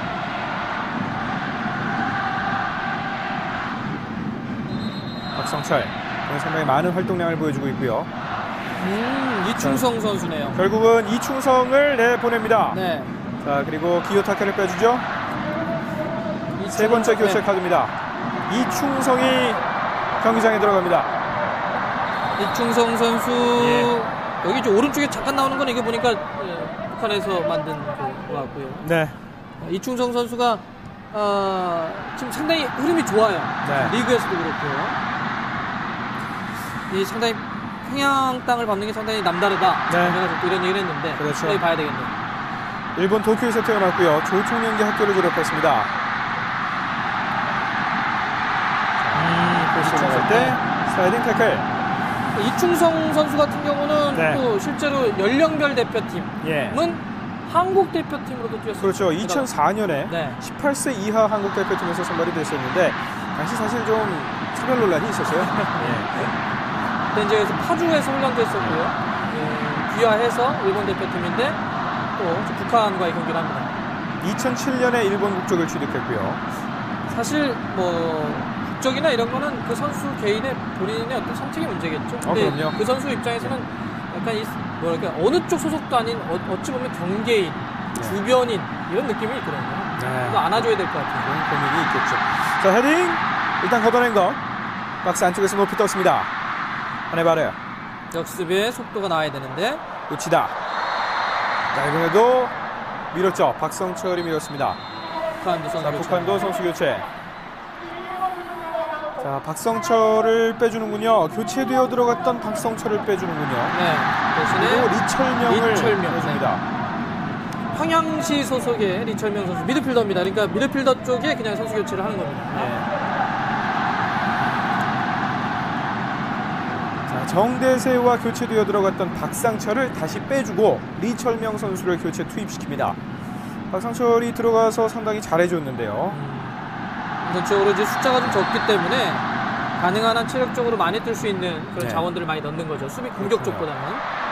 박성철. 상당히 많은 활동량을 보여주고 있고요. 음, 이충성 자, 선수네요. 결국은 이충성을 내보냅니다. 네. 자, 그리고 기요타케를 빼주죠. 세 번째 교체 네. 카드입니다. 이충성이 경기장에 들어갑니다. 이충성 선수 예. 여기 좀 오른쪽에 잠깐 나오는 건 이게 보니까 예, 북한에서 만든 것 같고요. 네. 이충성 선수가 어, 지금 상당히 흐름이 좋아요. 네. 리그에서도 그렇고요. 이 상당히 평양 땅을 밟는 게 상당히 남다르다. 네. 이런 얘기를 했는데 그렇죠. 빨리 봐야 되겠네요. 일본 도쿄에서 태어났고요. 조총련기 학교를 졸업했습니다. 음, 그래서 나갈 때 슬라이딩 태클. 이충성 선수 같은 경우는 네. 또 실제로 연령별 대표팀은 예. 한국 대표팀으로도 뛰었어요. 그렇죠. 이천사 년에 네. 십팔 세 이하 한국 대표팀에서 선발이 됐었는데 당시 사실 좀 차별 논란이 있었어요. 예. 그때 이제 파주에서 훈련도 했었고요. 예, 귀화해서 일본 대표팀인데 또 북한과의 경기를 합니다. 이천칠 년에 일본 국적을 취득했고요. 사실 뭐 국적이나 이런 거는 그 선수 개인의 본인의 어떤 선택의 문제겠죠. 근데 어, 그 선수 입장에서는 약간 이 뭐랄까 어느 쪽 소속도 아닌 어, 어찌 보면 경계인, 네. 주변인 이런 느낌이 있거든요. 네. 이거 안아줘야 될 것 같아요. 그런 고민이 있겠죠. 자, 헤딩 일단 걷어낸 거 박스 안쪽에서 높이 떴습니다. 한해 바래요. 역습의 속도가 나와야 되는데 우치다. 자, 이번에도 밀었죠. 박성철이 밀었습니다. 북한도 선수 자, 교체. 북한도 선수 교체. 자, 박성철을 빼주는군요. 교체되어 들어갔던 박성철을 빼주는군요. 네. 대신에 그리고 리철명을 리철명, 빼줍니다. 네. 평양시 소속의 리철명 선수 미드필더입니다. 그러니까 미드필더 쪽에 그냥 선수 교체를 하는 겁니다. 네. 자, 정대세와 교체되어 들어갔던 박상철을 다시 빼주고 리철명 선수를 교체 투입시킵니다. 박상철이 들어가서 상당히 잘해줬는데요. 음. 전적으로 이제 숫자가 좀 적기 때문에 가능한 한 체력적으로 많이 뜰 수 있는 그런 네. 자원들을 많이 넣는 거죠. 수비 공격 그렇군요. 쪽보다는.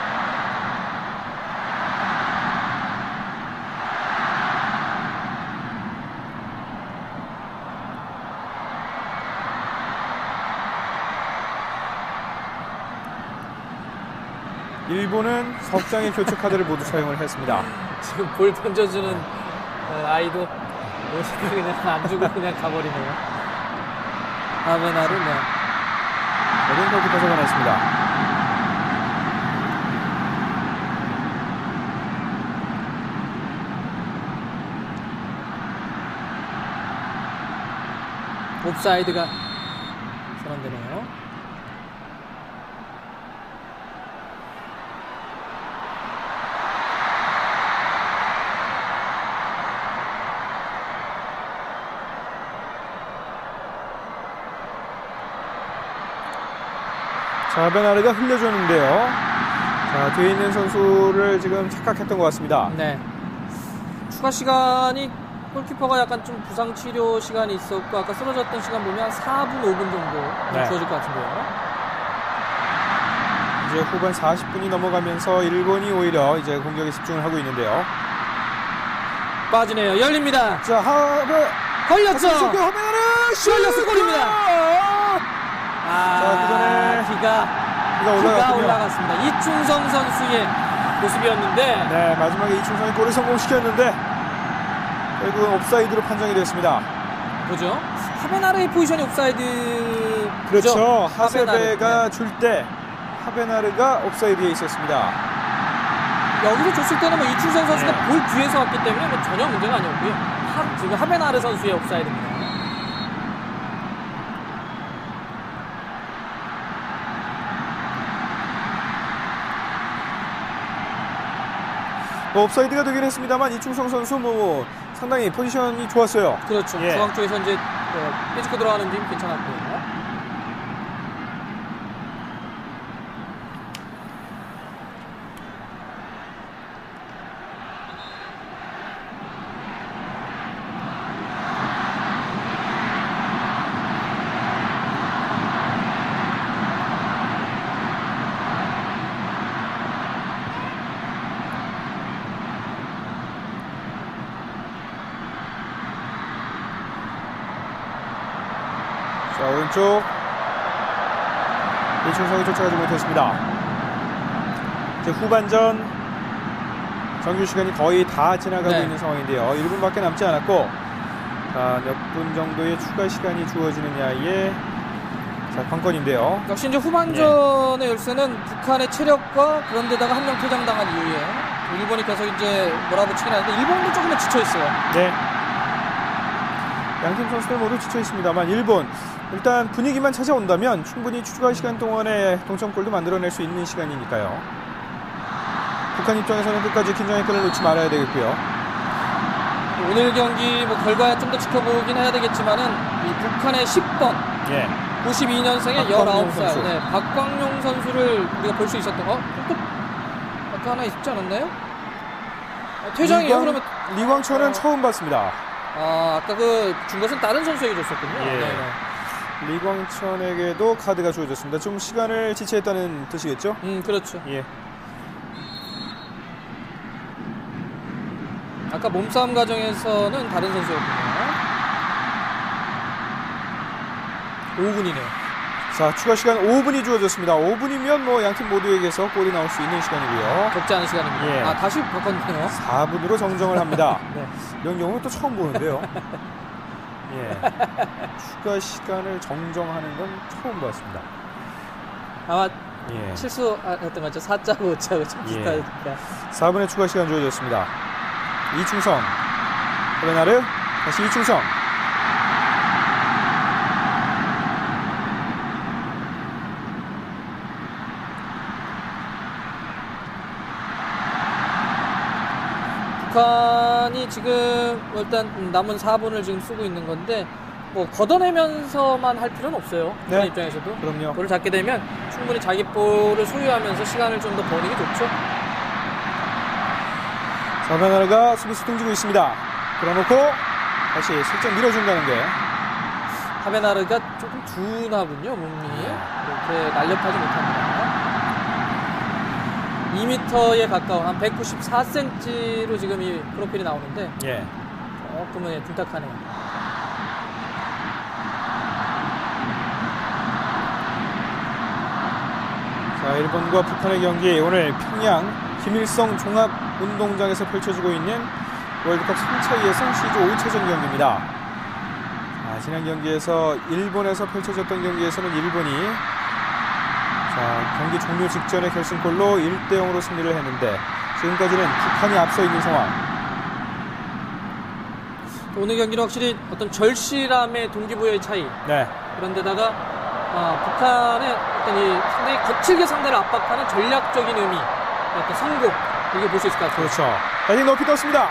일본은 석 장의 교체 카드를 모두 사용을 했습니다. 지금 볼 던져주는 아이도 그냥 안 주고 그냥 가버리네요. 아메나를 네. 어린 골키퍼 잡아냈습니다. 옵사이드가 선언되네요. 자, 베나르가 흘려줬는데요. 자, 뒤에 있는 선수를 지금 착각했던 것 같습니다. 네. 추가 시간이 골키퍼가 약간 좀 부상 치료 시간이 있었고 아까 쓰러졌던 시간 보면 한 사 분, 오 분 정도 네. 주어질 것 같은데요. 이제 후반 사십 분이 넘어가면서 일본이 오히려 이제 공격에 집중을 하고 있는데요. 빠지네요. 열립니다. 자, 하베 걸렸죠. 하베나르 슛! 골입니다. 아, 자, 그 전에 기가, 기가, 기가 올라갔습니다. 이충성 선수의 모습이었는데 네, 마지막에 이충성이 골을 성공시켰는데 결국은 옵사이드로 판정이 됐습니다. 뭐죠? 하베나르의 포지션이 옵사이드 그렇죠. 하세베가 네. 줄 때 하베나르가 옵사이드에 있었습니다. 여기서 줬을 때는 뭐 이충성 선수가 네. 볼 뒤에서 왔기 때문에 뭐 전혀 문제가 아니었고요. 하, 지금 하베나르 선수의 옵사이드입니다. 뭐 옵사이드가 되긴 했습니다만 이충성 선수 뭐 상당히 포지션이 좋았어요. 그렇죠. 예. 중앙 쪽에서 이제 어, 빼찍고 들어가는 팀 괜찮았고요. 자, 오른쪽 이충성이 쫓아가지 못했습니다. 이제 후반전 정규 시간이 거의 다 지나가고 네. 있는 상황인데요. 일 분밖에 남지 않았고 몇 분 정도의 추가 시간이 주어지느냐의 자, 관건인데요. 역시 이제 후반전의 네. 열쇠는 북한의 체력과 그런 데다가 한 명 퇴장당한 이후에 일본이 계속 이제 몰아붙이긴 하는데 일본도 조금은 지쳐있어요. 네. 양팀 선수들 모두 지쳐 있습니다만 일본 일단 분위기만 찾아온다면 충분히 추가 시간 동안에 동점골도 만들어낼 수 있는 시간이니까요. 북한 입장에서는 끝까지 긴장의 끈을 놓지 말아야 되겠고요. 오늘 경기 뭐 결과에 좀 더 지켜보긴 해야 되겠지만은 이 북한의 십 번 예. 구십이 년생의 열아홉 살 선수. 네, 박광용 선수를 우리가 볼 수 있었던 거 또 아까 하나 있지 않았나요? 아, 퇴장이에요. 그러면 리광천은 어... 처음 봤습니다. 아, 아까 그 준 것은 다른 선수에게 줬었군요. 예. 네네. 리광천에게도 카드가 주어졌습니다. 좀 시간을 지체했다는 뜻이겠죠? 음, 그렇죠. 예. 아까 몸싸움 과정에서는 다른 선수였군요. 오 분이네요. 자, 추가 시간 오 분이 주어졌습니다. 오 분이면 뭐 양팀 모두에게서 골이 나올 수 있는 시간이고요. 적지 않은 시간입니다. 예. 아, 다시 바꿨네요. 사 분으로 정정을 합니다. 네. 이런 경우는 또 처음 보는데요. 예. 추가 시간을 정정하는 건 처음 봤습니다. 아마 예. 실수했던 거죠. 사 짜고 오 짜고 좀 비슷하니까. 예. 사 분의 추가 시간 주어졌습니다. 이충성, 베나르, 다시 이충성. 북한이 지금 일단 남은 사 분을 지금 쓰고 있는 건데 뭐 걷어내면서만 할 필요는 없어요. 북한 네. 입장에서도. 그럼요. 볼을 잡게 되면 충분히 자기 볼을 소유하면서 시간을 좀 더 버는 게 좋죠. 사베나르가 수비수 등지고 있습니다. 끌어놓고 다시 슬쩍 밀어준다는 게. 하베나르가 조금 둔하군요, 몸이. 이렇게 날렵하지 못합니다. 이 미터에 가까운 한 백구십사 센티미터로 지금 이 프로필이 나오는데 예. 조금은 둔탁하네요. 자, 일본과 북한의 경기 오늘 평양 김일성 종합운동장에서 펼쳐지고 있는 월드컵 삼 차 예선 시조 오 차전 경기입니다. 아, 지난 경기에서 일본에서 펼쳐졌던 경기에서는 일본이 자, 경기 종료 직전에 결승골로 일 대 영으로 승리를 했는데 지금까지는 북한이 앞서 있는 상황. 오늘 경기는 확실히 어떤 절실함의 동기부여의 차이. 네. 그런데다가 아, 북한의 어떤 이 상당히 거칠게 상대를 압박하는 전략적인 의미, 어떤 성공 이게 볼 수 있을 것 같아요. 그렇죠. 헤딩 높이 떴습니다.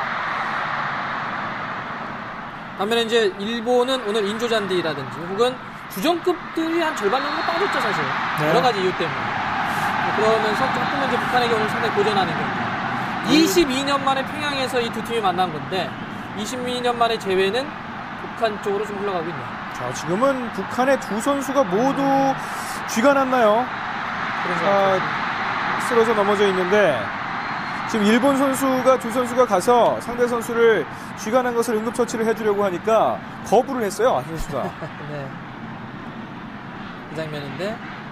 반면에 이제 일본은 오늘 인조잔디라든지 혹은 주전급들이 한 절반 정도 빠졌죠, 사실. 네. 여러 가지 이유 때문에. 그러면서 조금 이제 북한에게 오늘 상당히 고전하는 경기. 이십이 년 만에 평양에서 이 두 팀이 만난 건데 이십이 년 만에 재회는 북한 쪽으로 좀 흘러가고 있네요. 자, 지금은 북한의 두 선수가 모두 쥐가 났나요? 아, 쓰러져 넘어져 있는데 지금 일본 선수가 두 선수가 가서 상대 선수를 쥐가 난 것을 응급처치를 해주려고 하니까 거부를 했어요, 한 선수가. 네. 그 장면인데.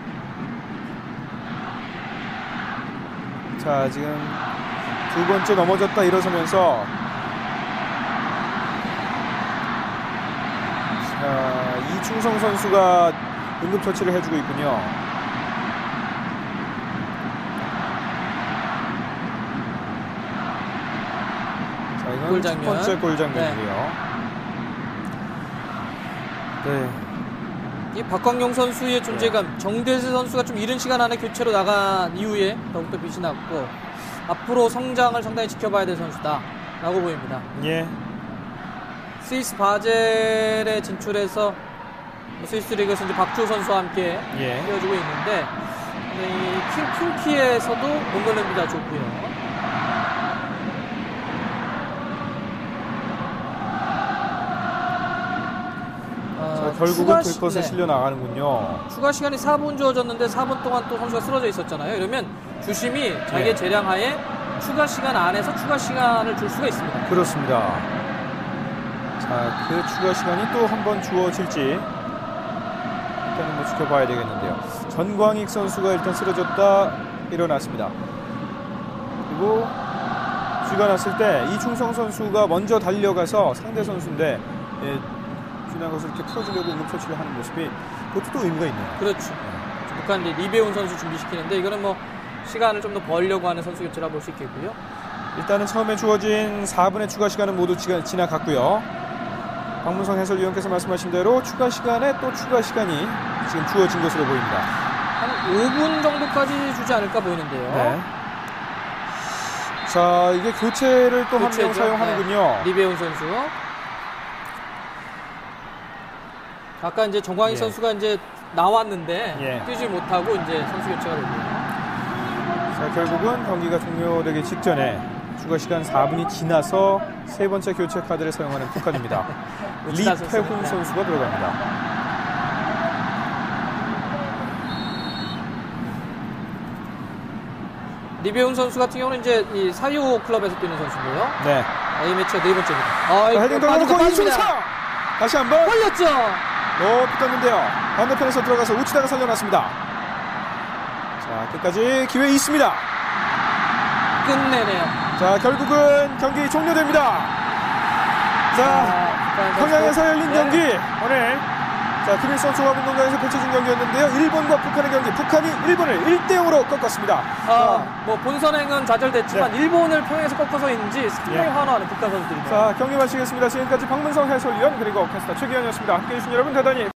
자, 지금 두 번째 넘어졌다 일어서면서 자, 이충성 선수가 응급처치를 해주고 있군요. 자, 이건 첫 번째 골 장면이고요. 네. 네. 이 박광용 선수의 존재감, 네. 정대세 선수가 좀 이른 시간 안에 교체로 나간 이후에 더욱더 빛이 났고 앞으로 성장을 상당히 지켜봐야 될 선수다라고 보입니다. 예. 스위스 바젤에 진출해서 스위스 리그에서 이제 박주호 선수와 함께 예. 뛰어주고 있는데 이 킹키에서도 몸놀림이 다 좋고요. 자, 결국은 들것에 네. 실려 나가는군요. 추가 시간이 사 분 주어졌는데 사 분 동안 또 선수가 쓰러져 있었잖아요. 이러면 주심이 자기의 네. 재량하에 추가 시간 안에서 추가 시간을 줄 수가 있습니다. 그렇습니다. 자, 그 추가 시간이 또 한 번 주어질지 일단은 뭐 지켜봐야 되겠는데요. 전광익 선수가 일단 쓰러졌다 일어났습니다. 그리고 쥐가 났을 때 이충성 선수가 먼저 달려가서 상대 선수인데 예, 쥐난 것을 이렇게 풀어주려고 응급처치를 하는 모습이 그것도 또 의미가 있네요. 그렇죠. 네. 북한 리배운 선수 준비시키는데 이거는 뭐 시간을 좀 더 벌려고 하는 선수 교체라 볼 수 있겠고요. 일단은 처음에 주어진 사 분의 추가 시간은 모두 지나갔고요. 박문성 해설위원께서 말씀하신 대로 추가 시간에 또 추가 시간이 지금 주어진 것으로 보입니다. 한 오 분 정도까지 주지 않을까 보이는데요. 네. 자, 이게 교체를 또 한 명 사용하는군요. 네. 리배운 선수. 아까 이제 정광희 예. 선수가 이제 나왔는데 예. 뛰지 못하고 이제 선수 교체가 됐네요. 자, 결국은 경기가 종료되기 직전에 추가 시간 사 분이 지나서 세 번째 교체 카드를 사용하는 북한입니다. 리태훈 선수가 들어갑니다. 리배훈 선수 같은 경우는 이제 이 사유 클럽에서 뛰는 선수고요. 네. A매치가 네 번째입니다. 아, 헤딩 돌아놓고 이충성! 다시 한번 걸렸죠. 높이 떴는데요. 반대편에서 들어가서 우치다가 살려놨습니다. 자, 끝까지 기회 있습니다. 끝내네요. 자, 결국은 경기 종료됩니다. 자, 아, 평양에서 열린 네. 경기 오늘 자, 김일성 종합운동장에서 펼쳐진 경기였는데요. 일본과 북한의 경기, 북한이 일본을 일 대 영으로 꺾었습니다. 아, 뭐 본선행은 좌절됐지만 네. 일본을 평양에서 꺾어서인지 상당히 예. 환호하는 북한 선수들입니다. 자, 경기 마치겠습니다. 지금까지 박문성 해설위원 그리고 캐스터 최기현이었습니다. 함께해 주신 여러분 대단히